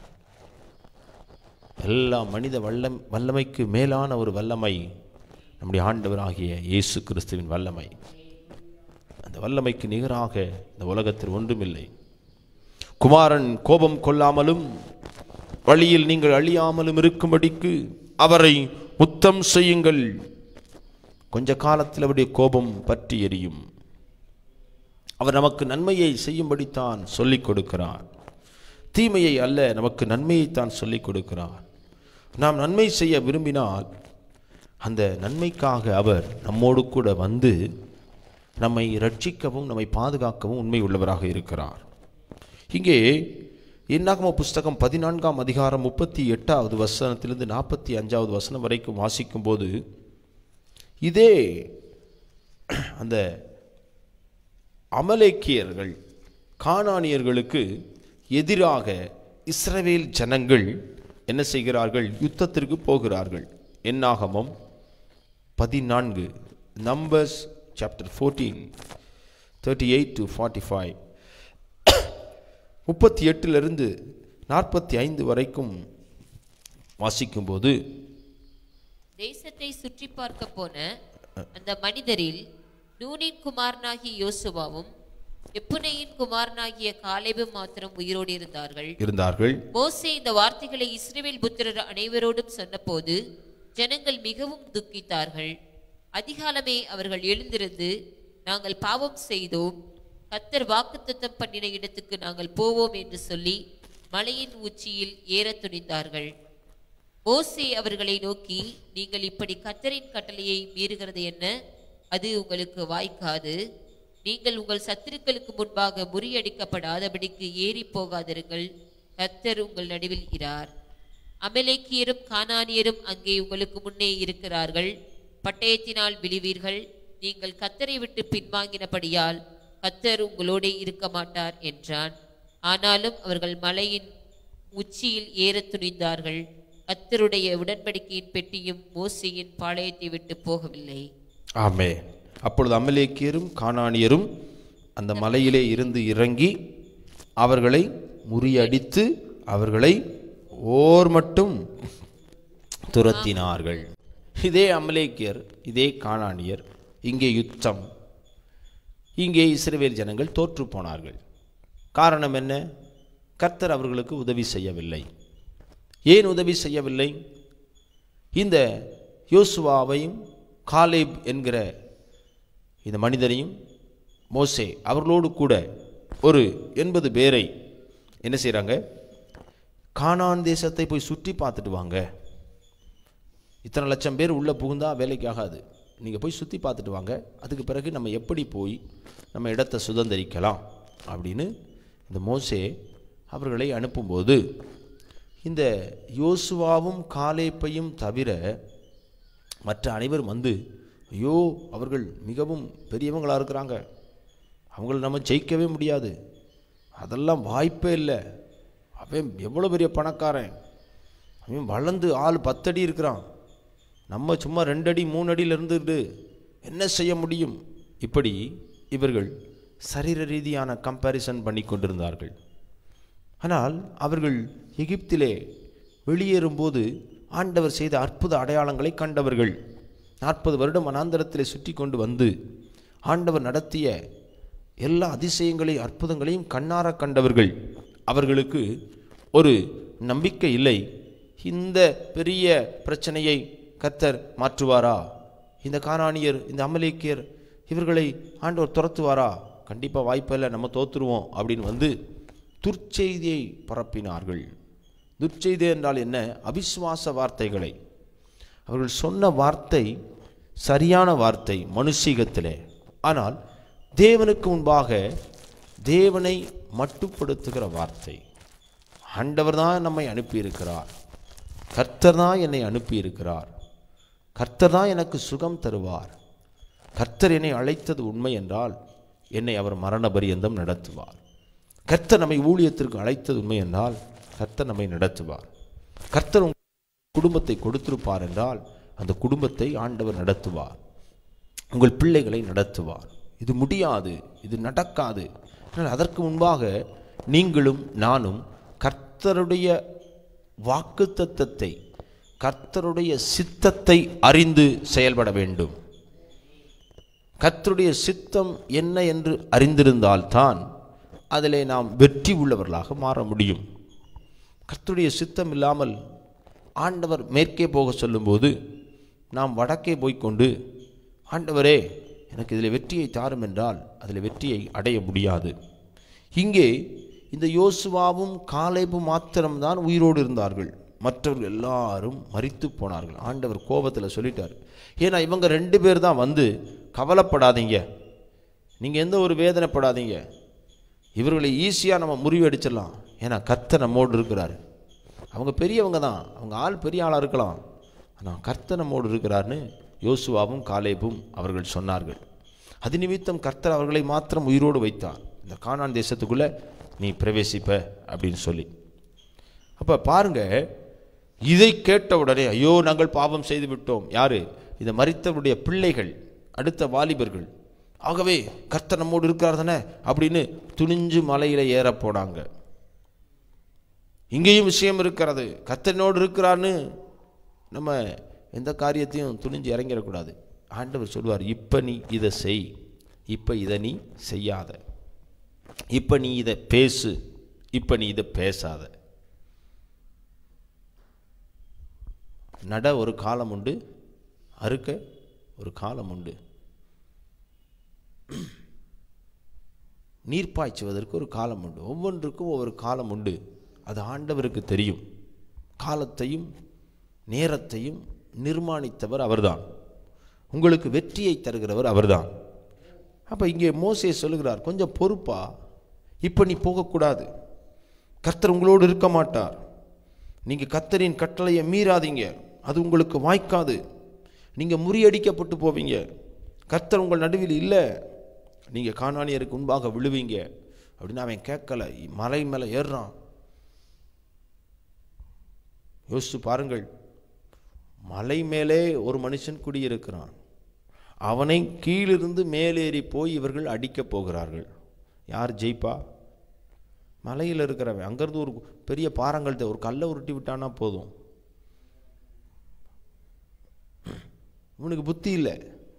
எல்லா மனித வல்லமைக்கு மேலான ஒரு வல்லமை நம்முடைய ஆண்டவராகிய இயேசு கிறிஸ்துவின் வல்லமை. அந்த வல்லமைக்கு நிகராக இந்த உலகத்தில் ஒன்றுமில்லை. குமாரன் கோபம் கொள்ளாமலும் வழியில் நீங்கள் அழியாமலும் இருக்கும்படிக்கு அவரை முத்தம் செய்யுங்கள். கொஞ்ச காலத்தில் அவருடைய கோபம் பற்றி எரியும். அவர் நமக்கு நன்மையை செய்யும்படித்தான் சொல்லிக் கொடுக்கிறார். தீமையை அல்ல, நமக்கு நன்மையைத்தான் சொல்லிக் கொடுக்கிறார். நாம் நன்மை செய்ய விரும்பினால் அந்த நன்மைக்காக அவர் நம்மோடு கூட வந்து நம்மை ரட்சிக்கவும் நம்மை பாதுகாக்கவும் உண்மை உள்ளவராக இருக்கிறார். இங்கே என்னாகம புஸ்தகம் 14ஆம் அதிகாரம் 38வது வசனத்திலிருந்து 45வது வசனம் வரைக்கும் வாசிக்கும் போது இதே அந்த அமலேக்கியர்கள் கானானியர்களுக்கு எதிராக இஸ்ரவேல் ஜனங்கள் என்ன செய்கிறார்கள்? யுத்தத்திற்கு போகிறார்கள். என்னாகமம் 14, நம்பர்ஸ் சாப்டர் 14 38 to 45, 38 45 வரைக்கும் வாசிக்கும்போது, தேசத்தை சுற்றி பார்க்க போன அந்த மனிதரில் நூனின் குமாரனாகிய யோசுவாவும் எப்புனேயின் குமாரனாகிய காலேபும் மாத்திரம் உயிரோடு இருந்தார்கள். மோசே இந்த வார்த்தைகளை இஸ்ரவேல் புத்திரர் அனைவரோடும் சொன்னபோது ஜனங்கள் மிகவும் துக்கித்தார்கள். அதிகாலமே அவர்கள் எழுந்திருந்து, நாங்கள் பாவம் செய்தோம், கர்த்தர் வாக்குத்தத்தம் பண்ணின இடத்துக்கு நாங்கள் போவோம் என்று சொல்லி மலையின் உச்சியில் ஏற துணிந்தார்கள். மோசே அவர்களை நோக்கி, நீங்கள் இப்படி கர்த்தரின் கட்டளையை மீறுகிறது என்ன? அது உங்களுக்கு வாய்க்காது. நீங்கள் உங்கள் சத்துருக்களுக்கு முன்பாக முறியடிக்கப்படாதபடிக்கு ஏறி போகாதிருங்கள். கர்த்தர் உங்கள் நடுவில் இரார். அமலேக்கியரும் கானானியரும் அங்கே உங்களுக்கு முன்னே இருக்கிறார்கள். பட்டயத்தினால் விழுவீர்கள். நீங்கள் கர்த்தரை விட்டு பின்வாங்கினபடியால் கர்த்தர் உங்களோடு இருக்க மாட்டார் என்றான். ஆனாலும் அவர்கள் மலையின் உச்சியில் ஏற துணிந்தார்கள். கர்த்தருடைய உடன்படிக்கையின் பெட்டியும் மோசேயின் பாளையத்தை விட்டு போகவில்லை. ஆமென். அப்பொழுது அமலேக்கியரும் கானானியரும் அந்த மலையிலே இருந்து இறங்கி அவர்களை முறியடித்து அவர்களை ஓர் மட்டும் துரத்தினார்கள். இதே அமலேக்கியர், இதே கானானியர், இங்கே யுத்தம், இங்கே இஸ்ரவேல் ஜனங்கள் தோற்று போனார்கள். காரணம் என்ன? கர்த்தர் அவர்களுக்கு உதவி செய்யவில்லை. ஏன் உதவி செய்யவில்லை? இந்த யோசுவாவையும் காலேப் என்கிற இந்த மனிதனையும் மோசே அவர்களோடு கூட ஒரு 80 பேரை என்ன செய்கிறாங்க? கானான் தேசத்தை போய் சுற்றி பார்த்துட்டு வாங்க. இத்தனை லட்சம் பேர் உள்ளே புகுந்தா வேலைக்கு ஆகாது. நீங்கள் போய் சுற்றி பார்த்துட்டு வாங்க. அதுக்கு பிறகு நம்ம எப்படி போய் நம்ம இடத்தை சுதந்திரிக்கலாம் அப்படின்னு இந்த மோசே அவர்களை அனுப்பும்போது, இந்த யோசுவாவும் காலேப்பையும் தவிர மற்ற அனைவரும் வந்து, ஐயோ அவர்கள் மிகவும் பெரியவங்களாக இருக்கிறாங்க, அவங்கள நம்ம ஜெயிக்கவே முடியாது, அதெல்லாம் வாய்ப்பே இல்லை, அவன் எவ்வளோ பெரிய பணக்காரன், அவன் வளர்ந்து ஆள் 10 அடி இருக்கிறான், நம்ம சும்மா 2 அடி 3 அடியில் இருந்துட்டு என்ன செய்ய முடியும்? இப்படி இவர்கள் சரீர ரீதியான கம்பேரிசன் பண்ணி கொண்டிருந்தார்கள். ஆனால் அவர்கள் எகிப்திலே வெளியேறும்போது ஆண்டவர் செய்த அற்புத அடையாளங்களை கண்டவர்கள். 40 வருடம் வனாந்தரத்திலே சுற்றி கொண்டு வந்து ஆண்டவர் நடத்திய எல்லா அதிசயங்களையும் அற்புதங்களையும் கண்ணார கண்டவர்கள். அவர்களுக்கு ஒரு நம்பிக்கை இல்லை. இந்த பெரிய பிரச்சனையை கர்த்தர் மாற்றுவாரா? இந்த கானானியர், இந்த அமலேக்கியர், இவர்களை ஆண்டவர் துரத்துவாரா? கண்டிப்பாக வாய்ப்பில்லை, நம்ம தோற்றுருவோம் அப்படின்னு வந்து துர்ச்செய்தியை பரப்பினார்கள். துர்ச்செய்தி என்றால் என்ன? அவிசுவாச வார்த்தைகளை. அவர்கள் சொன்ன வார்த்தை சரியான வார்த்தை மனுஷீகத்திலே, ஆனால் தேவனுக்கு முன்பாக தேவனை மட்டுப்படுத்துகிற வார்த்தை. ஆண்டவர் தான் நம்மை அனுப்பியிருக்கிறார், கர்த்தர் தான் என்னை அனுப்பியிருக்கிறார், கர்த்தர் தான் எனக்கு சுகம் தருவார், கர்த்தர் என்னை அழைத்தது உண்மை என்றால் என்னை அவர் மரண பரியந்தம் நடத்துவார், கர்த்தர் நம்மை ஊழியத்திற்கு அழைத்தது உண்மை என்றால் கர்த்தர் நம்மை நடத்துவார். கர்த்தர் உங்கள் குடும்பத்தை கொடுத்திருப்பார் என்றால் அந்த குடும்பத்தை ஆண்டவர் நடத்துவார். உங்கள் பிள்ளைகளை நடத்துவார். இது முடியாது, இது நடக்காது. ஆனால் அதற்கு முன்பாக நீங்களும் நானும் கர்த்தருடைய வாக்குத்தத்தத்தை, கர்த்தருடைய சித்தத்தை அறிந்து செயல்பட வேண்டும். கர்த்தருடைய சித்தம் என்ன என்று அறிந்திருந்தால்தான் அதிலே நாம் வெற்றி உள்ளவர்களாக மாற முடியும். கர்த்தருடைய சித்தம் இல்லாமல் ஆண்டவர் மேற்கே போக சொல்லும்போது நாம் வடக்கே போய்கொண்டு ஆண்டவரே எனக்கு இதில் வெற்றியை தாரும் என்றால் அதில் வெற்றியை அடைய முடியாது. இங்கே இந்த யோசுவாவும் காலேபும் மாத்திரம்தான் உயிரோடு இருந்தார்கள். மற்றவர்கள் எல்லாரும் மரித்து போனார்கள். ஆண்டவர் கோபத்தில் சொல்லிட்டார். ஏன்னா இவங்க 2 பேர் தான் வந்து கவலைப்படாதீங்க, நீங்கள் எந்த ஒரு வேதனைப்படாதீங்க, இவர்களை ஈஸியாக நம்ம முறிவடிச்சிடலாம், ஏன்னா கர்த்தர் நம்மோடு இருக்கிறார். அவங்க பெரியவங்க தான், அவங்க ஆள் பெரிய ஆளாக இருக்கலாம், ஆனால் கர்த்தர் நம்மோடு இருக்கிறார்னு யோசுவாவும் காலேபும் அவர்கள் சொன்னார்கள். அது நிமித்தம் கர்த்தர் அவர்களை மாத்திரம் உயிரோடு வைத்தார். இந்த கானான் தேசத்துக்குள்ளே நீ பிரவேசிப்ப அப்படின்னு சொல்லி. அப்போ பாருங்க, இதை கேட்ட உடனே ஐயோ நாங்கள் பாவம் செய்து விட்டோம். யாரு? இந்த மரித்தவருடைய பிள்ளைகள், அடுத்த வாலிபர்கள். ஆகவே கர்த்தர் நம்மோடு இருக்கிறார் தானே அப்படின்னு துணிஞ்சு மலையில ஏற போனாங்க. இங்கேயும் விஷயம் இருக்கிறது. கர்த்தனோடு இருக்கிறான்னு நம்ம எந்த காரியத்தையும் துணிஞ்சு இறங்கிடக்கூடாது. ஆண்டவர் சொல்வார், இப்போ நீ இதை செய், இப்போ இதை நீ செய்யாத, இப்போ நீ இதை பேசு, இப்போ நீ இதை பேசாத. நட ஒரு காலம் உண்டு, அறுக்க ஒரு காலம் உண்டு, நீர் பாய்ச்சுவதற்கு ஒரு காலம் உண்டு. ஒவ்வொன்றுக்கும் ஒவ்வொரு காலம் உண்டு. அது ஆண்டவருக்கு தெரியும். காலத்தையும் நேரத்தையும் நிர்மாணித்தவர் அவர்தான். உங்களுக்கு வெற்றியை தருகிறவர் அவர்தான். அப்போ இங்கே மோசே சொல்லுகிறார், கொஞ்சம் பொறுப்பா, இப்போ நீ போகக்கூடாது, கர்த்தர் உங்களோடு இருக்க மாட்டார், நீங்கள் கர்த்தரின் கட்டளையை மீறாதீங்க, அது உங்களுக்கு வாய்க்காது, நீங்கள் முறியடிக்கப்பட்டு போவீங்க, கர்த்தர் உங்கள் நடுவில் இல்லை, நீங்கள் கானானியருக்கு முன்பாக விழுவீங்க அப்படின்னு அவன் கேட்கல. மலை மேலே ஏறுறான். யோசிச்சு பாருங்கள், மலை மேலே ஒரு மனுஷன் குடியிருக்கிறான். அவனை கீழிருந்து மேலேறி போய் இவர்கள் அடிக்கப் போகிறார்கள். யார் ஜெயிப்பா? மலையில் இருக்கிறவன். அங்கேருந்து ஒரு பெரிய பாறாங்கல்ட்ட ஒரு கல்லை உருட்டி விட்டானா போதும். இவனுக்கு புத்தி இல்லை.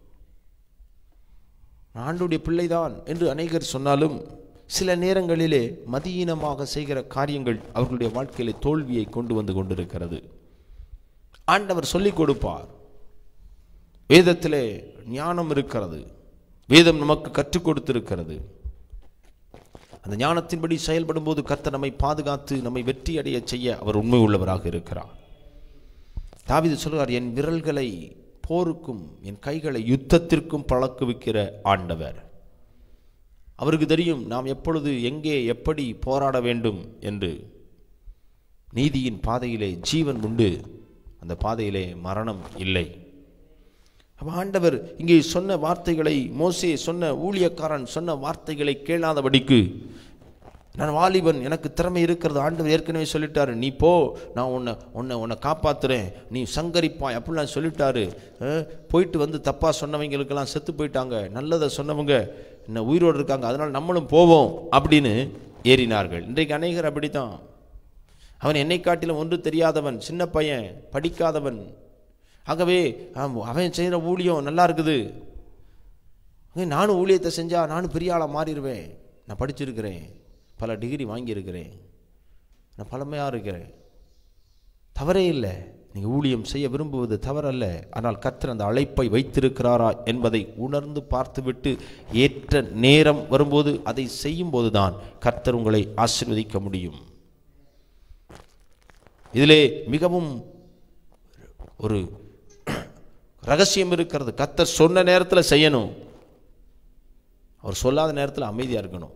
ஆண்டவருடைய பிள்ளைதான் என்று அநேகர் சொன்னாலும் சில நேரங்களிலே மதியீனமாக செய்கிற காரியங்கள் அவர்களுடைய வாழ்க்கையிலே தோல்வியை கொண்டு வந்து கொண்டிருக்கிறது. ஆண்டவர் சொல்லிக் கொடுப்பார். வேதத்திலே ஞானம் இருக்கிறது. வேதம் நமக்கு கற்றுக் கொடுத்திருக்கிறது. அந்த ஞானத்தின்படி செயல்படும் போது கர்த்தர் நம்மை பாதுகாத்து நம்மை வெற்றி அடைய செய்ய அவர் உண்மை உள்ளவராக இருக்கிறார். தாவீது சொல்கிறார், என் விரல்களை போருக்கும் என் கைகளை யுத்தத்திற்கும் பழக்குவிக்கிற ஆண்டவர். அவருக்கு தெரியும் நாம் எப்பொழுது எங்கே எப்படி போராட வேண்டும் என்று. நீதியின் பாதையிலே ஜீவன் உண்டு, அந்த பாதையிலே மரணம் இல்லை. ஆண்டவர் இங்கே சொன்ன வார்த்தைகளை, மோசே சொன்ன, ஊழியக்காரன் சொன்ன வார்த்தைகளை கேளாதபடிக்கு, நான் வாலிபன், எனக்கு திறமை இருக்கிறது, ஆண்டவர் ஏற்கனவே சொல்லிட்டாரு, நீ போ, நான் உன்னை காப்பாற்றுறேன், நீ சங்கரிப்பாய் அப்படிலாம் சொல்லிட்டாரு. போயிட்டு வந்து தப்பாக சொன்னவங்களுக்கெல்லாம் செத்து போயிட்டாங்க, நல்லதை சொன்னவங்க இன்னும் உயிரோடு இருக்காங்க, அதனால் நம்மளும் போவோம் அப்படின்னு ஏறினார்கள். இன்றைக்கு அநேகர் அப்படித்தான். அவன் என்னை காட்டிலும் ஒன்று தெரியாதவன், சின்ன பையன், படிக்காதவன், ஆகவே அவன் செய்கிற ஊழியம் நல்லா இருக்குது, நானும் ஊழியத்தை செஞ்சால் நானும் பெரிய ஆளாக மாறிடுவேன், நான் படிச்சிருக்கிறேன், பல டிகிரி வாங்கியிருக்கிறேன், நான் பழமையாக இருக்கிறேன். தவறே இல்லை, நீங்கள் ஊழியம் செய்ய விரும்புவது தவறல்ல. ஆனால் கர்த்தர் அந்த அழைப்பை வைத்திருக்கிறாரா என்பதை உணர்ந்து பார்த்துவிட்டு ஏற்ற நேரம் வரும்போது அதை செய்யும் போது தான் கர்த்தர் உங்களை ஆசீர்வதிக்க முடியும். இதிலே மிகவும் ஒரு ரகசியம் இருக்கிறது. கர்த்தர் சொன்ன நேரத்தில் செய்யணும், அவர் சொல்லாத நேரத்தில் அமைதியாக இருக்கணும்.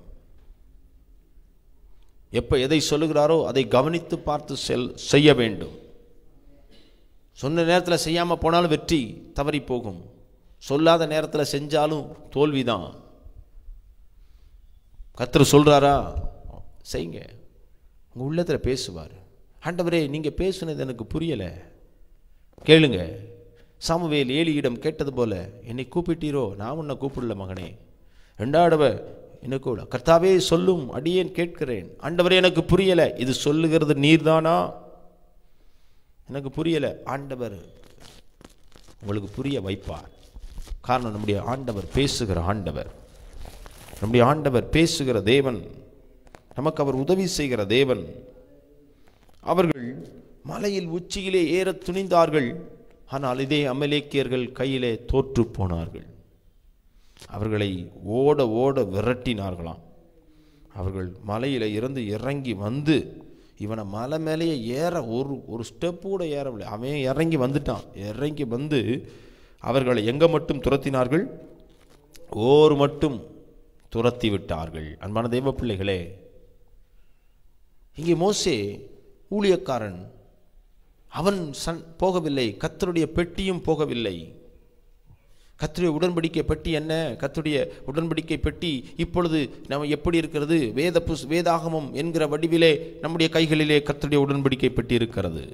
எப்போ எதை சொல்லுகிறாரோ அதை கவனித்து பார்த்து செய்ய வேண்டும். சொன்ன நேரத்தில் செய்யாமல் போனாலும் வெற்றி தவறி போகும், சொல்லாத நேரத்தில் செஞ்சாலும் தோல்விதான். கர்த்தர் சொல்கிறாரா, செய்யுங்க. உங்கள் உள்ளத்தில் பேசுவார். ஆண்டவரே நீங்கள் பேசுனது எனக்கு புரியலை, கேளுங்க. சாமுவேல் ஏலியிடம் கேட்டது போல, என்னை கூப்பிட்டீரோ, நான் உன்னை கூப்பிடல மகனே. ரெண்டாவது என்ன கூட, கர்த்தாவே சொல்லும், அடியேன் கேட்கிறேன். ஆண்டவரே எனக்கு புரியலை, இது சொல்லுகிறது நீர்தானா, எனக்கு புரியலை. ஆண்டவர் உங்களுக்கு புரிய வைப்பார். காரணம், நம்முடைய ஆண்டவர் பேசுகிற ஆண்டவர், நம்முடைய ஆண்டவர் பேசுகிற தேவன், நமக்கு அவர் உதவி செய்கிற தேவன். அவர்கள் மலையில் உச்சியிலே ஏற துணிந்தார்கள். ஆனால் இதே அமலேக்கியர்கள் கையிலே தோற்று போனார்கள். அவர்களை ஓட ஓட விரட்டினார்களாம். அவர்கள் மலையில் இருந்து இறங்கி வந்து, இவனை மலை மேலேயே ஏற ஒரு ஸ்டெப்பு கூட ஏறவில்லை, அவன் இறங்கி வந்துட்டான். இறங்கி வந்து அவர்களை எங்கே மட்டும் துரத்தினார்கள்? ஓர் மட்டும் துரத்தி விட்டார்கள். அன்பான தெய்வ பிள்ளைகளே, இங்கே மோசே ஊழியக்காரன், அவன் போகவில்லை, கர்த்தருடைய பெட்டியும் போகவில்லை. கர்த்தருடைய உடன்படிக்கை பெட்டி என்ன? கர்த்தருடைய உடன்படிக்கை பெட்டி இப்பொழுது நம்ம எப்படி இருக்கிறது? வேதாகமம் என்கிற வடிவிலே நம்முடைய கைகளிலே கர்த்தருடைய உடன்படிக்கை பெட்டி இருக்கிறது.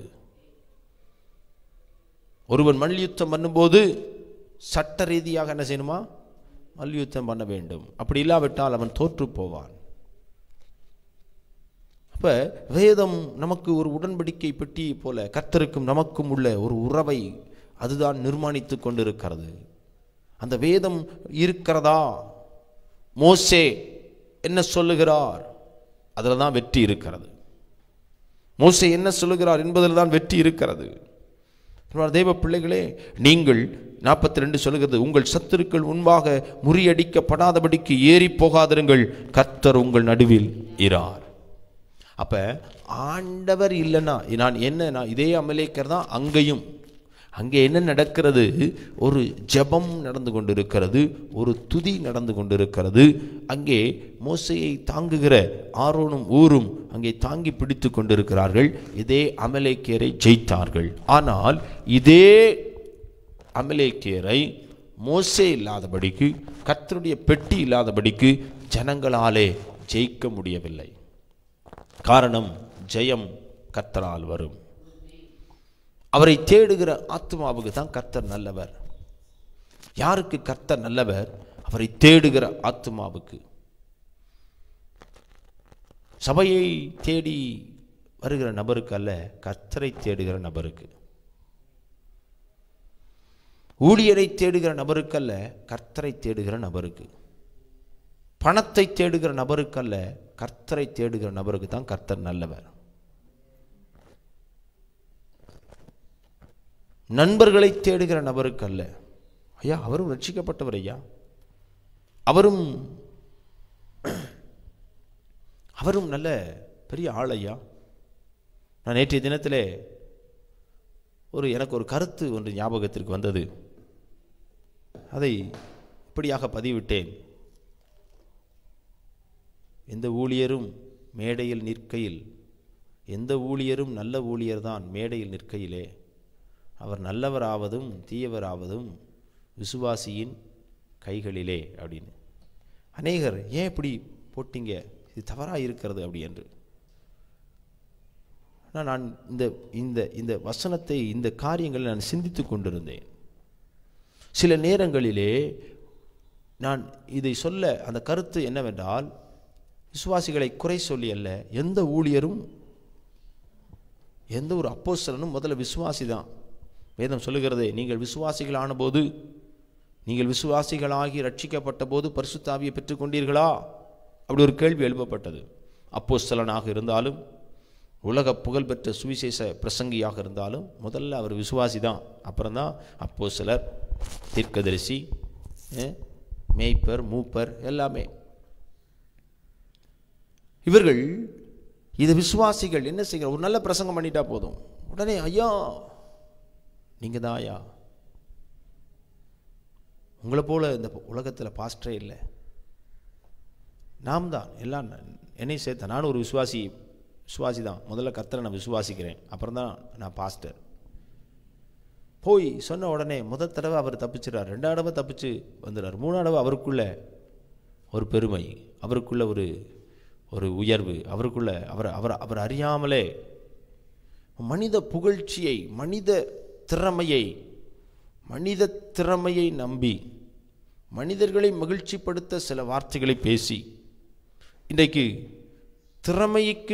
ஒருவன் மல்யுத்தம் பண்ணும்போது சட்ட ரீதியாக என்ன செய்யணுமா? மல்யுத்தம் பண்ண வேண்டும். அப்படி இல்லாவிட்டால் அவன் தோற்று போவான். அப்போ வேதம் நமக்கு ஒரு உடன்படிக்கை பெட்டி போல கர்த்தருக்கும் நமக்கும் உள்ள ஒரு உறவை அதுதான் நிர்மாணித்து கொண்டிருக்கிறது. அந்த வேதம் இருக்கிறதா? மோசே என்ன சொல்லுகிறார், அதில் தான் வெற்றி இருக்கிறது. மோசே என்ன சொல்லுகிறார் என்பதில் தான் வெற்றி இருக்கிறது. தேவ பிள்ளைகளே, நீங்கள் 42 சொல்லுகிறது, உங்கள் சத்துருக்கள் முன்பாக முறியடிக்கப்படாதபடிக்கு ஏறி போகாதிருங்கள், கர்த்தர் உங்கள் நடுவில் இரார். அப்ப ஆண்டவர் இல்லைன்னா நான் இதே அமலேக்கர் தான். அங்கே என்ன நடக்கிறது? ஒரு ஜெபம் நடந்து கொண்டிருக்கிறது, ஒரு துதி நடந்து கொண்டிருக்கிறது. அங்கே மோசையை தாங்குகிற ஆரோனும் ஊரும் அங்கே தாங்கி பிடித்து கொண்டிருக்கிறார்கள். இதே அமலேக்கியரை ஜெயித்தார்கள். ஆனால் இதே அமலேக்கியரை மோசே இல்லாதபடிக்கு, கர்த்தருடைய பெட்டி இல்லாதபடிக்கு ஜனங்களாலே ஜெயிக்க முடியவில்லை. காரணம், ஜெயம் கர்த்தரால் வரும். அவரை தேடுகிற ஆத்துமாவுக்கு தான் கர்த்தர் நல்லவர். யாருக்கு கர்த்தர் நல்லவர்? அவரை தேடுகிற ஆத்துமாவுக்கு. சபையை தேடி வருகிற நபருக்கு அல்ல, கர்த்தரை தேடுகிற நபருக்கு. ஊழியரை தேடுகிற நபருக்கு அல்ல, கர்த்தரை தேடுகிற நபருக்கு. பணத்தை தேடுகிற நபருக்கு அல்ல, கர்த்தரை தேடுகிற நபருக்கு தான் கர்த்தர் நல்லவர். நண்பர்களை தேடுகிற நபருக்கு அல்ல. ஐயா அவரும் ரட்சிக்கப்பட்டவர், ஐயா அவரும் நல்ல பெரிய ஆள் ஐயா. நான் நேற்றைய தினத்திலே எனக்கு ஒரு கருத்து ஒன்று ஞாபகத்திற்கு வந்தது. அதை இப்படியாக பதிவிட்டேன். எந்த ஊழியரும் மேடையில் நிற்கையில், எந்த ஊழியரும் நல்ல ஊழியர் தான் மேடையில் நிற்கையிலே அவர் நல்லவராவதும் தீயவராவதும் விசுவாசியின் கைகளிலே அப்படின்னு. அநேகர் ஏன் இப்படி போட்டிங்க, இது தவறாக இருக்கிறது அப்படி என்று. ஆனால் நான் இந்த வசனத்தை, இந்த காரியங்களை நான் சிந்தித்து கொண்டிருந்தேன். சில நேரங்களிலே நான் இதை சொல்ல அந்த கருத்து என்னவென்றால், விசுவாசிகளை குறை சொல்லி அல்ல, எந்த ஊழியரும் எந்த ஒரு அப்போஸ்தலனும் முதல்ல விசுவாசி தான். வேதம் சொல்லுகிறது, நீங்கள் விசுவாசிகளான போது, நீங்கள் விசுவாசிகளாகி ரட்சிக்கப்பட்ட போது பரிசுத்த ஆவியை பெற்றுக்கொண்டீர்களா? அப்படி ஒரு கேள்வி எழுப்பப்பட்டது. அப்போஸ்தலனாக இருந்தாலும், உலக புகழ்பெற்ற சுவிசேஷ பிரசங்கியாக இருந்தாலும் முதல்ல அவர் விசுவாசி தான். அப்புறம்தான் அப்போஸ்தலர், தீர்க்கதரிசி, மேய்ப்பர், மூப்பர் எல்லாமே. இவர்கள் இது விசுவாசிகள் என்ன செய்கிற, ஒரு நல்ல பிரசங்கம் பண்ணிட்டா போதும், உடனே ஐயா நீங்கள் தான் ஐயா, உங்களை போல இந்த உலகத்தில் பாஸ்டரே இல்லை, நாம் தான் எல்லாம், என்னை சேர்த்த நானும் ஒரு விசுவாசி தான். முதல்ல கர்த்தரை நான் விசுவாசிக்கிறேன், அப்புறம் தான் நான் பாஸ்டர். போய் சொன்ன உடனே முதல் தடவை அவர் தப்பிச்சிடறார், ரெண்டாவது தடவை தப்பிச்சு வந்துடுறார், மூணாவது தடவை அவருக்குள்ள ஒரு பெருமை, அவருக்குள்ள ஒரு உயர்வு அவருக்குள்ள. அவர் அறியாமலே மனித புகழ்ச்சியை, மனித திறமையை நம்பி மனிதர்களை மகிழ்ச்சிப்படுத்த சில வார்த்தைகளை பேசி இன்றைக்கு திறமைக்கு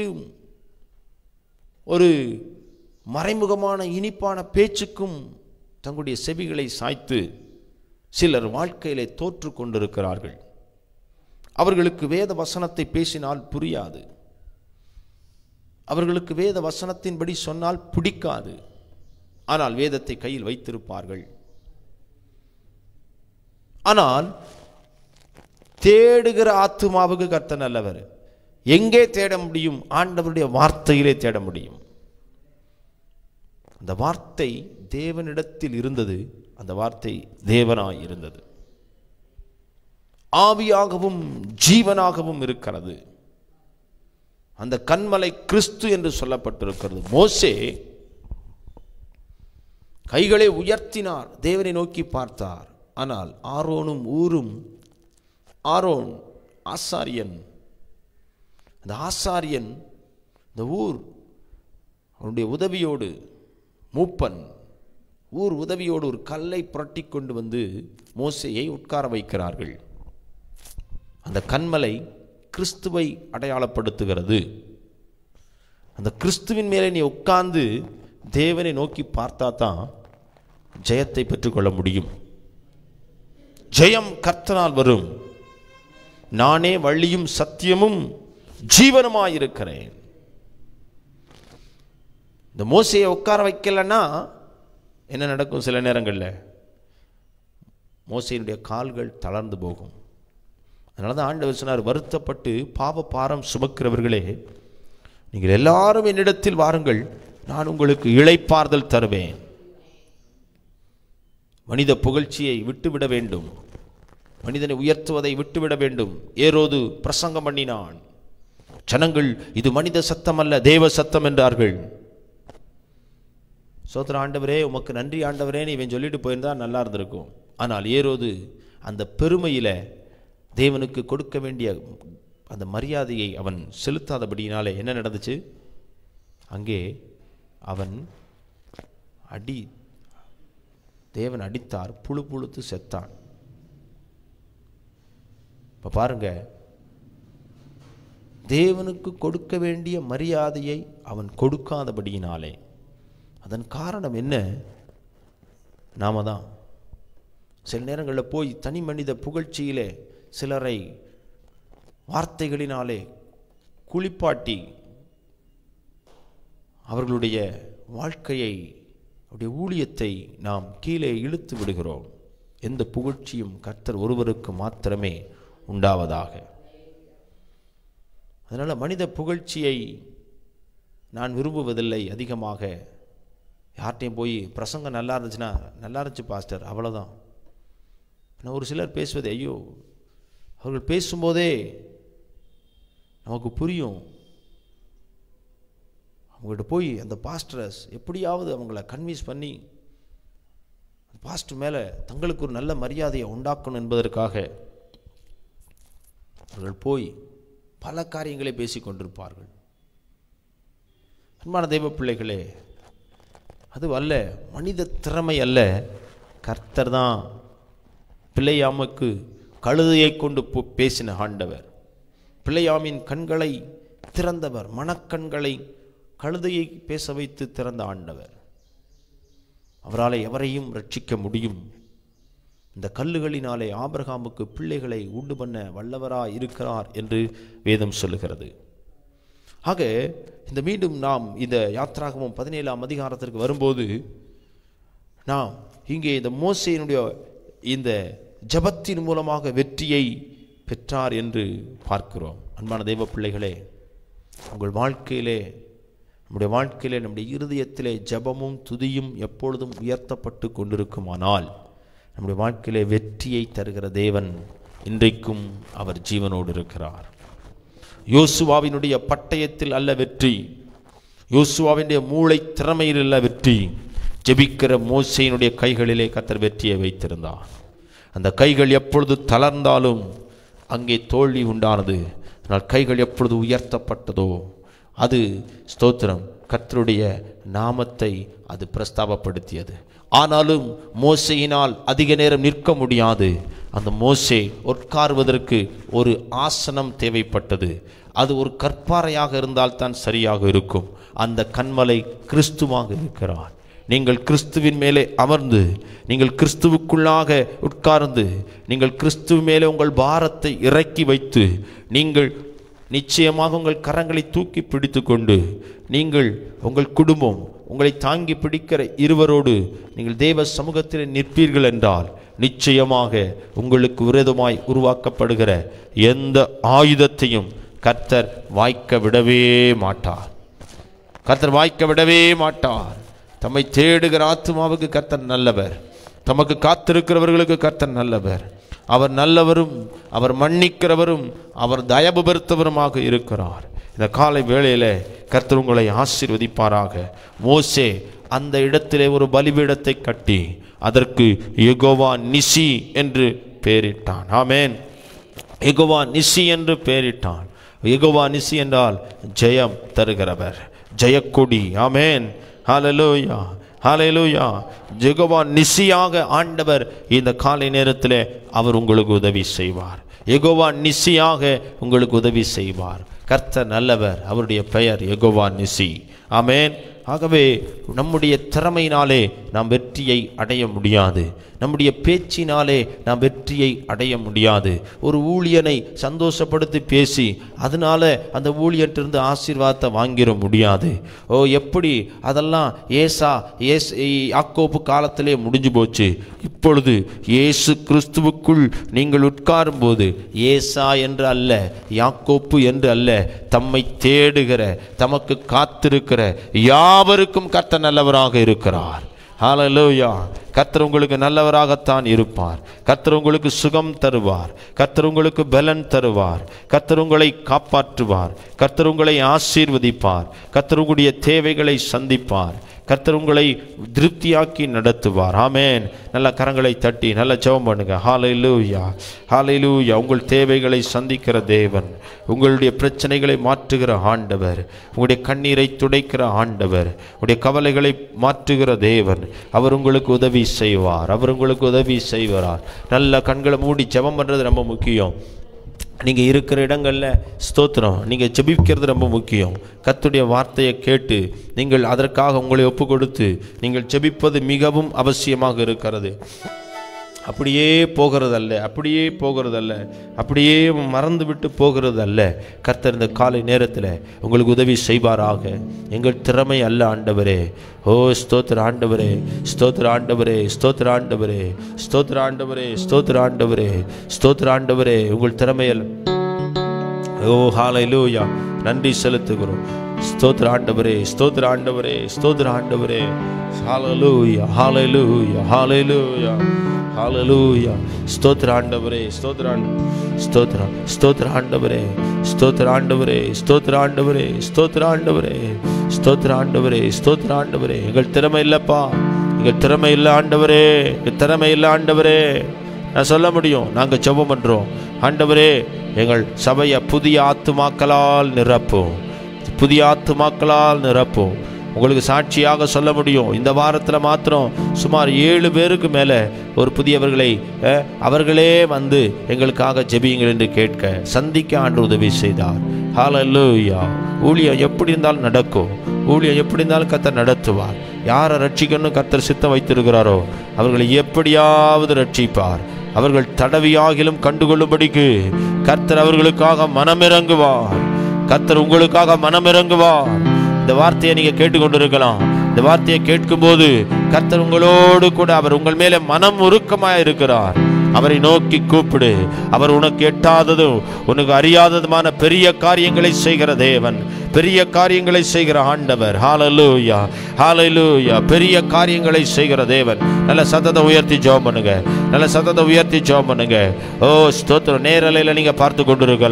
ஒரு மறைமுகமான இனிப்பான பேச்சுக்கும் தங்களுடைய செவிகளை சாய்த்து சிலர் வாழ்க்கையிலே தோற்று கொண்டிருக்கிறார்கள். அவர்களுக்கு வேத வசனத்தை பேசினால் புரியாது, அவர்களுக்கு வேத வசனத்தின்படி சொன்னால் பிடிக்காது. ஆனால் வேதத்தை கையில் வைத்திருப்பார்கள். ஆனால் தேடுகிற ஆத்துமாவுக்கு கர்த்தர் நல்லவர். எங்கே தேட முடியும்? ஆண்டவருடைய வார்த்தையிலே தேட முடியும். அந்த வார்த்தை தேவனிடத்தில் இருந்தது, அந்த வார்த்தை தேவனாய் இருந்தது, ஆவியாகவும் ஜீவனாகவும் இருக்கிறது. அந்த கன்மலை கிறிஸ்து என்று சொல்லப்பட்டிருக்கிறது. மோசே கைகளை உயர்த்தினார், தேவனை நோக்கி பார்த்தார். ஆனால் ஆரோனும் ஊரும், ஆரோன் ஆசாரியன், அந்த ஆசாரியன் இந்த ஊர் அவனுடைய உதவியோடு, மூப்பன் ஊர் உதவியோடு ஒரு கல்லை புரட்டி கொண்டு வந்து மோசேயை உட்கார வைக்கிறார்கள். அந்த கன்மலை கிறிஸ்துவை அடையாளப்படுத்துகிறது. அந்த கிறிஸ்துவின் மேலே நீ உட்கார்ந்து தேவனை நோக்கி பார்த்தா தான் ஜெயத்தை பெற்றுக்கொள்ள முடியும். ஜெயம் கர்த்தரால் வரும். நானே வழியும் சத்தியமும் ஜீவனுமாயிருக்கிறேன். இந்த மோசையை உட்கார வைக்கலன்னா என்ன நடக்கும்? சில நேரங்களில் மோசையினுடைய கால்கள் தளர்ந்து போகும். அதனால தான் ஆண்டவர் சொன்னார், வருத்தப்பட்டு பாவ பாரம் சுமக்கிறவர்களே, நீங்கள் எல்லாரும் என்னிடத்தில் வாருங்கள், நான் உங்களுக்கு இளைப்பாறுதல் தருவேன். மனித புகழ்ச்சியை விட்டுவிட வேண்டும், மனிதனை உயர்த்துவதை விட்டுவிட வேண்டும். ஏரோது பிரசங்கம் பண்ணினான். ஜனங்கள் இது மனித சத்தம் அல்ல, தேவ சத்தம் என்றார்கள். சோத்திர ஆண்டவரே, உமக்கு நன்றி ஆண்டவரே, இவன் சொல்லிட்டு போயிருந்தா நல்லா இருந்திருக்கும். ஆனால் ஏரோது அந்த பெருமையில தேவனுக்கு கொடுக்க வேண்டிய அந்த மரியாதையை அவன் செலுத்தாதபடியினாலே என்ன நடந்துச்சு? அங்கே அவன் தேவன் அடித்தார், புழு புழுத்து செத்தான். இப்ப பாருங்க, தேவனுக்கு கொடுக்க வேண்டிய மரியாதையை அவன் கொடுக்காதபடியினாலே அதன் காரணம் என்ன? நாம தான் சில நேரங்களில் போய் தனி மனித புகழ்ச்சியிலே சிலரை வார்த்தைகளினாலே குளிப்பாட்டி அவர்களுடைய வாழ்க்கையை, அவருடைய ஊழியத்தை நாம் கீழே இழுத்து விடுகிறோம். எந்த புகழ்ச்சியும் கர்த்தர் ஒருவருக்கு மாத்திரமே உண்டாவதாக. அதனால் மனித புகழ்ச்சியை நான் விரும்புவதில்லை. அதிகமாக யார்கிட்டையும் போய் பிரசங்கம் நல்லா இருந்துச்சுன்னா நல்லா இருந்துச்சு பாஸ்டர், அவ்வளோதான். ஆனால் ஒரு சிலர் பேசுவது, ஐயோ, அவர்கள் பேசும்போதே நமக்கு புரியும். அவங்கள்ட்ட போய் அந்த பாஸ்டர்ஸ் எப்படியாவது அவங்கள கன்வின்ஸ் பண்ணி பாஸ்டர் மேலே தங்களுக்கு ஒரு நல்ல மரியாதையை உண்டாக்கணும் என்பதற்காக அவர்கள் போய் பல காரியங்களை பேசி கொண்டிருப்பார்கள். அன்பான தெய்வ பிள்ளைகளே, அது அல்ல, மனித திறமை அல்ல. கர்த்தர் தான் பிள்ளையாமுக்கு கழுதையை கொண்டு பேசின ஆண்டவர். பிள்ளையாமின் கண்களை திறந்தவர், மனக்கண்களை கழுதையை பேச வைத்து திறந்த ஆண்டவர். அவரால் எவரையும் ரட்சிக்க முடியும். இந்த கல்லுகளினாலே ஆபிரகாமுக்கு பிள்ளைகளை உண்டு பண்ண வல்லவராய் இருக்கிறார் என்று வேதம் சொல்லுகிறது. ஆக இந்த மீண்டும் நாம் இந்த யாத்ராகமம் 17ஆம் அதிகாரத்திற்கு வரும்போது நாம் இங்கே இந்த மோசேயினுடைய இந்த ஜபத்தின் மூலமாக வெற்றியை பெற்றார் என்று பார்க்கிறோம். அன்பான தெய்வ பிள்ளைகளே, உங்கள் வாழ்க்கையிலே, நம்முடைய இருதயத்திலே ஜபமும் துதியும் எப்பொழுதும் உயர்த்தப்பட்டு கொண்டிருக்குமானால் நம்முடைய வாழ்க்கையிலே வெற்றியை தருகிற தேவன் இன்றைக்கும் அவர் ஜீவனோடு இருக்கிறார். யோசுவாவினுடைய பட்டயத்தில் அல்ல வெற்றி, யோசுவாவினுடைய மூளை திறமையில் அல்ல வெற்றி, ஜெபிக்கிற மோசேயினுடைய கைகளிலே கர்த்தர் வெற்றியை வைத்திருந்தார். அந்த கைகள் எப்பொழுது தளர்ந்தாலும் அங்கே தோல்வி உண்டானது. ஆனால் கைகள் எப்பொழுது உயர்த்தப்பட்டதோ அது ஸ்தோத்திரம் கர்த்தருடைய நாமத்தை அது பிரஸ்தாபப்படுத்தியது. ஆனாலும் மோசேயினால் அதிக நேரம் நிற்க முடியாது. அந்த மோசே உட்காருவதற்கு ஒரு ஆசனம் தேவைப்பட்டது. அது ஒரு கற்பாறையாக இருந்தால் தான் சரியாக இருக்கும். அந்த கன்மலை கிறிஸ்துவாக இருக்கிறார். நீங்கள் கிறிஸ்துவின் மேலே அமர்ந்து, நீங்கள் கிறிஸ்துவுக்குள்ளாக உட்கார்ந்து, நீங்கள் கிறிஸ்துவ மேலே உங்கள் பாரத்தை இறக்கி வைத்து, நீங்கள் நிச்சயமாக உங்கள் கரங்களை தூக்கி பிடித்து கொண்டு, நீங்கள் உங்கள் குடும்பம் உங்களை தாங்கி பிடிக்கிற இருவரோடு நீங்கள் தேவ சமூகத்தில் நிற்பீர்கள் என்றால் நிச்சயமாக உங்களுக்கு விரோதமாய் உருவாக்கப்படுகிற எந்த ஆயுதத்தையும் கர்த்தர் வாய்க்க விடவே மாட்டார். கர்த்தர் வாய்க்க விடவே மாட்டார். தம்மை தேடுகிற ஆத்துமாவுக்கு கர்த்தர் நல்லவர். தமக்கு காத்திருக்கிறவர்களுக்கு கர்த்தர் நல்லவர். அவர் நல்லவரும், அவர் மன்னிக்கிறவரும், அவர் தயவு பெருத்தவருமாக இருக்கிறார். இந்த காலை வேளையிலே கர்த்தர் உங்களை ஆசீர்வதிப்பாராக. மோசே அந்த இடத்திலே ஒரு பலிபீடத்தை கட்டி அதற்கு யெகோவா நிசி என்று பெயரிட்டான். ஆமென். யெகோவா நிசி என்று பெயரிட்டான். யெகோவா நிசி என்றால் ஜெயம் தருகிறவர், ஜெயக்கொடி. ஆமென். ஹல்லேலூயா, ஹல்லேலூயா. யெகோவா நிசியாக ஆண்டவர் இந்த காலை நேரத்தில் அவர் உங்களுக்கு உதவி செய்வார். யெகோவா நிசியாக உங்களுக்கு உதவி செய்வார். கர்த்தர் நல்லவர், அவருடைய பெயர் யெகோவா நிசி. ஆமென். ஆகவே நம்முடைய திறமையினாலே நாம் வெற்றியை அடைய முடியாது. நம்முடைய பேச்சினாலே நாம் வெற்றியை அடைய முடியாது. ஒரு ஊழியனை சந்தோஷப்படுத்தி பேசி அதனால அந்த ஊழியன்றிருந்து ஆசீர்வாதத்தை வாங்கிட முடியாது. எப்படி அதெல்லாம் யாக்கோபு காலத்திலே முடிஞ்சு போச்சு. இப்பொழுது இயேசு கிறிஸ்துவுக்குள் நீங்கள் உட்காரும் போது ஏசா என்று அல்ல, யாக்கோப்பு என்று அல்ல, தம்மை தேடுகிற, தமக்கு காத்திருக்கிற யாவருக்கும் கர்த்தர் நல்லவராக இருக்கிறார். ஹல்லேலூயா. கர்த்தர் உங்களுக்கு நல்லவராகத்தான் இருப்பார். கர்த்தர் உங்களுக்கு சுகம் தருவார். கர்த்தர் உங்களுக்கு பலன் தருவார். கர்த்தர் உங்களை காப்பாற்றுவார். கர்த்தர் உங்களை ஆசீர்வதிப்பார். கர்த்தர் உங்களுடைய தேவைகளை சந்திப்பார். கர்த்தர் உங்களை திருப்தியாக்கி நடத்துவார். ஆமென். நல்ல கரங்களை தட்டி நல்ல ஜெபம் பண்ணுங்க. ஹல்லேலூயா, ஹல்லேலூயா. உங்கள் தேவைகளை சந்திக்கிற தேவன், உங்களுடைய பிரச்சனைகளை மாற்றுகிற ஆண்டவர், உங்களுடைய கண்ணீரை துடைக்கிற ஆண்டவர், உங்களுடைய கவலைகளை மாற்றுகிற தேவன், அவர் உங்களுக்கு உதவி செய்வார். அவர் உங்களுக்கு உதவி செய்வார். நல்ல கண்களை மூடி ஜெபம் பண்ணுறது ரொம்ப முக்கியம். நீங்கள் இருக்கிற இடங்களில் ஸ்தோத்திரம், நீங்கள் ஜெபிக்கிறது ரொம்ப முக்கியம். கர்த்தருடைய வார்த்தையை கேட்டு நீங்கள் அதற்காக உங்களை ஒப்பு கொடுத்து நீங்கள் ஜெபிப்பது மிகவும் அவசியமாக இருக்கிறது. அப்படியே போகிறதல்ல, அப்படியே போகிறதல்ல, அப்படியே மறந்து விட்டு போகிறதல்ல. கர்த்தர் இந்த காலை நேரத்தில் உங்களுக்கு உதவி செய்வாராக. எங்கள் திறமை அல்ல ஆண்டவரே. ஓ ஸ்தோத்திர ஆண்டவரே, ஸ்தோத்திர ஆண்டவரே, ஸ்தோத்திர ஆண்டவரே, ஸ்தோத்திர ஆண்டவரே, ஸ்தோத்திர ஆண்டவரே, ஸ்தோத்திர ஆண்டவரே. உங்கள் திறமையல். ஓ ஹல்லேலூயா. நன்றி செலுத்துகிறோம். ஸ்தோத்திர ஆண்டவரே, ஸ்தோத்திர ஆண்டவரே, ஸ்தோத்திர ஆண்டவரே. ஹல்லேலூயா, ஹல்லேலூயா, ஹல்லேலூயா, ஹல்லேலூயா. ஸ்தோத்திர ஆண்டவரே, ஸ்தோத்திர ஸ்தோத்திர ஸ்தோத்திர ஆண்டவரே, ஸ்தோத்திர ஆண்டவரே, ஸ்தோத்திர ஆண்டவரே, ஸ்தோத்திர ஆண்டவரே, ஸ்தோத்திர ஆண்டவரே, ஸ்தோத்திர ஆண்டவரே. எங்கள் திறமை இல்லைப்பா, எங்கள் திறமை இல்லை ஆண்டவரே, எங்கள் திறமை இல்லை ஆண்டவரே. நான் சொல்ல முடியும், நாங்கள் ஜெபம் பண்ணுறோம். ஆண்டவரே எங்கள் சபையை புதிய ஆத்துமாக்களால் நிரப்பும், புதிய ஆத்துமாக்களால் நிரப்பும். உங்களுக்கு சாட்சியாக சொல்ல முடியும், இந்த வாரத்தில் மாத்திரம் சுமார் 7 பேருக்கு மேலே ஒரு புதியவர்களை அவர்களே வந்து எங்களுக்காக ஜெபியுங்கள் என்று கேட்க சந்திக்க ஆண்டவர் உதவி செய்தார். ஹல்லேலூயா. ஊழியம் எப்படி இருந்தாலும் நடக்கும். ஊழியம் எப்படி இருந்தாலும் கர்த்தர் நடத்துவார். யாரை ரட்சிக்கணும் கர்த்தர் சித்தம் வைத்திருக்கிறாரோ அவர்களை எப்படியாவது ரட்சிப்பார். அவர்கள் தடவியாகிலும் கண்டுகொள்ளும்படிக்கு கர்த்தர் அவர்களுக்காக மனமிறங்குவார். கர்த்தர் உங்களுக்காக மனமிறங்குவார். இந்த வார்த்தையை நீங்க கேட்டுக்கொண்டிருக்கலாம். இந்த வார்த்தையை கேட்கும்போது கர்த்தர் உங்களோடு கூட, அவர் உங்கள் மேலே மனம் உருக்கமாய் இருக்கிறார். அவரை நோக்கி கூப்பிடு. அவர் உனக்கு எட்டாததும் உனக்கு அறியாததுமான பெரிய காரியங்களை செய்கிற தேவன், பெரிய காரியங்களை செய்கிற ஆண்டவர். ஹல்லேலூயா, ஹல்லேலூயா. பெரிய காரியங்களை செய்கிற தேவன். நல்ல சத்தத்தை உயர்த்தி ஜெபம் பண்ணுங்க. நல்ல சத்தத்தை உயர்த்தி ஜெபம் பண்ணுங்க. ஓ ஸ்தோத்திரம். நேரலையில் நீங்க பார்த்து கொண்டிருக்கலாம்.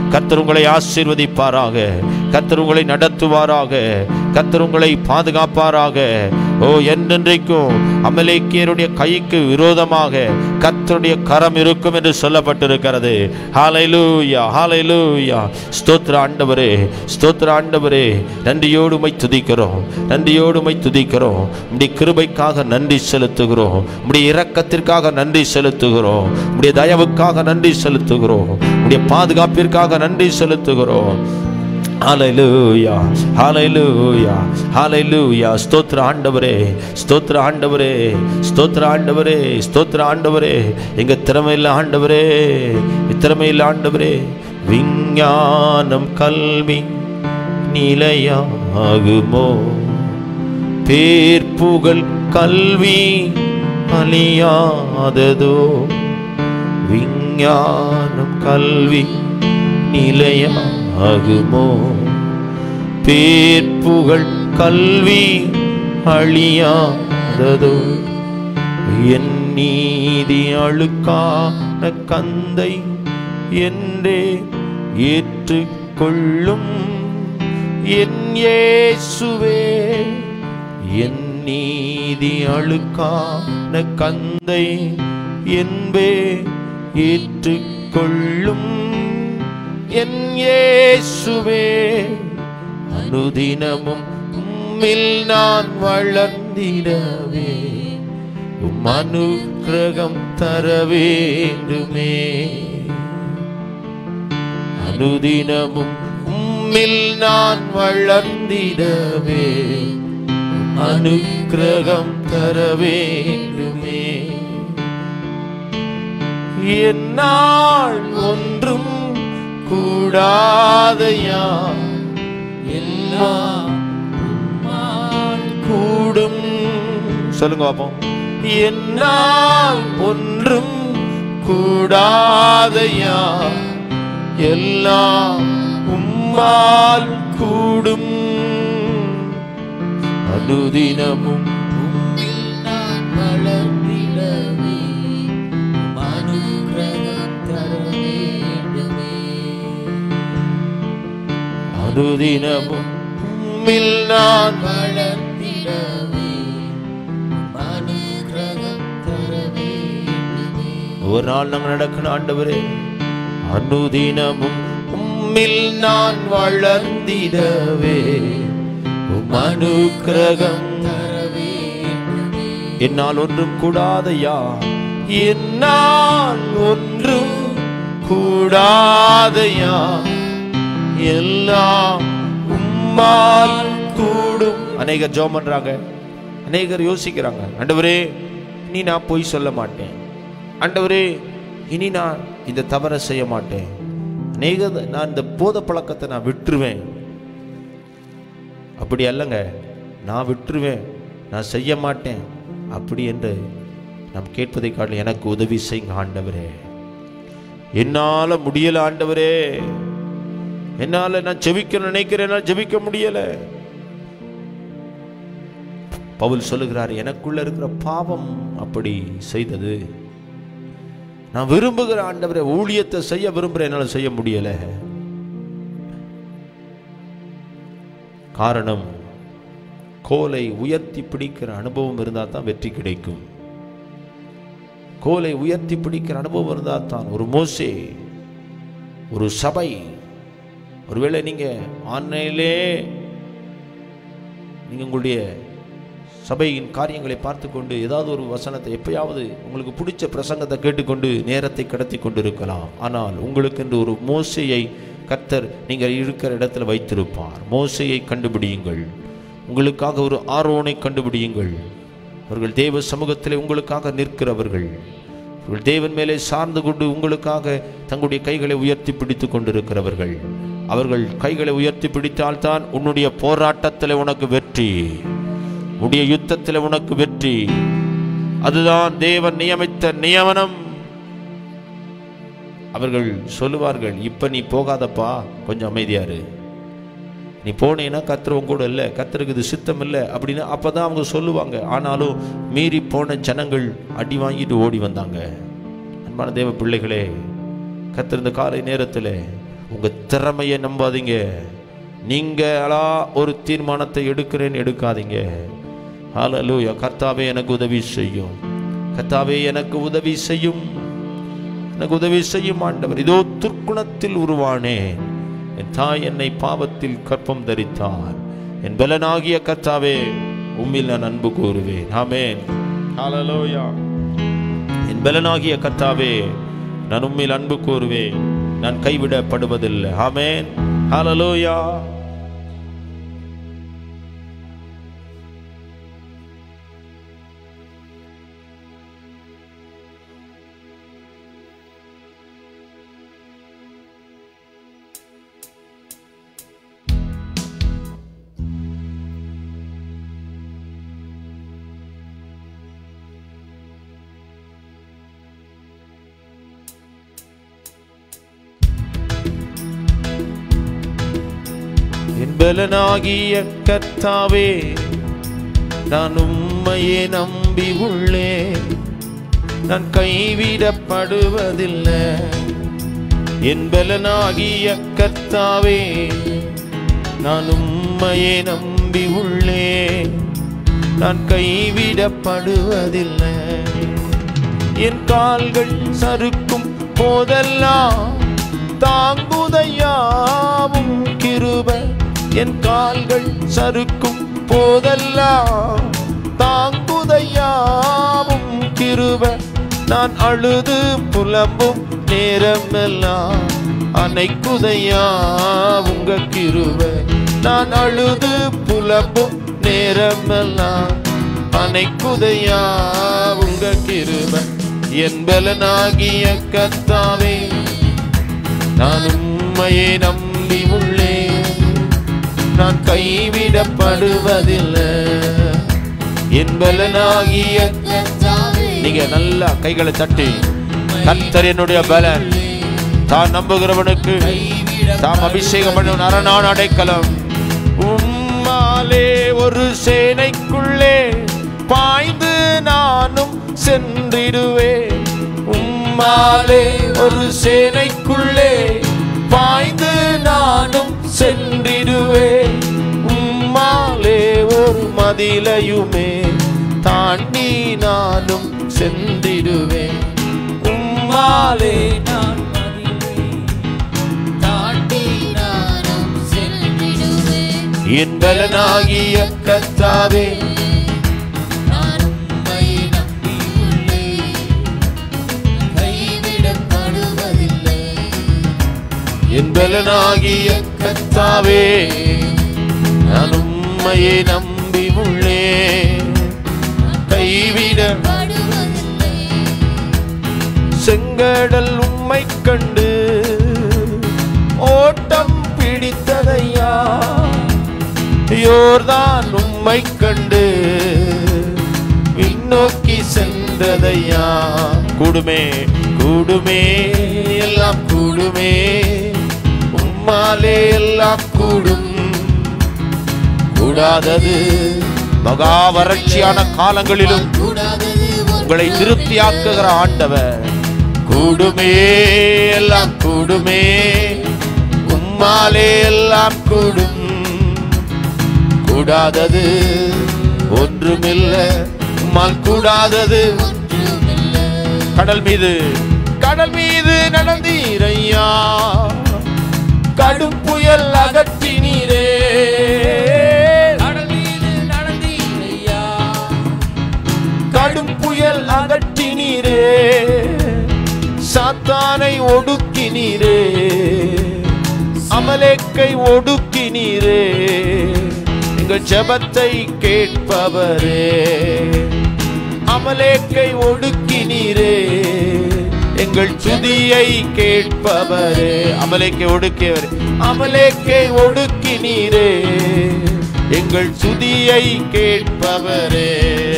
கர்த்தர் உங்களை ஆசீர்வதிப்பாராக. கர்த்தர் உங்களை நடத்துவாராக. கர்த்தர் உங்களை பாதுகாப்பாராக. ஓ, என்றென்றைக்கும் அமலேக்கியருடைய கைக்கு விரோதமாக கர்த்தருடைய கரம் இருக்கும் என்று சொல்லப்பட்டிருக்கிறது. ஹல்லேலூயா, ஹல்லேலூயா. ஸ்தோத்திர ஆண்டவரே, ஸ்தோத்திர ஆண்டவரே. நன்றியோடு உம்மை துதிக்கிறோம், நன்றியோடு உம்மை துதிக்கிறோம். உம்முடைய கிருபைக்காக நன்றி செலுத்துகிறோம், உம்முடைய இரக்கத்திற்காக நன்றி செலுத்துகிறோம், உம்முடைய தயவுக்காக நன்றி செலுத்துகிறோம், உம்முடைய பாதுகாப்பிற்காக நன்றி செலுத்துகிறோம். ஹல்லேலூயா, ஹல்லேலூயா, ஹல்லேலூயா. ஸ்தோத்திர ஆண்டவரே, ஸ்தோத்திர ஆண்டவரே, ஸ்தோத்திர ஆண்டவரே, ஸ்தோத்திர ஆண்டவரே. எங்க திறமையில் ஆண்டவரே, திறமையில் ஆண்டவரே. விஞ்ஞானம் கல்வி நிலையாகுமோ, பேர் புகழ் கல்வி அழியாததோ. விஞ்ஞானம் கல்வி நிலையாகுமோ, பேர் புகழ் கல்வி அழியாததோ. என் நீதி அழுக்கான கந்தை என்றே ஏற்றுக்கொள்ளும் என் இயேசுவே. என் நீதி அழுக்கான கந்தை என்பே ஏற்றுக்கொள்ளும் என் இயேசுவே. அனுதினமும் உம்மில் நான் வளர்ந்திடவே உம் அனுக்கிரகம் தர வேண்டுமே. அனுதினமும் உம்மில் நான் வளர்ந்திடவே அனுக்கிரகம் தர வேண்டுமே. என்னால் ஒன்றும் கூடாதையா, எல்லாம் கூடும். சொல்லுங்க பாப்போம். என்னால் ஒன்றும் கூடாதையா, எல்லாம் உம்மால் கூடும். அனுதினமும் உம்மில் நான் வளர்ந்திடவே அனுக்கிரகம் தர வேண்டுமே. அனுதினமும் உம்மில் நான் வளர்ந்திடவே அனுக்கிரகம் தர வேண்டுமே. ஒரு நாள் நாங்கள் நடக்கணும் ஆண்டவரே. அனுதினமும் உம்மில் நான் வளர்ந்திடவே அனுக்கிரகம் தர வேண்டுமே. என்னால் ஒன்றும் கூடாதையா, என்னால் ஒன்றும் கூடாதையா, எல்லாம் உம்மால் கூடும். அநேகர் ஜெபம் பண்றாங்க, அநேகர் யோசிக்கிறாங்க, ஆண்டவரே இனி நான் பொய் சொல்ல மாட்டேன், ஆண்டவரே இனி நான் இந்த தவறை செய்ய மாட்டேன், அநேகர் நான் இந்த போத பழக்கத்தை நான் விட்டுருவேன். அப்படி அல்லங்க, நான் விட்டுருவேன், நான் செய்ய மாட்டேன் அப்படி என்று நாம் கேட்பதை காட்டிலும் எனக்கு உதவி செய்யுங்க ஆண்டவரே. என்னால முடியல ஆண்டவரே, என்னால நான் ஜெபிக்க நினைக்கிறேன், ஜெபிக்க முடியல. பவுல் சொல்லுகிறார், எனக்குள்ள இருக்கிற பாவம் அப்படி செய்தது. நான் விரும்புகிற ஆண்டவரே, ஊழியத்தை செய்ய விரும்புகிறேன், என்னால் செய்ய முடியல. காரணம், கோலை உயர்த்தி பிடிக்கிற அனுபவம் இருந்தால் தான் வெற்றி கிடைக்கும். கோலை உயர்த்தி பிடிக்கிற அனுபவம் இருந்தால் தான். ஒரு மோசே, ஒரு சபை, ஒருவேளை நீங்க ஆன்லைனிலே நீங்க உங்களுடைய சபையின் காரியங்களை பார்த்து கொண்டு ஏதாவது ஒரு வசனத்தை எப்பயாவது உங்களுக்கு பிடிச்ச பிரசங்கத்தை கேட்டுக்கொண்டு நேரத்தை கடத்தி கொண்டு இருக்கலாம். ஆனால் உங்களுக்கு என்று ஒரு மோசேயை கர்த்தர் நீங்கள் இருக்கிற இடத்துல வைத்திருப்பார். மோசேயை கண்டுபிடியுங்கள், உங்களுக்காக ஒரு ஆரோனை கண்டுபிடியுங்கள். அவர்கள் தேவ சமூகத்தில் உங்களுக்காக நிற்கிறவர்கள், அவர்கள் தேவன் மேலே சார்ந்து கொண்டு உங்களுக்காக தங்களுடைய கைகளை உயர்த்தி பிடித்து கொண்டிருக்கிறவர்கள். அவர்கள் கைகளை உயர்த்தி பிடித்தால்தான் உன்னுடைய போராட்டத்தில் உனக்கு வெற்றி, உன்னுடைய யுத்தத்தில் உனக்கு வெற்றி. அதுதான் தேவன் நியமித்த நியமனம். அவர்கள் சொல்லுவார்கள், இப்ப நீ போகாதப்பா, கொஞ்சம் அமைதியாரு, நீ போனீன்னா கர்த்தர் உங்க கூட இல்லை, கர்த்தருக்கு இது சித்தம் இல்லை அப்படின்னு அப்பதான் அவங்க சொல்லுவாங்க. ஆனாலும் மீறி போன ஜனங்கள் அடி வாங்கிட்டு ஓடி வந்தாங்க. அன்பான தேவ பிள்ளைகளே, கர்த்தர் இந்த காலை நேரத்தில் உங்க திறமையை நம்பாதீங்க. நீங்களா ஒரு தீர்மானத்தை எடுக்காதீங்க. ஹல்லேலூயா. கர்த்தாவே எனக்கு உதவி செய்யும், கர்த்தாவே எனக்கு உதவி செய்யும், எனக்கு உதவி செய்யும் ஆண்டவர். இதோ துர்க்குணத்தில் உருவானேன், என் தாய் என்னை பாவத்தில் கற்பம் தரித்தார். என் பலனாகிய கர்த்தாவே உம்மில் நான் அன்பு கூறுவேன். ஆமென். ஹல்லேலூயா. என் பலனாகிய கர்த்தாவே நான் உம்மில் அன்பு கூறுவேன், நான் கைவிடப்படுவதில்லை. ஆமென். ஹல்லேலூயா. பலனாகிய கர்த்தாவே நான் உம்மையே நம்பி உள்ளேன், நான் கைவிடப்படுவதில்லை. என் பலனாகிய கர்த்தாவே நான் உம்மையே நம்பி உள்ளேன், நான் கைவிடப்படுவதில்லை. என் கால்கள் சறுக்கும் போதெல்லாம் தாங்குதையாவும் கிருபை. என் கால்கள் சறுக்கும் போதெல்லாம் தாங்குதையாவும் கிருபை. நான் அழுது புலம்பும் நேரமெல்லாம் அணைக்குதையா உங்க கிருபை. நான் அழுது புலம்பும் நேரமெல்லாம் அணைக்குதையா உங்க கிருபை. என் பலனாகிய கர்த்தாவே நான் உம்மையே நம்பி உள்ளேன், நான் கைவிடப்படுவதில்லை. என் பலனாகிய நீங்க நல்லா கைகளை தட்டி, கர்த்தர் என்னுடைய பலன், தான் நம்புகிறவனுக்கு தாம் அபிஷேகம் பண்ணும் அரணான அடைக்கலம். உம்மாலே ஒரு சேனைக்குள்ளே பாய்ந்து நானும் சென்றிடுவேன். உம்மாலே ஒரு சேனைக்குள்ளே பாய்ந்து நானும் சென்றிடுவேன். உம்மாலே ஒரு மதிலையுமே தாண்டி நானும் சென்றிடுவேன். உம்மாலே நான் தாண்டி நானும் சென்றிடுவேன். என் பலனாகிய கர்த்தாவே நான் உம்மையே நம்பி உள்ளேன், கைவிடப்படுவதில்லை. என் பலனாகிய கர்த்தாவே நான் உம்மையே நம்பி உள்ளேன், கைவிடப்படுவதில்லை. செங்கடல் உம்மை கண்டு ஓட்டம் பிடித்ததையா, யோர்தான் உம்மை கண்டு விண்ணோக்கி சென்றதையா. கூடுமே கூடுமே எல்லாம் கூடுமே, உம்மாலே எல்லாம் கூடும். கூடாதது மகா வறட்சியான காலங்களிலும் உங்களை திருப்தியாக்குகிற ஆண்டவர். கூடுமே எல்லாம் கூடுமே, உம்மாலே எல்லாம் கூடும். கூடாதது ஒன்றுமில்லை, உம்மால் கூடாதது. கடல் மீது நடந்தீரையா, கடும் புயல் அகற்றினீரே. கடல் மீது நடந்தீரையா, கடும் புயல் அகற்றினீரே. சாத்தானை ஒடுக்கினீரே, அமலேக்கை ஒடுக்கினீரே. எங்கள் ஜெபத்தை கேட்பவரே, அமலேக்கை ஒடுக்கினீரே. எங்கள் துதியை கேட்பவரே, அமலேக்கை ஒடுக்கியவரே, அமலேக்கை ஒடுக்கினீரே. எங்கள் துதியை கேட்பவரே.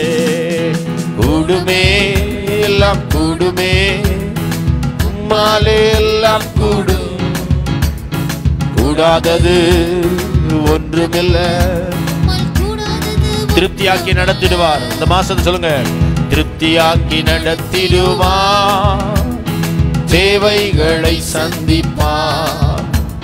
கூடுமே எல்லாம் கூடுமே, உம்மாலே எல்லாம் கூடும். கூடாதது ஒன்றுமில்லை. திருப்தியாக்கி நடத்திடுவார். இந்த மாசத்தை சொல்லுங்க, திருப்தியாக்கி நடத்திடுவார், தேவைகளை சந்திப்பார்.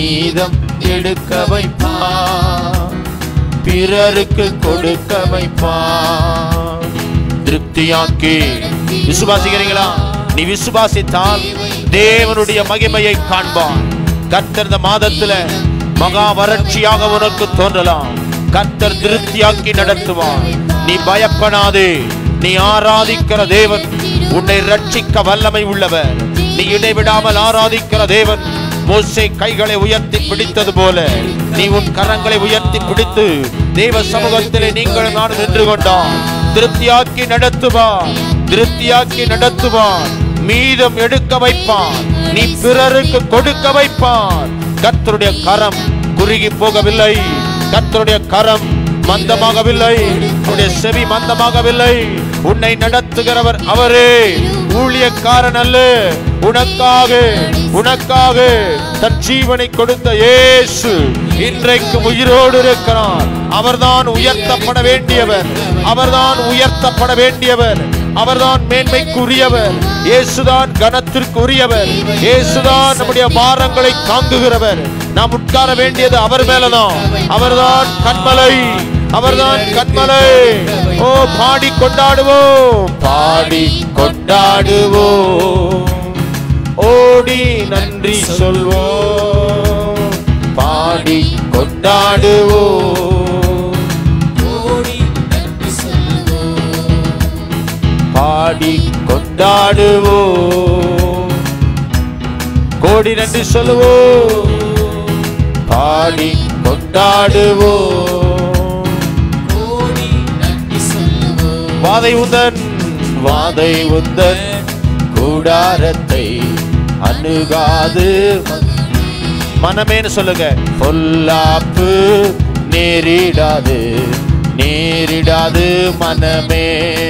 மீதம் எடுக்க வைப்பார், பிறருக்கு கொடுக்க வைப்பார். திருப்தியாக்கி. விசுவாசிக்கிறீங்களா? நீ விசுவாசித்தால் தேவனுடைய மகிமையை காண்பான். கர்த்தர் இந்த மாதத்துல மகா வறட்சியாக உனக்கு தோன்றலாம். கர்த்தர் திருப்தியாக்கி நடத்துவார். நீ பயப்படாதே. நீ ஆராதிக்கிற தேவன் உன்னை ரட்சிக்க வல்லமை உள்ளவர். நீ இடைவிடாமல் ஆராதிக்கிற தேவன் மோசே கைகளை உயர்த்தி பிடித்தது போல நீ உன் கரங்களை உயர்த்தி பிடித்து தேவ சமூகத்திலே நீங்கள் நான் நின்று கொண்டான். திருப்தியாக்கி நடத்துவார், திருப்தியாக்கி நடத்துவார். மீதம் எடுக்க வைப்பான், நீ பிறருக்கு கொடுக்க வைப்பான். கர்த்தருடைய கரம் குறுகி போகவில்லை, கர்த்தருடைய கரம் மந்தமாகவில்லை, உன்னுடைய செவி மந்தமாகவில்லை. உன்னை நடத்துகிறவர் அவரே, ஊழியக்காரன் அல்ல. உனக்காக உனக்காக தன் ஜீவனை கொடுத்த இயேசு இன்றைக்கு உயிரோடு இருக்கிறார். அவர்தான் உயர்த்தப்பட வேண்டியவர், அவர்தான் உயர்த்தப்பட வேண்டியவர், அவர்தான் மேன்மைக்குரியவர். இயேசுதான் கனத்திற்கு உரியவர், இயேசுதான் நம்முடைய பாரங்களை தாங்குகிறவர். நாம் உட்கார வேண்டியது அவர் மேலதான். அவர்தான் கண்மலை, அவர்தான் கண்மலை. ஓ, பாடி கொண்டாடுவோம், பாடி கொண்டாடுவோம், ஓடி நன்றி சொல்வோம். பாடி கொண்டாடுவோம், ஓடி நன்றி சொல்வோம். பாடி கொண்டாடுவோம், கோடி நன்றி சொல்லுவோம். பாடி கொண்டாடுவோம், கோடி நன்றி சொல்லுவோம். வாதை உந்தன், வாதை உந்தன் கூடாரத்தை அணுகாது. மனமேன்னு சொல்லுங்க. பொல்லாப்பு நேரிடாது, நேரிடாது மனமே.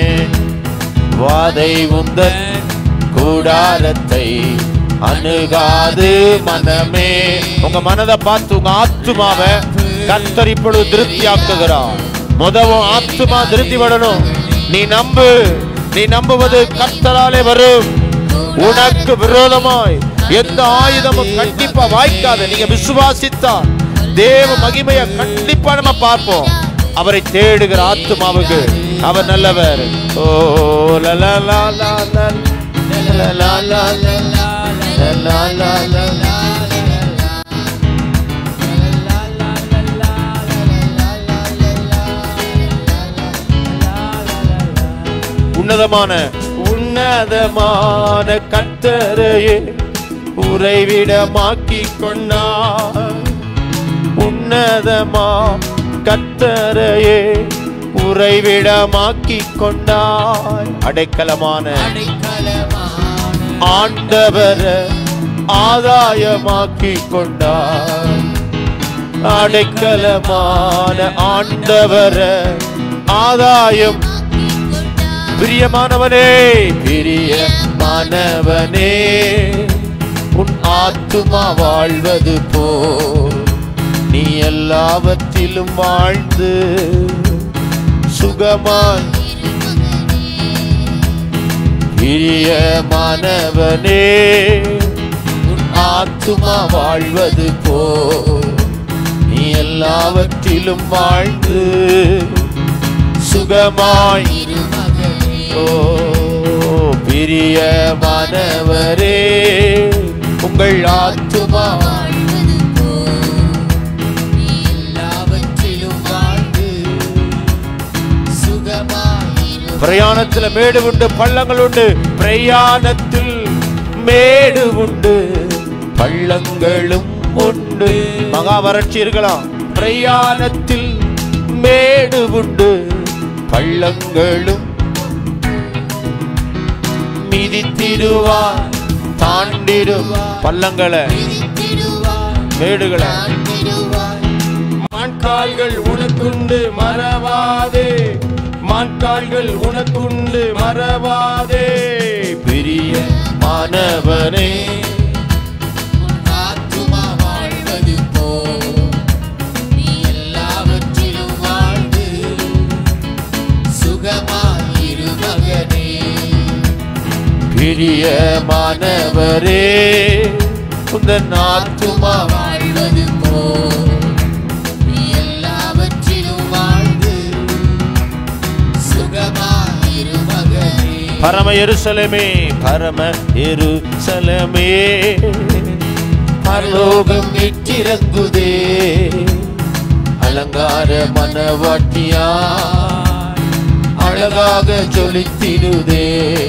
வாதை உந்தன் கூடாரத்தை அணுகாது மனமே. உங்க மனதை பார்த்து உங்க ஆத்துமாவை கர்த்தர் இப்பொழுது திருப்தியாக்குகிறார். முதவும் ஆத்துமா திருப்தி படணும். நீ நம்பு, நீ நம்புவது கர்த்தராலே வரும். உனக்கு விரோதமாய் எந்த ஆயுதமும் கண்டிப்பா வாய்க்காது. நீங்க விசுவாசித்தால் தேவ மகிமையை கண்டிப்பா நம்ம பார்ப்போம். அவரை தேடுகிற ஆத்துமாவுக்கு அவர் நல்லவர். ஓ லலா லா லா லா லா லா லா லா லா லா. உன்னதமான உன்னதமான கர்த்தரையே உறைவிடமாக்கிக் கொண்டார். உன்னதமா கர்த்தரையே உறைவிடமாக்கிக் கொண்டார். அடைக்கலமான ஆண்டவரை ஆதாயமாக்கிக் கொண்டார். அடைக்கலமான ஆண்டவரை ஆதாயம். பிரியமானவனே, பிரியமானவனே, உன் ஆத்துமா வாழ்வது போல் நீ எல்லாவற்றிலும் வாழ்ந்து சுகமாய். பிரியமானவனே, உன் ஆத்துமா வாழ்வது போல் நீ எல்லாவற்றிலும் வாழ்ந்து சுகமாய். ஓ பிரியமானவரே, உங்கள் ஆத்துமா பிரயாணத்தில் மேடு உண்டு, பள்ளங்கள் உண்டு. பிரயாணத்தில் மேடு உண்டு, பள்ளங்களும் உண்டு. மகா வறட்சி இருக்கலாம். பிரயாணத்தில் மேடு உண்டு, பள்ளங்களும். மிதித்திடுவார், தாண்டிடும் பள்ளங்களை, மேடுகளை. மான்கால்கள் உனக்குண்டு மறவாதே, மான்கால்கள் உனக்குண்டு மறவாதே. பெரிய மாணவனே, ஆத்துமா வாழ்வது போல் நீ எல்லாவற்றிலும் வாழ்ந்து சுகமாயிரு மகனே. பிரிய மாணவரே, உந்தன் ஆத்துமா வாழ்வது எல்லாவற்றிலும் வாழ்ந்து சுகமாயிரு மகனே. பரம எருசலேமே, பரம எருசலேமே, பரலோகம் விட்டிறங்குதே, அலங்கார மனவாட்டியா அழகாக ஜொலித்திடுதே.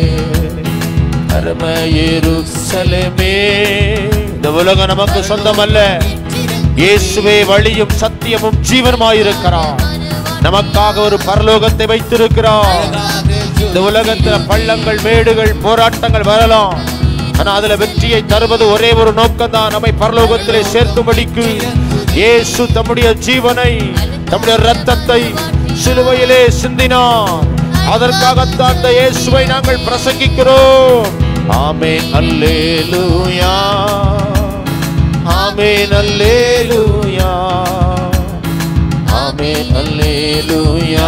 பரம எருசலேமே. இந்த உலகம் நமக்கு சொந்தம் அல்ல. இயேசுவே வழியும் சத்தியமும் ஜீவனுமாயிருக்கிறார். நமக்காக ஒரு பரலோகத்தை வைத்திருக்கிறார். இந்த உலகத்தில் பள்ளங்கள், மேடுகள், போராட்டங்கள் வரலாம். ஆனா அதுல வெற்றியை தருவது ஒரே ஒரு நோக்கம் தான், நம்மை பரலோகத்திலே சேர்க்கும்படிக்கு இயேசு தம்முடைய ஜீவனை, தம்முடைய இரத்தத்தை சிலுவையிலே சிந்தினார். அதற்காகத்தான் அந்த இயேசுவை நாங்கள் பிரசங்கிக்கிறோம். ஆமென் அல்லேலூயா, ஆமென் அல்லேலூயா, ஆமென் அல்லேலூயா,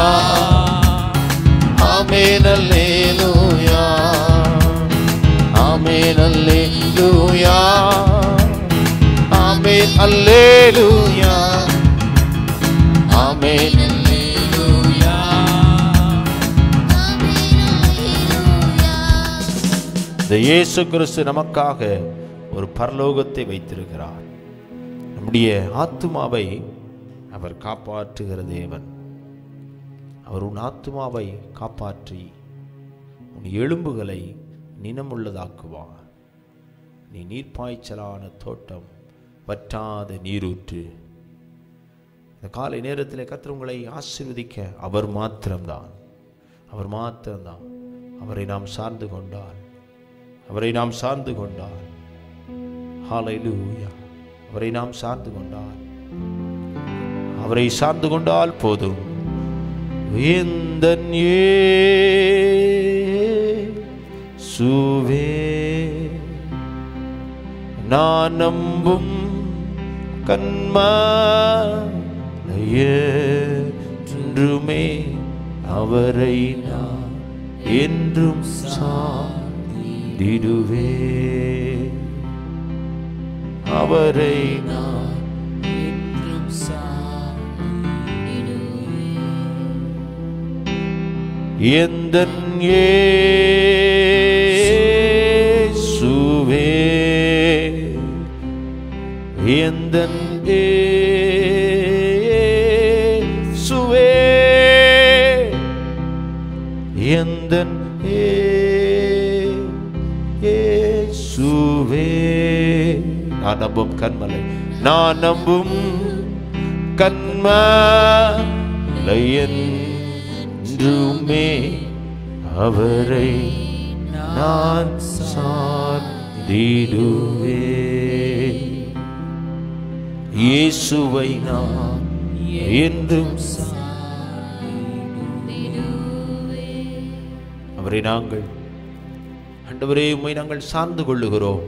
ஆமென் அல்லேலூயா, ஆமென் அல்லேலூயா, ஆமென் அல்லேலூயா, ஆமென் அல்லேலூயா. இந்த இயேசு கிறிஸ்து நமக்காக ஒரு பரலோகத்தை வைத்திருக்கிறார். நம்முடைய ஆத்துமாவை அவர் காப்பாற்றுகிற தேவன். அவர் உன் ஆத்துமாவை காப்பாற்றி உன் எலும்புகளை நினமுள்ளதாக்குவார். நீ நீர்ப்பாய்ச்சலான தோட்டம், வற்றாத நீரூற்று. இந்த காலை நேரத்தில் கர்த்தர் உங்களை ஆசீர்வதிக்க அவர் மாத்திரம்தான், அவர் மாத்திரம்தான். அவரை நாம் சார்ந்து கொண்டால், அவரை நாம் சார்ந்து கொண்டால், ஹல்லேலூயா, அவரை நாம் சார்ந்து கொண்டால், அவரை சார்ந்து கொண்டால் போதும். எந்தன் இயேசுவே நான் நம்பும் கன்மலையேன்றுமே, அவரை நான் என்றும் சார்ந்திடுவே, அவரை நான் என்றும் சார்ந்திடுவே. எந்தன் இயேசுவே, எந்தன் இயேசுவே, எந்தன் இயேசுவே. நான் நம்பும் கன்மலை, நான் நம்பும் கன்மலை என்றுமே, அவரை நான் சார்ந்திடுவே. இயேசுவை நான் என்றும் அவரை நாங்கள், ஆண்டவரே உம்மை நாங்கள் சார்ந்து கொள்ளுகிறோம்.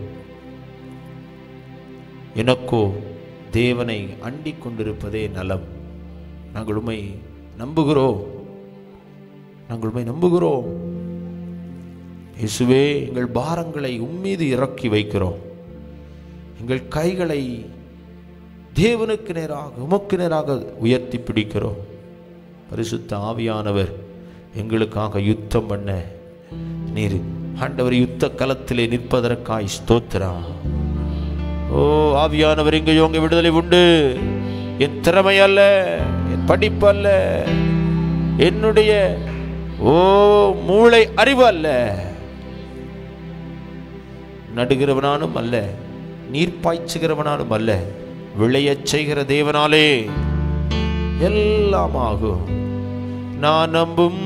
எனக்கோ தேவனை அண்டிக் கொண்டிருப்பதே நலம். நாங்கள் உம்மை நம்புகிறோம், நாங்கள் உம்மை நம்புகிறோம். இயேசுவே, எங்கள் பாரங்களை உம்மீது இறக்கி வைக்கிறோம். எங்கள் கைகளை தேவனுக்கு நேராக, உமக்கு நேராக உயர்த்தி பிடிக்கிறோம். பரிசுத்த ஆவியானவர் எங்களுக்காக யுத்தம் பண்ண நீர் ஆண்டவர் யுத்த களத்திலே நிற்பதற்காய் ஸ்தோத்திரம். ஓ ஆவியானவர், எங்கேயோ உங்க விடுதலை உண்டு. என் திறமை அல்ல, என் படிப்பு அல்ல, என்னுடைய மூளை அறிவு அல்ல, நடுகிறவனாலும் அல்ல, நீர் பாய்ச்சுகிறவனாலும் அல்ல, விளையச் செய்கிற தேவனாலே எல்லாம் ஆகும். நான் நம்பும்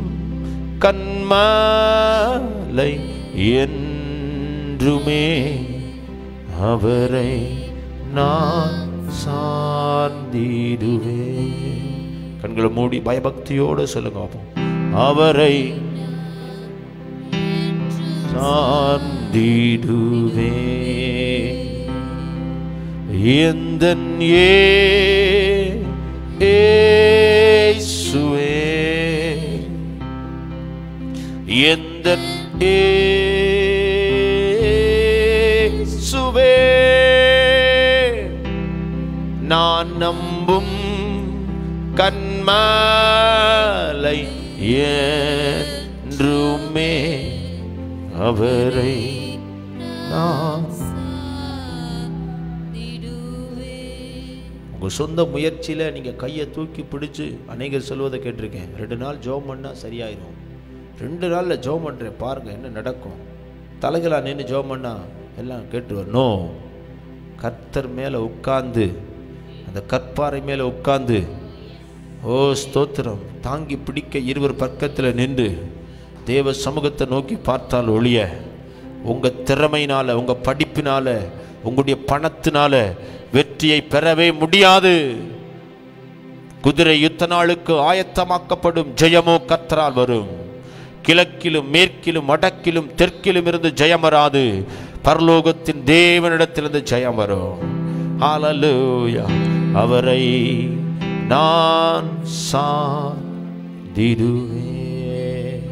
கன்மலை என்றுமே, அவரை நான் சார்ந்திடுவே. கண்களை மூடி பயபக்தியோடு சொல்லுங்க, அவரை சார்ந்திடுவே. எந்தன் இயேசுவே, எந்தன் இயேசுவே, நான் நம்பும் கன்மலை என்றுமே அவரை நான். உங்க சொந்த முயற்சியில நீங்க கையை தூக்கி பிடிச்சு அநேகர் சொல்வதை கேட்டிருக்கேன். 2 நாள் ஜெபம் பண்ணா சரியாயிரும். 2 நாள்ல ஜெபம் பண்றேன் பாருங்க என்ன நடக்கும். தலைகளா நின்று ஜெபம் பண்ணா எல்லாம் கேட்டுருவார். நோ, கர்த்தர் மேல உட்கார்ந்து அந்த கற்பாறை மேல உட்கார்ந்து ஓ ஸ்தோத்திரம் தாங்கி பிடிக்க இருவர் பக்கத்தில் நின்று தேவ சமூகத்தை நோக்கி பார்த்தால் ஒழிய உங்க திறமையினால, உங்க படிப்பினால, உங்களுடைய பணத்தினால வெற்றியை பெறவே முடியாது. குதிரை யுத்த நாளுக்கு ஆயத்தமாக்கப்படும் ஜெயமோ கர்த்தரால் வரும். கிழக்கிலும் மேற்கிலும் வடக்கிலும் தெற்கிலும் இருந்து ஜெயம் வராது, பரலோகத்தின் தேவனிடத்திலிருந்து ஜெயம் வரும். ஹல்லேலூயா. அவரை நான் சார்ந்திடுவேன்,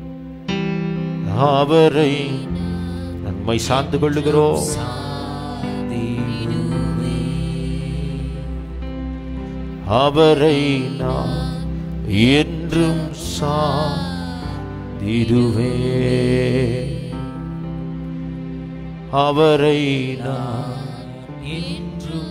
அவரை நன்மை சார்ந்து கொள்ளுகிறோம். அவரை நான் என்றும் சார்ந்திடுவேன், அவரை நான் என்றும்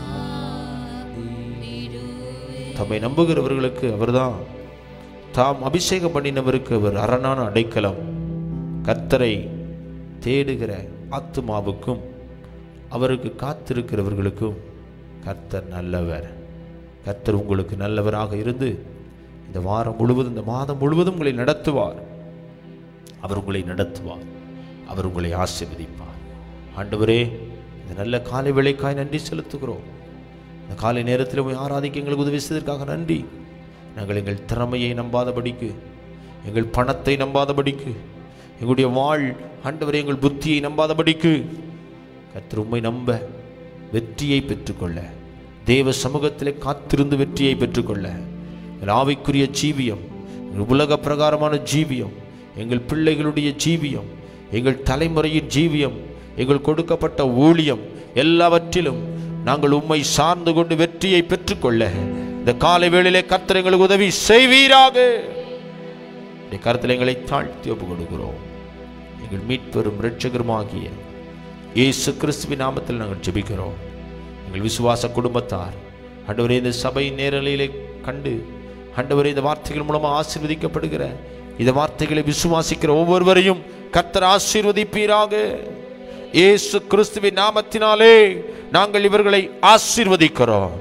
சார்ந்திடுவேன். தம்மை நம்புகிறவர்களுக்கு அவர்தான், தாம் அபிஷேகம் பண்ணினவருக்கு அவர் அரணான அடைக்கலம். கர்த்தரை தேடுகிற ஆத்துமாவுக்கும் அவருக்கு காத்திருக்கிறவர்களுக்கும் கர்த்தர் நல்லவர். கர்த்தர் உங்களுக்கு நல்லவராக இருந்து இந்த வாரம் முழுவதும், இந்த மாதம் முழுவதும் உங்களை நடத்துவார். அவர் உங்களை நடத்துவார், அவர் உங்களை ஆசீர்வதிப்பார். ஆண்டவரே, இந்த நல்ல காலை வேளைக்காய் நன்றி செலுத்துகிறோம். இந்த காலை நேரத்தில் உம்மை ஆராதிக்க எங்களுக்கு உதவி செய்ததற்காக நன்றி. நாங்கள் எங்கள் திறமையை நம்பாதபடிக்கு, எங்கள் பணத்தை நம்பாதபடிக்கு, எங்களுடைய வாழ் ஆண்டவரே எங்கள் புத்தியை நம்பாதபடிக்கு கர்த்தர் உம்மை நம்ப வெற்றியை பெற்றுக்கொள்ள, தேவ சமூகத்திலே காத்திருந்து வெற்றியை பெற்றுக்கொள்ள, எங்கள் ஆவிக்குரிய ஜீவியம், எங்கள் உலக பிரகாரமான ஜீவியம், எங்கள் பிள்ளைகளுடைய ஜீவியம், எங்கள் தலைமுறையின் ஜீவியம், எங்கள் கொடுக்கப்பட்ட ஊழியம் எல்லாவற்றிலும் நாங்கள் உம்மை சார்ந்து கொண்டு வெற்றியை பெற்றுக்கொள்ள இந்த காலை வேளையிலே கர்த்தர் எங்களுக்கு உதவி செய்வீராக. கர்த்தர் எங்களை தாழ்த்தி ஒப்பு கொடுக்கிறோம். எங்கள் மீட்பெரும் இரட்சகருமாகிய இயேசு கிறிஸ்துவின் நாமத்தில் நாங்கள் ஜெபிக்கிறோம். எங்கள் விசுவாச குடும்பத்தார் ஆண்டவரே இந்த சபை நேரலையிலே கண்டு ஆண்டவரே இந்த வார்த்தைகள் மூலமாக ஆசீர்வதிக்கப்படுகிற, இந்த வார்த்தைகளை விசுவாசிக்கிற ஒவ்வொருவரையும் கர்த்தர் ஆசீர்வதிப்பீராக. இயேசு கிறிஸ்துவின் நாமத்தினாலே நாங்கள் இவர்களை ஆசீர்வதிக்கிறோம்.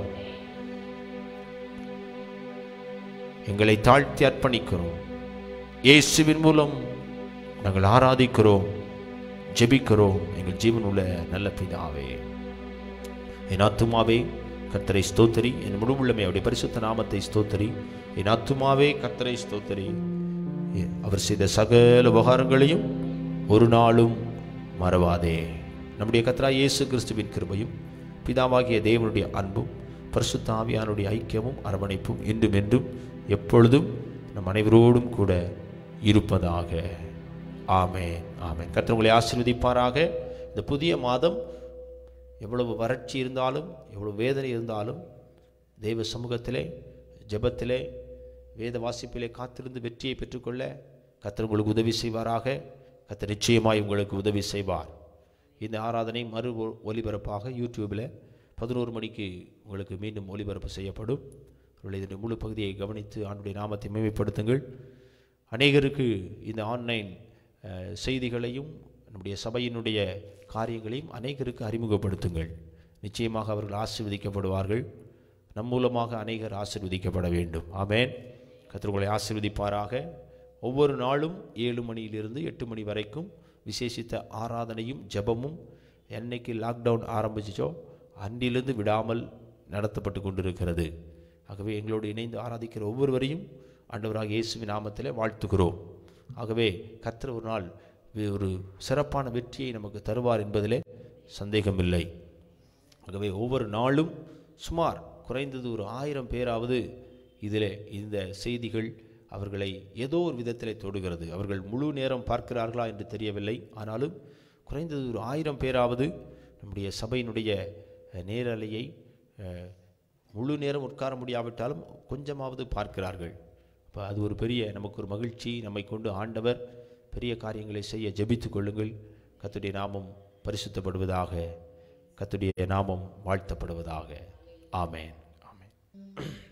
எங்களை தாழ்த்தி அர்ப்பணிக்கிறோம். இயேசுவின் மூலம் நாங்கள் ஆராதிக்கிறோம், ஜெபிக்கிறோம். எங்கள் ஜீவன் உள்ள நல்ல பிதாவே, என் ஆத்துமாவே கர்த்தரை ஸ்தோத்திரி, என் முழு உள்ளமே அவருடைய பரிசுத்த நாமத்தை ஸ்தோத்திரி. என் ஆத்துமாவே கர்த்தரை ஸ்தோத்திரி, அவர் செய்த சகல உபகாரங்களையும் ஒரு நாளும் மறவாதே. நம்முடைய கர்த்தராகிய இயேசு கிறிஸ்துவின் கிருபையும் பிதாவாகிய தேவனுடைய அன்பும் பரிசுத்த ஆவியானுடைய ஐக்கியமும் அரவணைப்பும் இன்றும் என்றும் எப்பொழுதும் நம் அனைவரோடும் கூட இருப்பதாக. ஆமென், ஆமென். கர்த்தர் உங்களை ஆசீர்வதிப்பாராக. இந்த புதிய மாதம் எவ்வளவு வறட்சி இருந்தாலும், எவ்வளவு வேதனை இருந்தாலும், தெய்வ சமூகத்திலே, ஜெபத்திலே, வேத வாசிப்பிலே காத்திருந்து வெற்றியை பெற்றுக்கொள்ள கர்த்தர் உங்களுக்கு உதவி செய்வாராக. கர்த்தர் நிச்சயமாய் உங்களுக்கு உதவி செய்வார். இந்த ஆராதனை மறு ஒலிபரப்பாக யூடியூபில் 11 மணிக்கு உங்களுக்கு மீண்டும் ஒலிபரப்பு செய்யப்படும். இதனுடைய முழு பகுதியை கவனித்து ஆண்டுடைய நாமத்தை மேம்படுத்துங்கள். அநேகருக்கு இந்த ஆன்லைன் செய்திகளையும் நம்முடைய சபையினுடைய காரியங்களையும் அநேகருக்கு அறிமுகப்படுத்துங்கள். நிச்சயமாக அவர்கள் ஆசீர்வதிக்கப்படுவார்கள். நம் மூலமாக அநேகர் ஆசீர்வதிக்கப்பட வேண்டும். ஆமென். கர்த்தர் உங்களை ஆசீர்வதிப்பாராக. ஒவ்வொரு நாளும் 7 மணியிலிருந்து 8 மணி வரைக்கும் விசேஷித்த ஆராதனையும் ஜெபமும் என்னைக்கு லாக்டவுன் ஆரம்பிச்சோ அன்றிலிருந்து விடாமல் நடத்தப்பட்டு கொண்டிருக்கிறது. ஆகவே எங்களோடு இணைந்து ஆராதிக்கிற ஒவ்வொருவரையும் ஆண்டவராக இயேசுவின் நாமத்திலே வாழ்த்துகிறோம். ஆகவே கர்த்தர் ஒரு நாள் ஒரு சிறப்பான வெற்றியை நமக்கு தருவார் என்பதிலே சந்தேகமில்லை. ஆகவே ஒவ்வொரு நாளும் சுமார் குறைந்தது ஒரு 1000 பேராவது இதில் இந்த செய்திகள் அவர்களை ஏதோ ஒரு விதத்தில் தொடுகிறது. அவர்கள் முழு நேரம் பார்க்கிறார்களா என்று தெரியவில்லை. ஆனாலும் குறைந்தது ஒரு 1000 பேராவது நம்முடைய சபையினுடைய நேரலையை முழு நேரம் உட்கார முடியாவிட்டாலும் கொஞ்சமாவது பார்க்கிறார்கள். இப்போ அது ஒரு பெரிய நமக்கு ஒரு மகிழ்ச்சி. நம்மை கொண்டு ஆண்டவர் பெரிய காரியங்களை செய்ய ஜெபித்துக் கொள்ளுங்கள். கர்த்தருடைய நாமம் பரிசுத்தப்படுவதாக, கர்த்தருடைய நாமம் வாழ்த்தப்படுவதாக. ஆமென். ஆமென்.